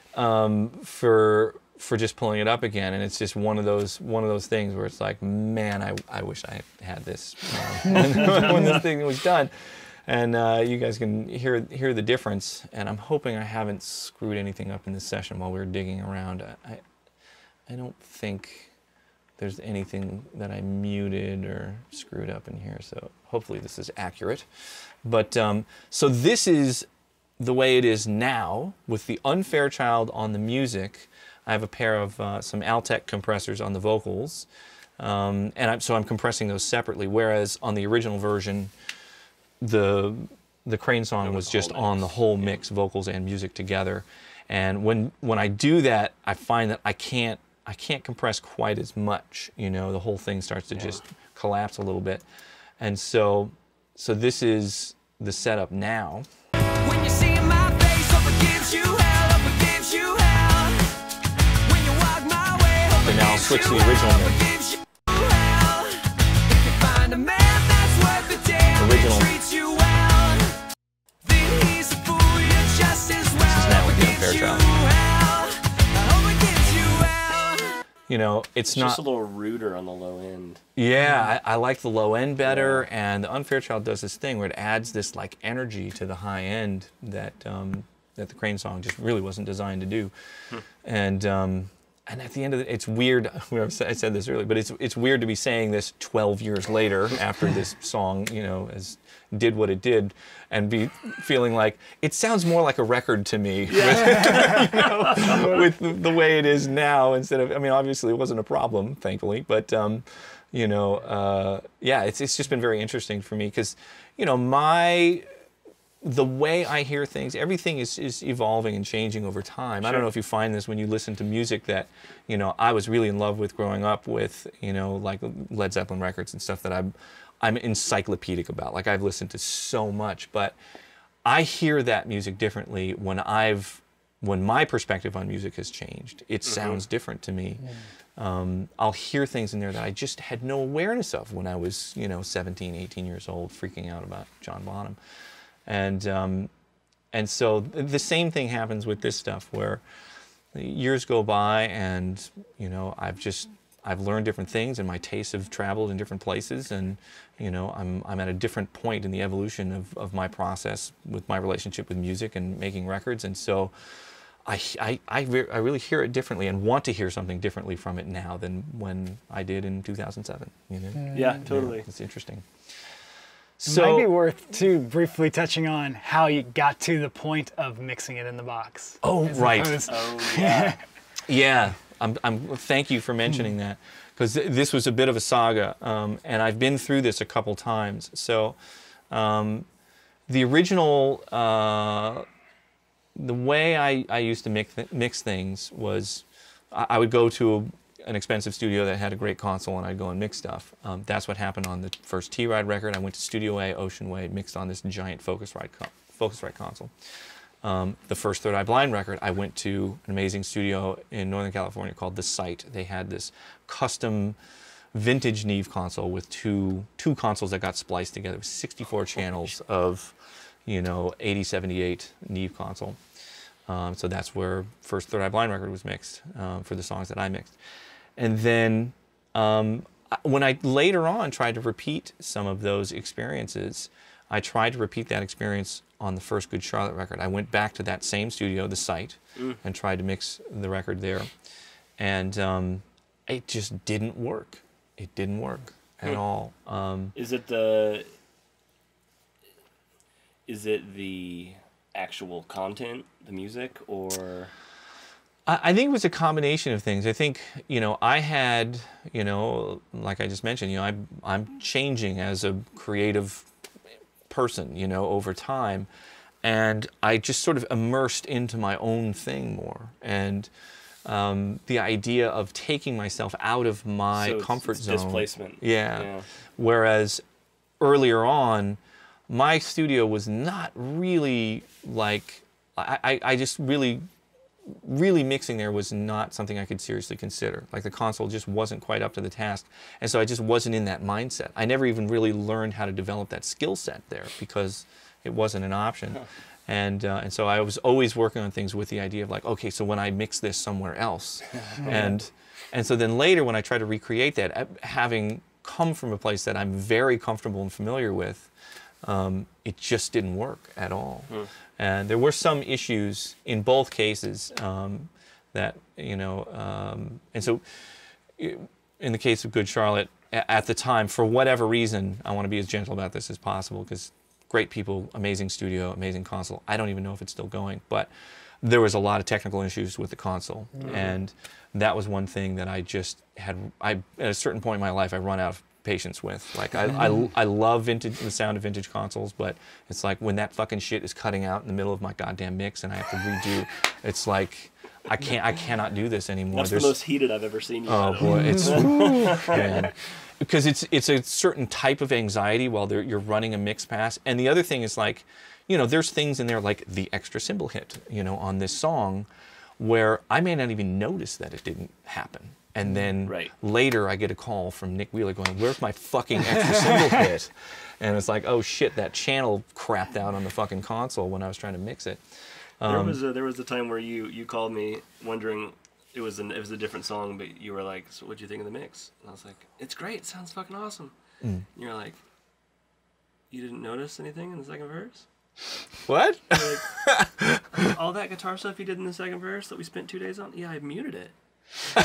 For just pulling it up again, and it's just one of those things where it's like, man, I wish I had this when this thing was done. And you guys can hear the difference, and I'm hoping I haven't screwed anything up in this session while we were digging around. I don't think there's anything that I muted or screwed up in here, so hopefully this is accurate. But so this is the way it is now with the Unfairchild on the music. I have a pair of some Altec compressors on the vocals, and so I'm compressing those separately, whereas on the original version, the Crane song was just on the whole mix, vocals and music together. And when I do that, I find that I can't compress quite as much. You know, the whole thing starts to just collapse a little bit. And so this is the setup now. When you see my face, hope it gives you hell, hope it gives you hell. When you walk my way, hope And now I'll switch to the original mix. gives you hell. If you find a man that's worth the damn, Original. he treats you well, then he's a fool, you're just as well. This is now with the Hope it gives you Unfairchild. hell. I hope it gives you hell. You know, it's Just not. a little ruder on the low end. Yeah, I like the low end better, and the Unfairchild does this thing where it adds this like energy to the high end that that the Crane song just really wasn't designed to do. And at the end of it, it's weird. I said this earlier, but it's weird to be saying this 12 years later after this song, you know, did what it did, and be feeling like it sounds more like a record to me with the way it is now instead of. I mean, obviously it wasn't a problem, thankfully, but you know, yeah, it's just been very interesting for me because, you know, the way I hear things, everything is evolving and changing over time. I don't know if you find this when you listen to music that, you know, I was really in love with growing up with, you know, like Led Zeppelin records and stuff that I'm encyclopedic about. Like I've listened to so much, but I hear that music differently when my perspective on music has changed. It sounds different to me. I'll hear things in there that I just had no awareness of when I was, you know, 17, 18 years old, freaking out about John Bonham. And so the same thing happens with this stuff where years go by and, you know, I've learned different things and my tastes have traveled in different places, and, you know, I'm at a different point in the evolution of my process with my relationship with music and making records. And so I really hear it differently and want to hear something differently from it now than when I did in 2007. You know? Yeah, totally. Yeah, it's interesting. It might be worth too briefly touching on how you got to the point of mixing it in the box. Oh, right. Oh, yeah. Yeah. Thank you for mentioning that, because this was a bit of a saga, and I've been through this a couple times. So, the original, the way I used to mix things was, I would go to an expensive studio that had a great console, and I'd go and mix stuff. That's what happened on the first T-Ride record. I went to Studio A, Ocean Way, mixed on this giant Focusrite console. The first Third Eye Blind record, I went to an amazing studio in Northern California called The Site. They had this custom vintage Neve console with two consoles that got spliced together. It was 64 channels of, 8078 Neve console. So that's where first Third Eye Blind record was mixed for the songs that I mixed. And then when I later on tried to repeat some of those experiences, I tried to repeat that experience on the first Good Charlotte record. I went back to that same studio, The Site, and tried to mix the record there. And it just didn't work. It didn't work at all. Is it the actual content, the music, or? I think it was a combination of things. I think, I had, like I just mentioned, I'm changing as a creative person, over time, and I just sort of immersed into my own thing more. And the idea of taking myself out of my comfort zone. Displacement. Yeah. Whereas earlier on, my studio was not really like, I just really mixing there was not something I could seriously consider. Like the console just wasn't quite up to the task. And so I just wasn't in that mindset. I never even really learned how to develop that skill set there because it wasn't an option. And so I was always working on things with the idea of like, okay, so when I mix this somewhere else. and so then later when I try to recreate that, having come from a place that I'm very comfortable and familiar with, it just didn't work at all. And there were some issues in both cases that, and so in the case of Good Charlotte, at the time, for whatever reason, I want to be as gentle about this as possible because great people, amazing studio, amazing console. I don't even know if it's still going, but there was a lot of technical issues with the console. And that was one thing that I just had, at a certain point in my life, I run out of patience with. Like I love the sound of vintage consoles, but it's like when that fucking shit is cutting out in the middle of my goddamn mix and I have to redo, it's like I cannot do this anymore. That's the most heated I've ever seen you. Oh boy, it's man. Because it's a certain type of anxiety while you're running a mix pass. And the other thing is like, there's things in there like the extra cymbal hit, on this song where I may not even notice that it didn't happen. And then later I get a call from Nick Wheeler going, where's my fucking extra cymbal hit? And it's like, oh shit, that channel crapped out on the fucking console when I was trying to mix it. There was a time where you called me wondering, it was a different song, but you were like, so what'd you think of the mix? And I was like, it's great, it sounds fucking awesome. And you're like, you didn't notice anything in the second verse? What? Like, all that guitar stuff you did in the second verse that we spent 2 days on? Yeah, I muted it. And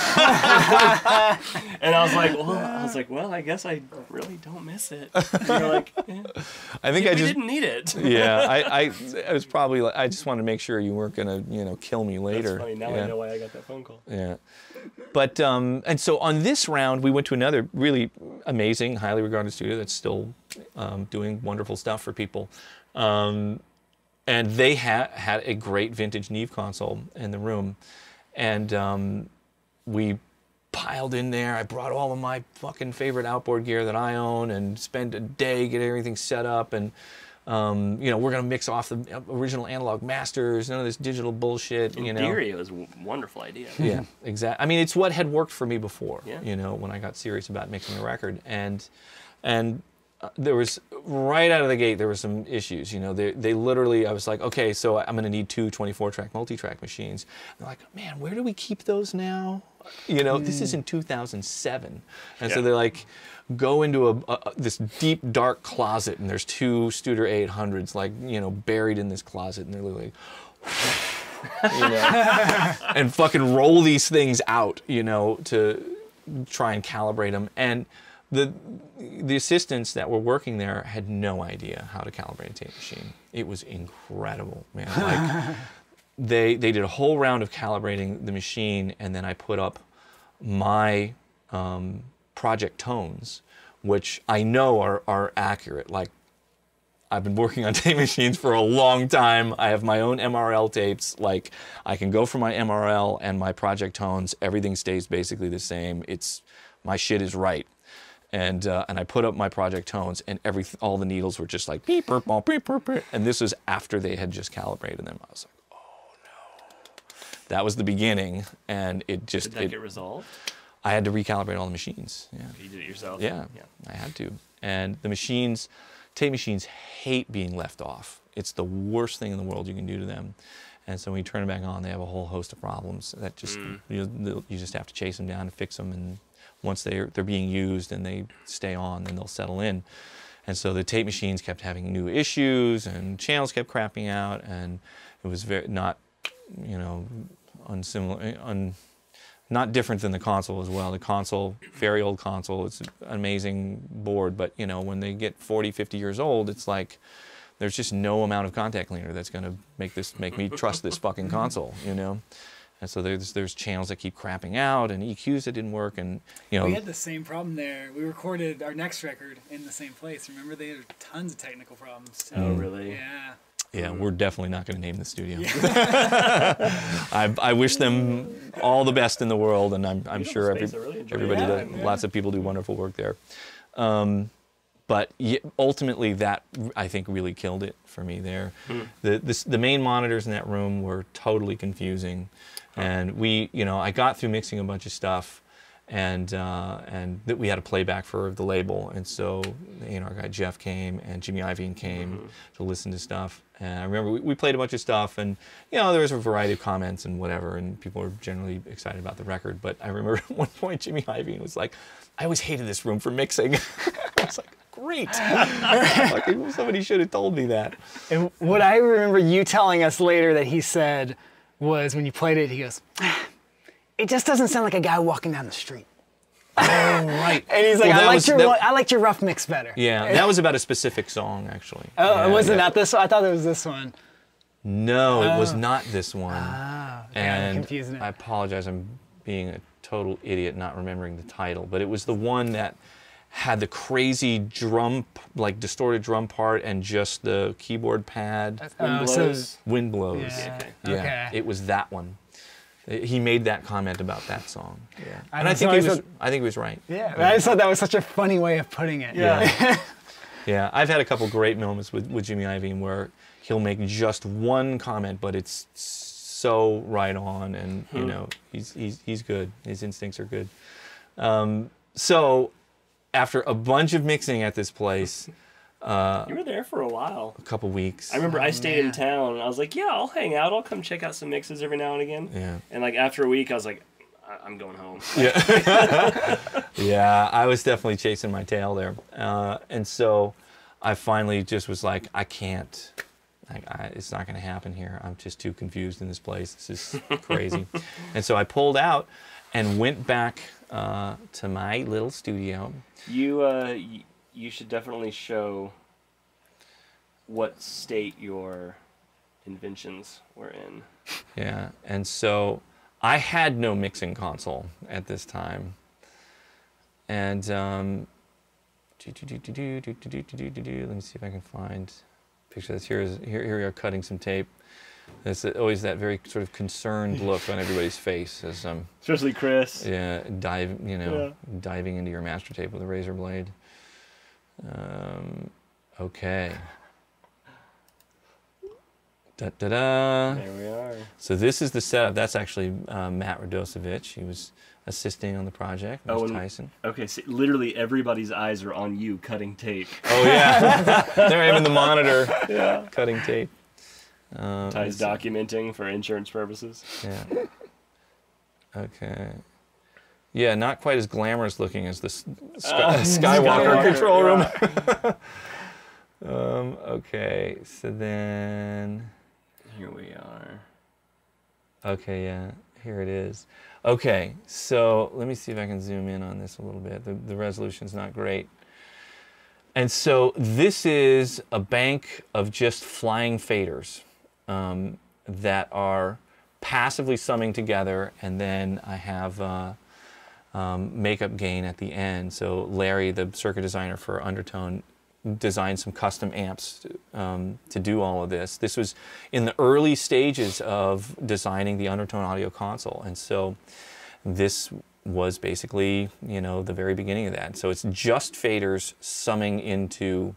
I was like, well, I guess I really don't miss it. And you're like, I think I just didn't need it. Yeah, I was probably like, I just wanted to make sure you weren't gonna, kill me later. That's funny. Now I know why I got that phone call. Yeah, but and so on this round, we went to another really amazing, highly regarded studio that's still doing wonderful stuff for people, and they had a great vintage Neve console in the room, and we piled in there. I brought all of my fucking favorite outboard gear that I own and spent a day getting everything set up. And, we're going to mix off the original analog masters, none of this digital bullshit. In theory, it was a wonderful idea. Yeah, exactly. I mean, it's what had worked for me before, when I got serious about mixing a record. And there was, right out of the gate, there were some issues. They literally, I was like, okay, so I'm going to need 2 24-track multi-track machines. They're like, man, where do we keep those now? This is in 2007. And so they're like, go into this deep, dark closet, and there's 2 Studer 800s, like, buried in this closet. And they're literally, you know, and fucking roll these things out, you know, to try and calibrate them. And the assistants that were working there had no idea how to calibrate a tape machine. It was incredible, man. Like they did a whole round of calibrating the machine, and then I put up my project tones, which I know are accurate. Like, I've been working on tape machines for a long time. I have my own MRL tapes. Like, I can go for my MRL and my project tones. Everything stays basically the same. My shit is right. And I put up my project tones, and all the needles were just like beep, burp, beep, burp, beep. And this was after they had just calibrated them. I was like, oh no. That was the beginning, and it just... Did that get resolved? I had to recalibrate all the machines. Yeah. You did it yourself? Yeah, I had to. And the machines, tape machines hate being left off. It's the worst thing in the world you can do to them. And so when you turn them back on, they have a whole host of problems that just you just have to chase them down and fix them. And once they're being used and they stay on, then they'll settle in. And so the tape machines kept having new issues, and channels kept crapping out, and it was very not, you know, not different than the console as well. The console, very old console, it's an amazing board, but you know, when they get 40, 50 years old, it's like there's just no amount of contact cleaner that's gonna make me trust this fucking console, you know? And so there's channels that keep crapping out, and EQs that didn't work, and you know. We had the same problem there. We recorded our next record in the same place. Remember, they had tons of technical problems. Oh, really? Yeah. Yeah, we're definitely not going to name the studio. I wish them all the best in the world, and I'm sure everybody does. Lots of people do wonderful work there. But ultimately, that I think really killed it for me there. The main monitors in that room were totally confusing, and I got through mixing a bunch of stuff, and that we had a playback for the label, and so our guy Jeff came and Jimmy Iovine came to listen to stuff. And I remember we played a bunch of stuff, and there was a variety of comments and whatever, and people were generally excited about the record. But I remember at one point Jimmy Iovine was like, "I always hated this room for mixing." I was like, "Great! Somebody should have told me that." And what I remember you telling us later that he said was when you played it, he goes, "It just doesn't sound like a guy walking down the street." Oh, right. And he's like, I liked your rough mix better. Yeah, that was about a specific song, actually. Oh, yeah, was it not this one? I thought it was this one. No, it was not this one. Ah, and I'm confusing it. I apologize, I'm being a total idiot not remembering the title, but it was the one that had the crazy drum, like distorted drum part and just the keyboard pad. Wind Blows? Wind Blows. Yeah. Yeah, Okay. it was that one. He made that comment about that song. Yeah. And I I think he was right. Yeah, I just thought that was such a funny way of putting it. Yeah. Yeah, I've had a couple great moments with Jimmy Iovine where he'll make just one comment, but it's so right on, and he's good. His instincts are good. So after a bunch of mixing at this place, you were there for a while. a couple weeks. I remember I stayed in town, and I was like, yeah, I'll hang out. I'll come check out some mixes every now and again. Yeah. And like after a week, I was like, I'm going home. Yeah. Yeah, I was definitely chasing my tail there. And so I finally just was like, I can't. It's not going to happen here. I'm just too confused in this place. This is crazy. And so I pulled out and went back to my little studio. You should definitely show what state your inventions were in. Yeah, and so I had no mixing console at this time. And let me see if I can find a picture of this. Here we are cutting some tape. There's always that very sort of concerned look on everybody's face as especially Chris. Yeah, diving into your master tape with a razor blade. Okay. Da-da-da. There we are. So this is the setup. That's actually Matt Radosevich. He was assisting on the project. There's Tyson. Okay, so literally everybody's eyes are on you cutting tape. Oh, yeah. They're having the monitor cutting tape. Ty's documenting for insurance purposes. Yeah. Okay. Yeah, not quite as glamorous looking as the Skywalker control room. Okay, so then... Here we are. Okay, yeah, here it is. Okay, so let me see if I can zoom in on this a little bit. The resolution's not great. And so this is a bank of just flying faders that are passively summing together, and then I have makeup gain at the end. So Larry, the circuit designer for Undertone, designed some custom amps to do all of this. This was in the early stages of designing the Undertone audio console, and so this was basically, you know, the very beginning of that. So it's just faders summing into,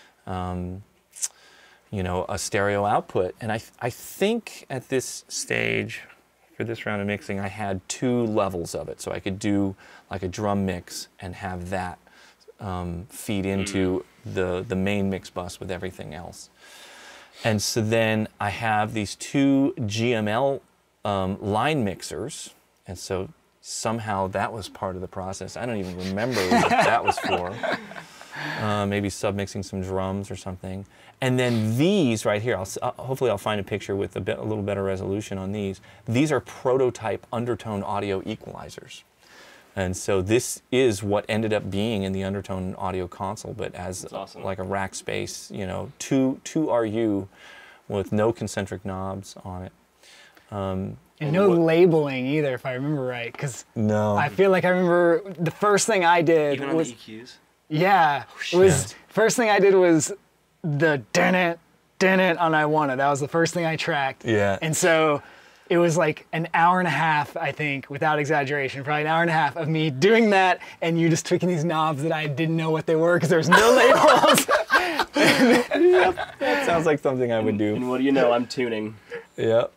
you know, a stereo output. And I think at this stage, for this round of mixing, I had 2 levels of it. So I could do like a drum mix and have that feed into the main mix bus with everything else. And so then I have these 2 GML line mixers, and so somehow that was part of the process. I don't even remember what that was for. Maybe submixing some drums or something. And then these right here, hopefully I'll find a picture with a little better resolution on these. These are prototype Undertone audio equalizers. And so this is what ended up being in the Undertone audio console, but as awesome. Like a rack space, you know, two RU with no concentric knobs on it. And no labeling either, if I remember right, because no. I feel like I remember the first thing I did Even was on the EQs? yeah, it was first thing I did was the dun it on I Want It. That was the first thing I tracked. Yeah. And so it was like an hour and a half, I think, without exaggeration, probably an hour and a half of me doing that and you just tweaking these knobs that I didn't know what they were because there was no labels. Yep. That sounds like something I would do. And what do you know? I'm tuning. Yep.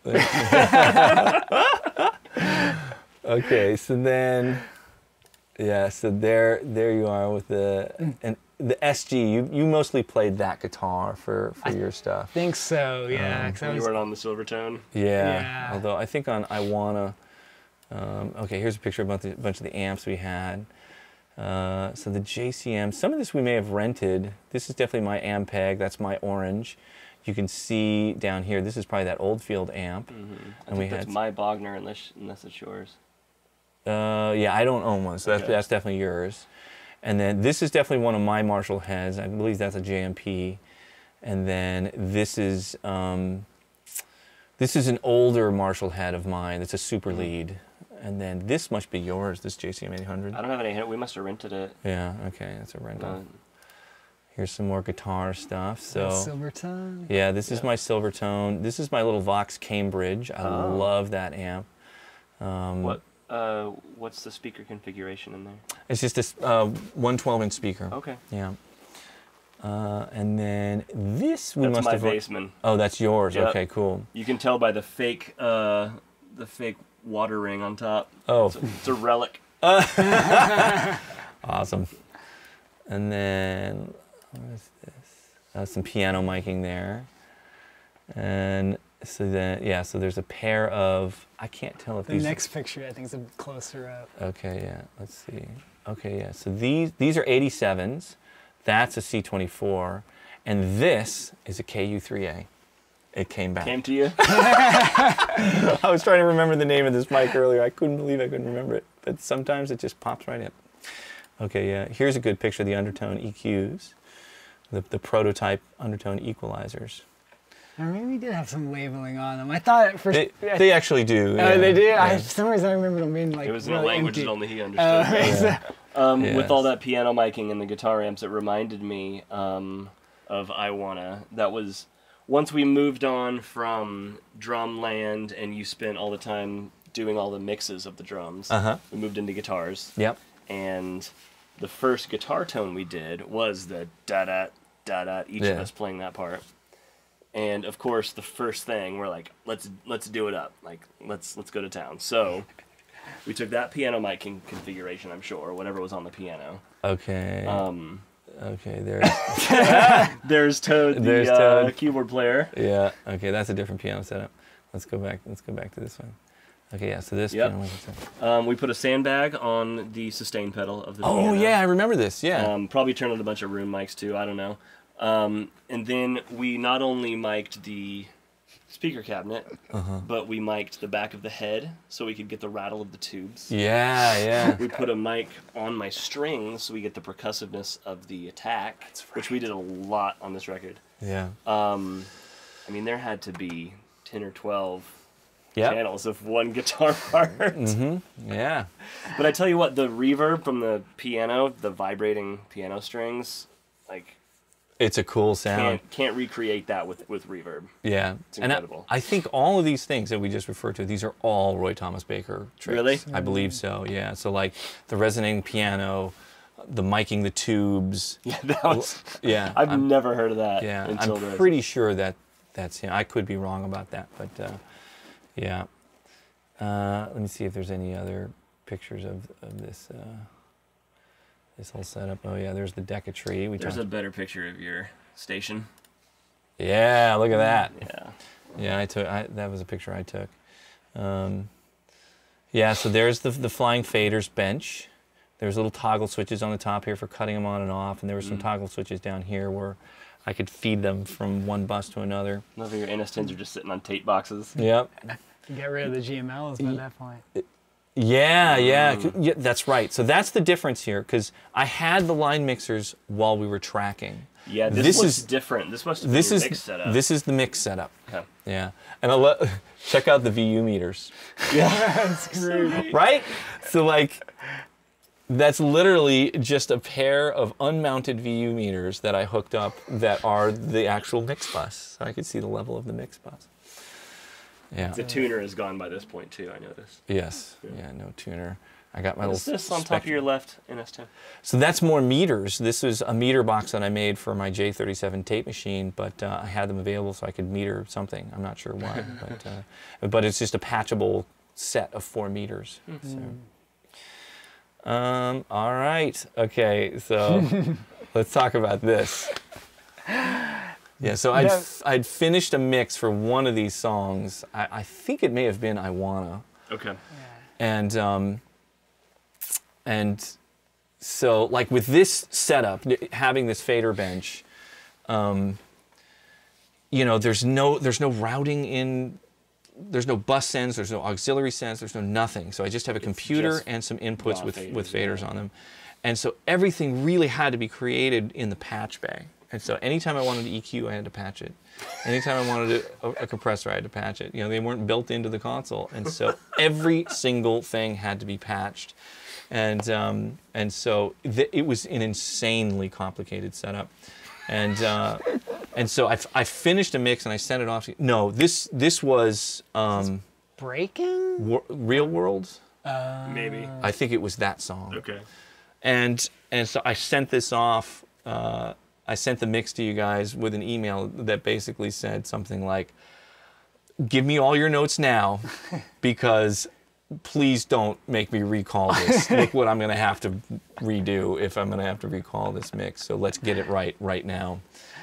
Okay, so then, yeah, so there you are with the SG. You mostly played that guitar for your stuff. I think so, yeah. 'cause I You was- were on the Silvertone. Yeah. Although I think on I Wanna. Okay, here's a picture about a bunch of the amps we had. So the JCM, some of this we may have rented. This is definitely my Ampeg. That's my orange. You can see down here, this is probably that Oldfield amp. I think that's my Bogner unless it's yours. Yeah, I don't own one, so that's definitely yours. And then this is definitely one of my Marshall heads. I believe that's a JMP. And then this is an older Marshall head of mine. It's a super lead. And then this must be yours, this JCM 800. I don't have any. We must have rented it. Yeah, okay, that's a rental. Here's some more guitar stuff. So Silvertone. yeah, this is my Silvertone. This is my little Vox Cambridge. I love that amp. What's the speaker configuration in there? It's just this 112-inch speaker. Okay. Yeah. And then this we That's must my have. Bassman. Oh, that's yours. Yep. Okay, cool. You can tell by the fake water ring on top. Oh, It's a relic. awesome. And then what is this? Some piano miking there. And so then, yeah, so there's a pair of, I can't tell if The these. next picture, I think, is a closer up. Okay, yeah, let's see. Okay, yeah, so these are 87s. That's a C24. And this is a KU3A. It came back. Came to you? I was trying to remember the name of this mic earlier. I couldn't believe I couldn't remember it. But sometimes it just pops right in. Okay, yeah. Here's a good picture of the Undertone EQs, the prototype Undertone equalizers. Or maybe we did have some labeling on them. I thought at first... They actually do. Oh, they did? Yeah. For some reason I remember them being like It was in a really language empty. that only he understood. Yes. With all that piano miking and the guitar amps, it reminded me of I Wanna. That was... Once we moved on from Drumland and you spent all the time doing all the mixes of the drums, we moved into guitars. Yep. And the first guitar tone we did was the da-da, da-da, each of us playing that part. And of course, the first thing, we're like, let's do it up. Like, let's go to town. So we took that piano miking configuration, I'm sure, or whatever was on the piano. Okay. Okay, There's Toad, There's the Toad. keyboard player. Yeah. Okay, that's a different piano setup. Let's go back to this one. Okay, yeah. So this piano mic setup. We put a sandbag on the sustain pedal of the piano. Oh yeah, I remember this. Yeah. Probably turned on a bunch of room mics too. I don't know. And then we not only mic'd the speaker cabinet, but we mic'd the back of the head so we could get the rattle of the tubes. Yeah, yeah. We put a mic on my strings so we get the percussiveness of the attack, which we did a lot on this record. Yeah. I mean, there had to be 10 or 12 Yep. channels of one guitar part. Yeah. But I tell you what, the reverb from the piano, the vibrating piano strings, like, It's a cool sound. can't recreate that with reverb. Yeah. It's incredible. And I think all of these things that we just referred to, these are all Roy Thomas Baker tricks. Really? I believe so, yeah. So like the resonating piano, the miking the tubes. Yeah, that was. Yeah. I've never heard of that. Yeah, until I'm this. pretty sure that's him. I could be wrong about that, but yeah. Let me see if there's any other pictures of this this whole setup. Oh yeah, there's the Decca-tree. There's a better picture of your station. Yeah, look at that. Yeah. Yeah, that was a picture I took. Yeah, so there's the flying faders bench. There's little toggle switches on the top here for cutting them on and off, and there were some toggle switches down here where I could feed them from one bus to another. None of your NS10s are just sitting on tape boxes. Yep. Get rid of the GMLs by that point. Yeah, that's right. So that's the difference here, because I had the line mixers while we were tracking. Yeah, this looks different. This must have been your mix setup. This is the mix setup. Okay. Yeah, and check out the VU meters. Yeah, that's great. Right? So like, that's literally just a pair of unmounted VU meters that I hooked up that are the actual mix bus. So I could see the level of the mix bus. Yeah. The tuner is gone by this point too, I noticed. Yes. Yeah, no tuner. I got my What little. is this on top of your left NS10? So that's more meters. This was a meter box that I made for my J37 tape machine, but I had them available so I could meter something. I'm not sure why, but it's just a patchable set of 4 meters. So. All right. Okay. So let's talk about this. Yeah. So I'd finished a mix for one of these songs. I think it may have been "I Wanna." Okay. And so like with this setup, having this fader bench, you know, there's no routing in. There's no bus sends, there's no auxiliary sends, there's no nothing. So I just have a computer and some inputs with faders on them. And so everything really had to be created in the patch bay. And so anytime I wanted to EQ, I had to patch it. Anytime I wanted a compressor, I had to patch it. You know, they weren't built into the console. And so every single thing had to be patched. And so it was an insanely complicated setup. And so I finished a mix and I sent it off. No, this was Breaking? Real World. Maybe. I think it was that song. Okay. And so I sent this off. I sent the mix to you guys with an email that basically said something like, "Give me all your notes now, because please don't make me recall this. Look what I'm going to have to redo if I'm going to have to recall this mix. So let's get it right now."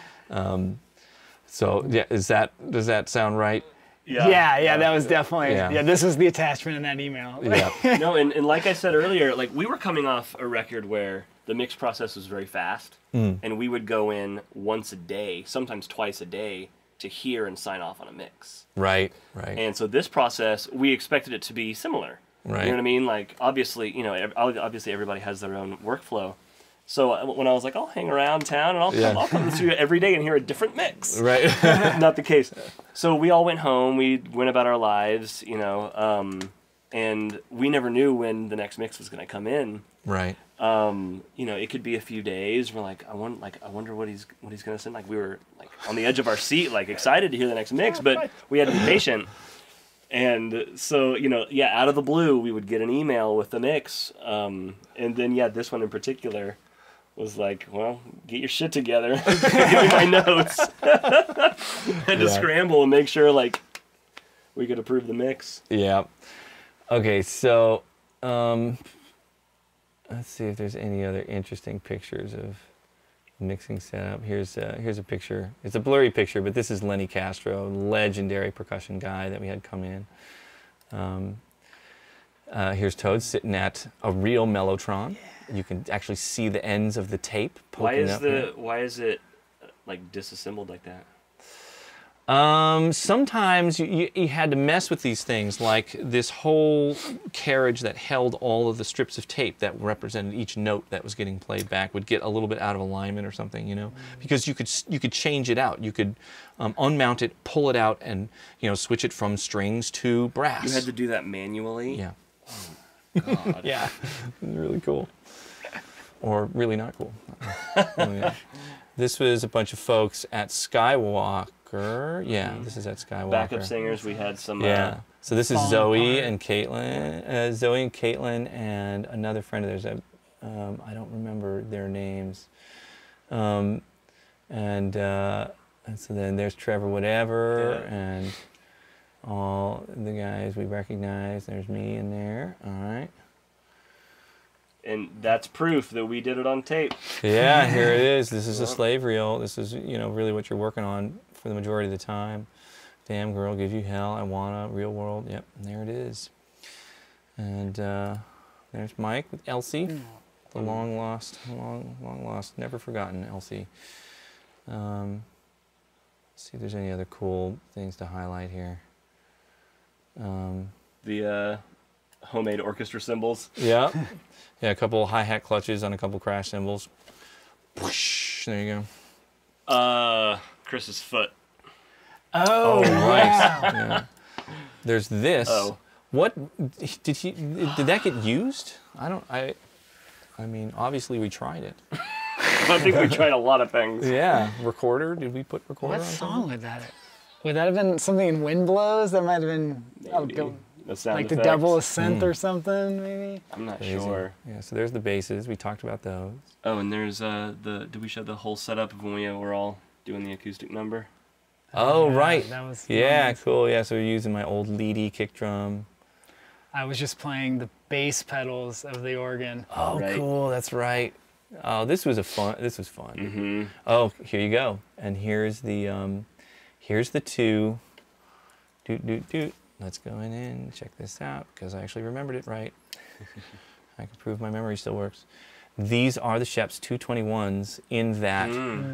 So yeah, does that sound right? Yeah, that was definitely, this was the attachment in that email. Yeah. No, and like I said earlier, like we were coming off a record where the mix process was very fast, and we would go in once a day, sometimes twice a day, to hear and sign off on a mix. Right. And so this process, we expected it to be similar. Right. You know what I mean? Like obviously everybody has their own workflow. So when I was like, I'll hang around town and I'll come to the studio every day and hear a different mix. Right. Not the case. So we all went home. We went about our lives, you know, and we never knew when the next mix was going to come in. Right. You know, it could be a few days. We're like, I wonder what he's going to send. Like we were like on the edge of our seat, like excited to hear the next mix, but we had to be patient. And so, you know, out of the blue, we would get an email with the mix, and then this one in particular was like, well, get your shit together. Give me my notes. Had to scramble and make sure like we could approve the mix. Yeah. Okay, so let's see if there's any other interesting pictures of mixing setup. Here's a picture. It's a blurry picture, but this is Lenny Castro, legendary percussion guy that we had come in. Here's Toad sitting at a real Mellotron. You can actually see the ends of the tape poking up. Why is it like disassembled like that? Sometimes you had to mess with these things, like this whole carriage that held all of the strips of tape that represented each note that was getting played back would get a little bit out of alignment or something, you know, because you could change it out. You could unmount it, pull it out, and switch it from strings to brass. You had to do that manually? Yeah. Oh, God. Yeah. Really cool. Or really not cool. Yeah. This was a bunch of folks at Skywalker. Yeah, this is at Skywalker. Backup singers, we had some. Yeah. So this is Falling Zoe Apart. and Caitlin. Zoe and Caitlin and another friend of theirs. I don't remember their names. And so then there's Trevor Whatever and all the guys we recognize. There's me in there. All right. And that's proof that we did it on tape. Yeah, here it is. This is a slave reel. This is, really what you're working on for the majority of the time. Damn Girl, Give You Hell, I Wanna, Real World. Yep, and there it is. And there's Mike with Elsie, the long lost, never forgotten Elsie. Let's see if there's any other cool things to highlight here. The homemade orchestra cymbals. Yeah. Yeah, a couple hi-hat clutches on a couple crash cymbals. Whoosh, there you go. Chris's foot. Oh, right. wow. Yeah. There's this. Oh. What did that get used? I mean, obviously we tried it. I think we tried a lot of things. Yeah. Recorder? Did we put recorder What on something? song would that have? Would that have been something in Wind Blows? That might have been The sound like the effects. Double Ascent or something, maybe? I'm not Crazy. sure. Yeah, so there's the basses. We talked about those. Oh, and there's did we show the whole setup of when we were all doing the acoustic number? Oh, Yeah, right. that was Yeah, nice. cool. Yeah, so we're using my old leady kick drum. I was just playing the bass pedals of the organ. Oh, Right. cool. That's right. Oh, this was fun. Mm-hmm. Oh, here you go. And here's the two. Doot, doot, doot. Let's go in and check this out because I actually remembered it right. I can prove my memory still works. These are the Shep's 221s in that,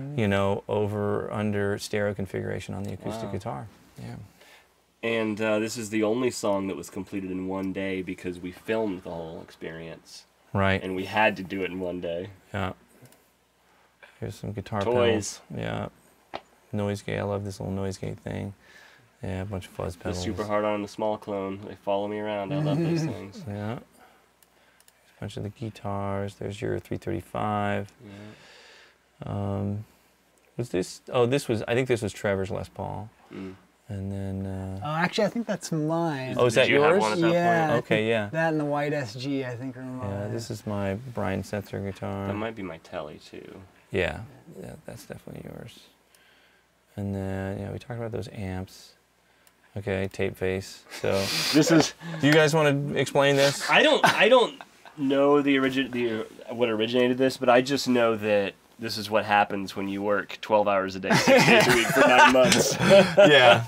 over under stereo configuration on the acoustic guitar. Yeah. And this is the only song that was completed in one day because we filmed the whole experience. Right. And we had to do it in one day. Yeah. Here's some guitar Toys. pedals. Yeah. Noise gate. I love this little noise gate thing. Yeah, a bunch of fuzz It was pedals. super hard on the small clone. They follow me around. I love those things. Yeah. There's a bunch of the guitars. There's your 335. Yeah. Was this? Oh, this was. I think this was Trevor's Les Paul. Mm. And then. Oh, actually, I think that's mine. Oh, is Did that you have yours? one at that Yeah. point? Okay, yeah. That and the white SG, I think, are Yeah, mine. this is my Brian Setzer guitar. That might be my telly too. Yeah, that's definitely yours. And then, yeah, we talked about those amps. Okay, tape face. So, This is. do you guys want to explain this? I don't know what originated this, but I just know that this is what happens when you work 12 hours a day, 6 days a week for 9 months. Yeah.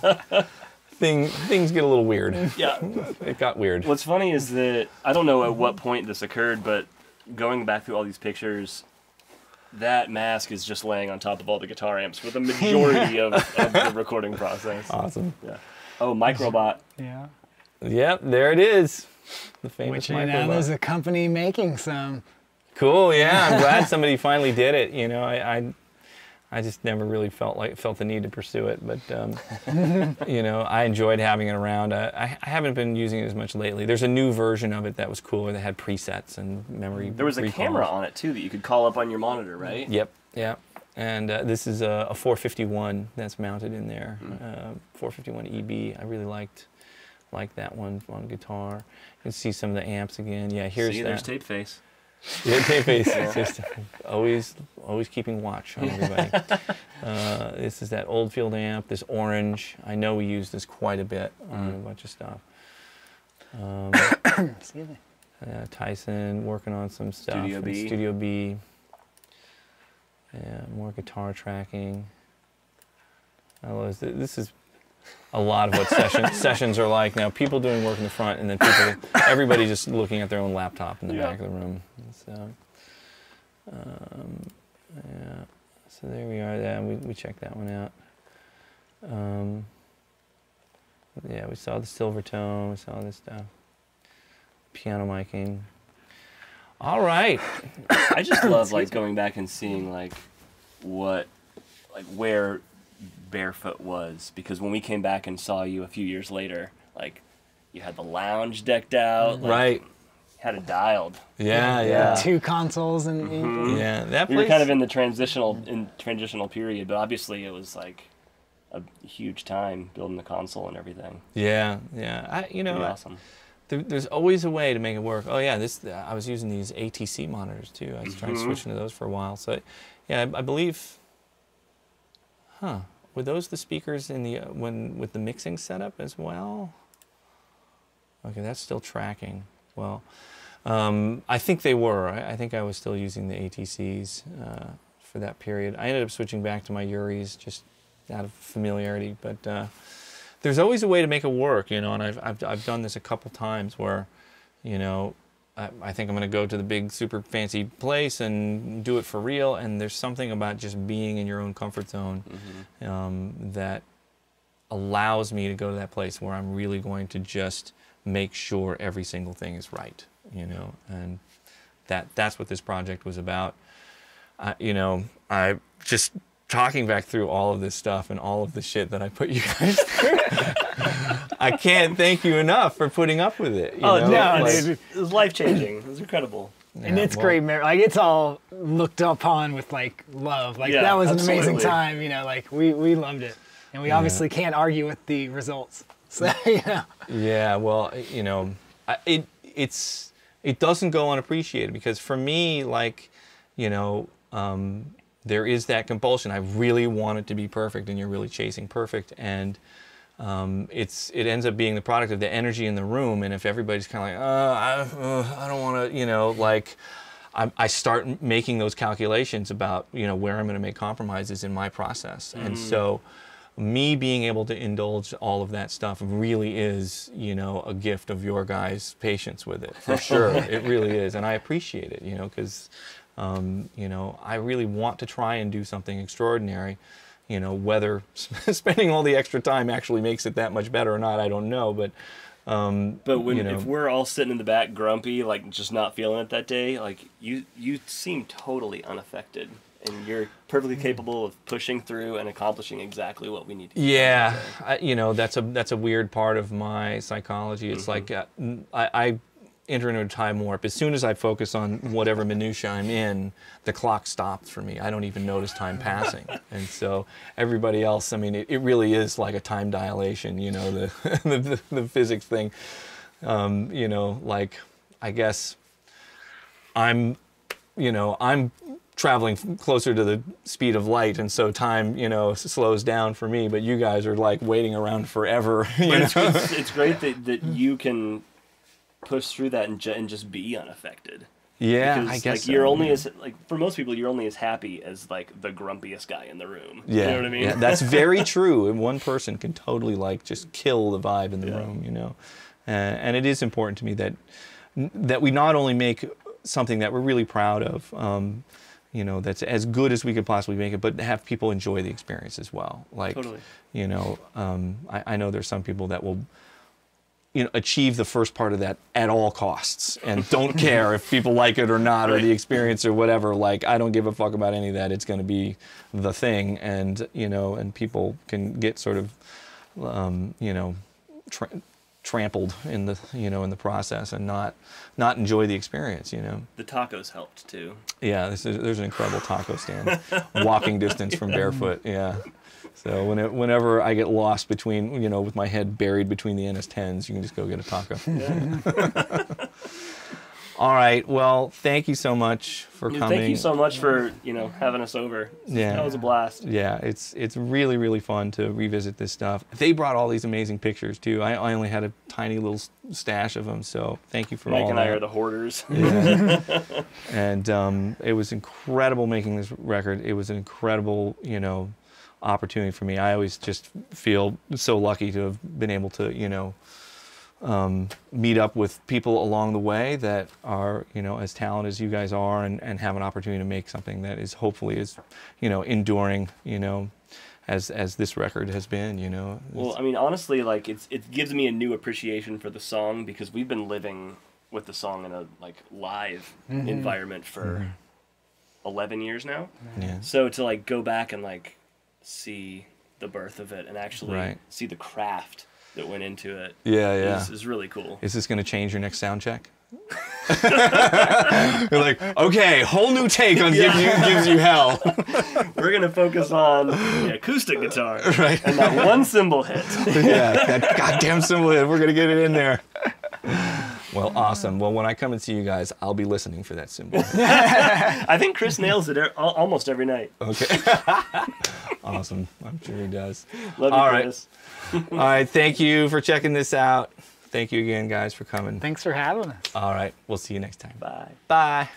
Things get a little weird. Yeah. It got weird. What's funny is that I don't know at what point this occurred, but going back through all these pictures, that mask is just laying on top of all the guitar amps for the majority of the recording process. Awesome. Yeah. Oh, Microbot. Yeah. Yep, there it is. The famous Which now there's Microbot. a company making some. Cool, yeah. I'm glad somebody finally did it. I just never really felt the need to pursue it, but I enjoyed having it around. I haven't been using it as much lately. There's a new version of it that was cooler that had presets and memory. There was a recalls. camera on it too that you could call up on your monitor, right? Yep, yeah. And this is a 451 that's mounted in there. 451 EB. I really liked that one on guitar. You can see some of the amps again. Yeah, here's See, that. there's tape face. Yeah, tape face. Just always keeping watch on everybody. This is that Oldfield amp. This orange. I know we use this quite a bit on a bunch of stuff. Excuse me. Tyson working on some stuff. Studio in B. Studio B. Yeah, more guitar tracking. This is a lot of what sessions are like now. People doing work in the front, and then everybody just looking at their own laptop in the back of the room. So, yeah. So there we are. Yeah, we checked that one out. Yeah, we saw the silver tone, we saw this stuff. Piano miking. All right. I just love like going back and seeing like where Barefoot was, because when we came back and saw you a few years later, like you had the lounge decked out, like, Right. had it dialed. Yeah. 2 consoles and Yeah, that We place. were kind of in the transitional period, but obviously it was like a huge time building the console and everything. Yeah. Pretty awesome. There's always a way to make it work. Oh yeah, I was using these ATC monitors too. I was trying to switch into those for a while. So, yeah, I believe. Were those the speakers in the with the mixing setup as well? Okay, that's still tracking. Well, I think they were. I think I was still using the ATCs for that period. I ended up switching back to my Uris just out of familiarity, but there's always a way to make it work, you know. And I've done this a couple times where, you know, I think I'm going to go to the big super fancy place and do it for real, and there's something about just being in your own comfort zone that allows me to go to that place where I'm really going to just make sure every single thing is right, you know. And that's what this project was about. You know, I just talking back through all of this stuff and all of the shit that I put you guys through. I can't thank you enough for putting up with it. You know? No, It dude. was life-changing. It was incredible. And Yeah, it's well, great, like it's all looked upon with like love. Like Yeah, that was an amazing absolutely. time, you know, like we loved it. And we obviously can't argue with the results. So, you know. Yeah, well, you know, it doesn't go unappreciated, because for me, like, you know, there is that compulsion. I really want it to be perfect, and you're really chasing perfect, and it ends up being the product of the energy in the room. And if everybody's kind of like, I don't want to, you know, like, I start making those calculations about, you know, where I'm going to make compromises in my process. And so me being able to indulge all of that stuff really is, you know, a gift of your guys' patience with it, for sure. It really is. And I appreciate it, you know, because, you know, I really want to try and do something extraordinary. You know, whether spending all the extra time actually makes it that much better or not, I don't know. But when you know, if we're all sitting in the back grumpy, like just not feeling it that day, like you seem totally unaffected, and you're perfectly capable of pushing through and accomplishing exactly what we need to do. yeah, you know, that's a weird part of my psychology. It's like I enter into a time warp. As soon as I focus on whatever minutia I'm in, the clock stops for me. I don't even notice time passing. And so everybody else, I mean, it really is like a time dilation, you know, the physics thing. You know, like, I guess I'm traveling closer to the speed of light, and so time, you know, slows down for me, but you guys are like waiting around forever. It's great that you can push through that and just be unaffected. Yeah, Because, I guess like, so, you're only yeah. as, like, for most people, you're only as happy as like the grumpiest guy in the room. Yeah, You know what I mean? yeah, that's very true. And one person can totally like just kill the vibe in the room, you know. And it is important to me that we not only make something that we're really proud of, you know, that's as good as we could possibly make it, but have people enjoy the experience as well. Like, Totally. you know, I know there's some people that will, you know, achieve the first part of that at all costs and don't care if people like it or not, or the experience or whatever. Like, I don't give a fuck about any of that. It's going to be the thing. And, you know, and people can get sort of, you know, trampled in the, you know, in the process, and not enjoy the experience, you know. The tacos helped too. Yeah, there's an incredible taco stand, walking distance from Barefoot. Yeah. So whenever I get lost between, you know, with my head buried between the NS10s, you can just go get a taco. All right. Well, thank you so much for coming. Thank you so much for, you know, having us over. Yeah. That was a blast. Yeah, it's really, really fun to revisit this stuff. They brought all these amazing pictures too. I only had a tiny little stash of them, so thank you for all Mike and that. I are the hoarders. Yeah. And it was incredible making this record. It was an incredible, you know, opportunity for me. I always just feel so lucky to have been able to, you know, meet up with people along the way that are, you know, as talented as you guys are, and have an opportunity to make something that is hopefully is, you know, enduring, you know, as this record has been, you know. Well, I mean, honestly, like it gives me a new appreciation for the song because we've been living with the song in a like live environment for 11 years now. Yeah. So to like go back and like see the birth of it and actually see the craft that went into it is really cool. Is this going to change your next sound check? You're like, okay, whole new take on gives you hell. We're gonna focus on the acoustic guitar Right. and that one cymbal hit. Yeah, that goddamn cymbal hit. We're gonna get it in there. Well, awesome. Well, when I come and see you guys, I'll be listening for that cymbal. I think Chris nails it almost every night. Okay. Awesome. I'm sure he does. Love you, Chris. All right. Thank you for checking this out. Thank you again, guys, for coming. Thanks for having us. All right. We'll see you next time. Bye. Bye.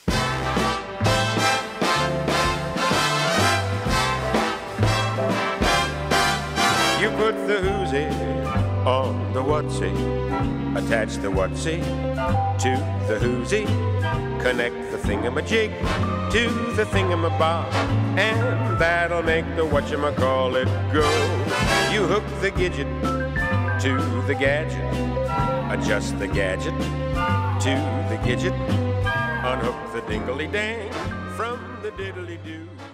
You put the whoosy on the whatsy, attach the whatsy to the whoosy, connect the thingamajig to the thingamabob, and that'll make the whatchamacallit go. You hook the gidget to the gadget, adjust the gadget to the gidget, unhook the dingly-dang from the diddly-doo.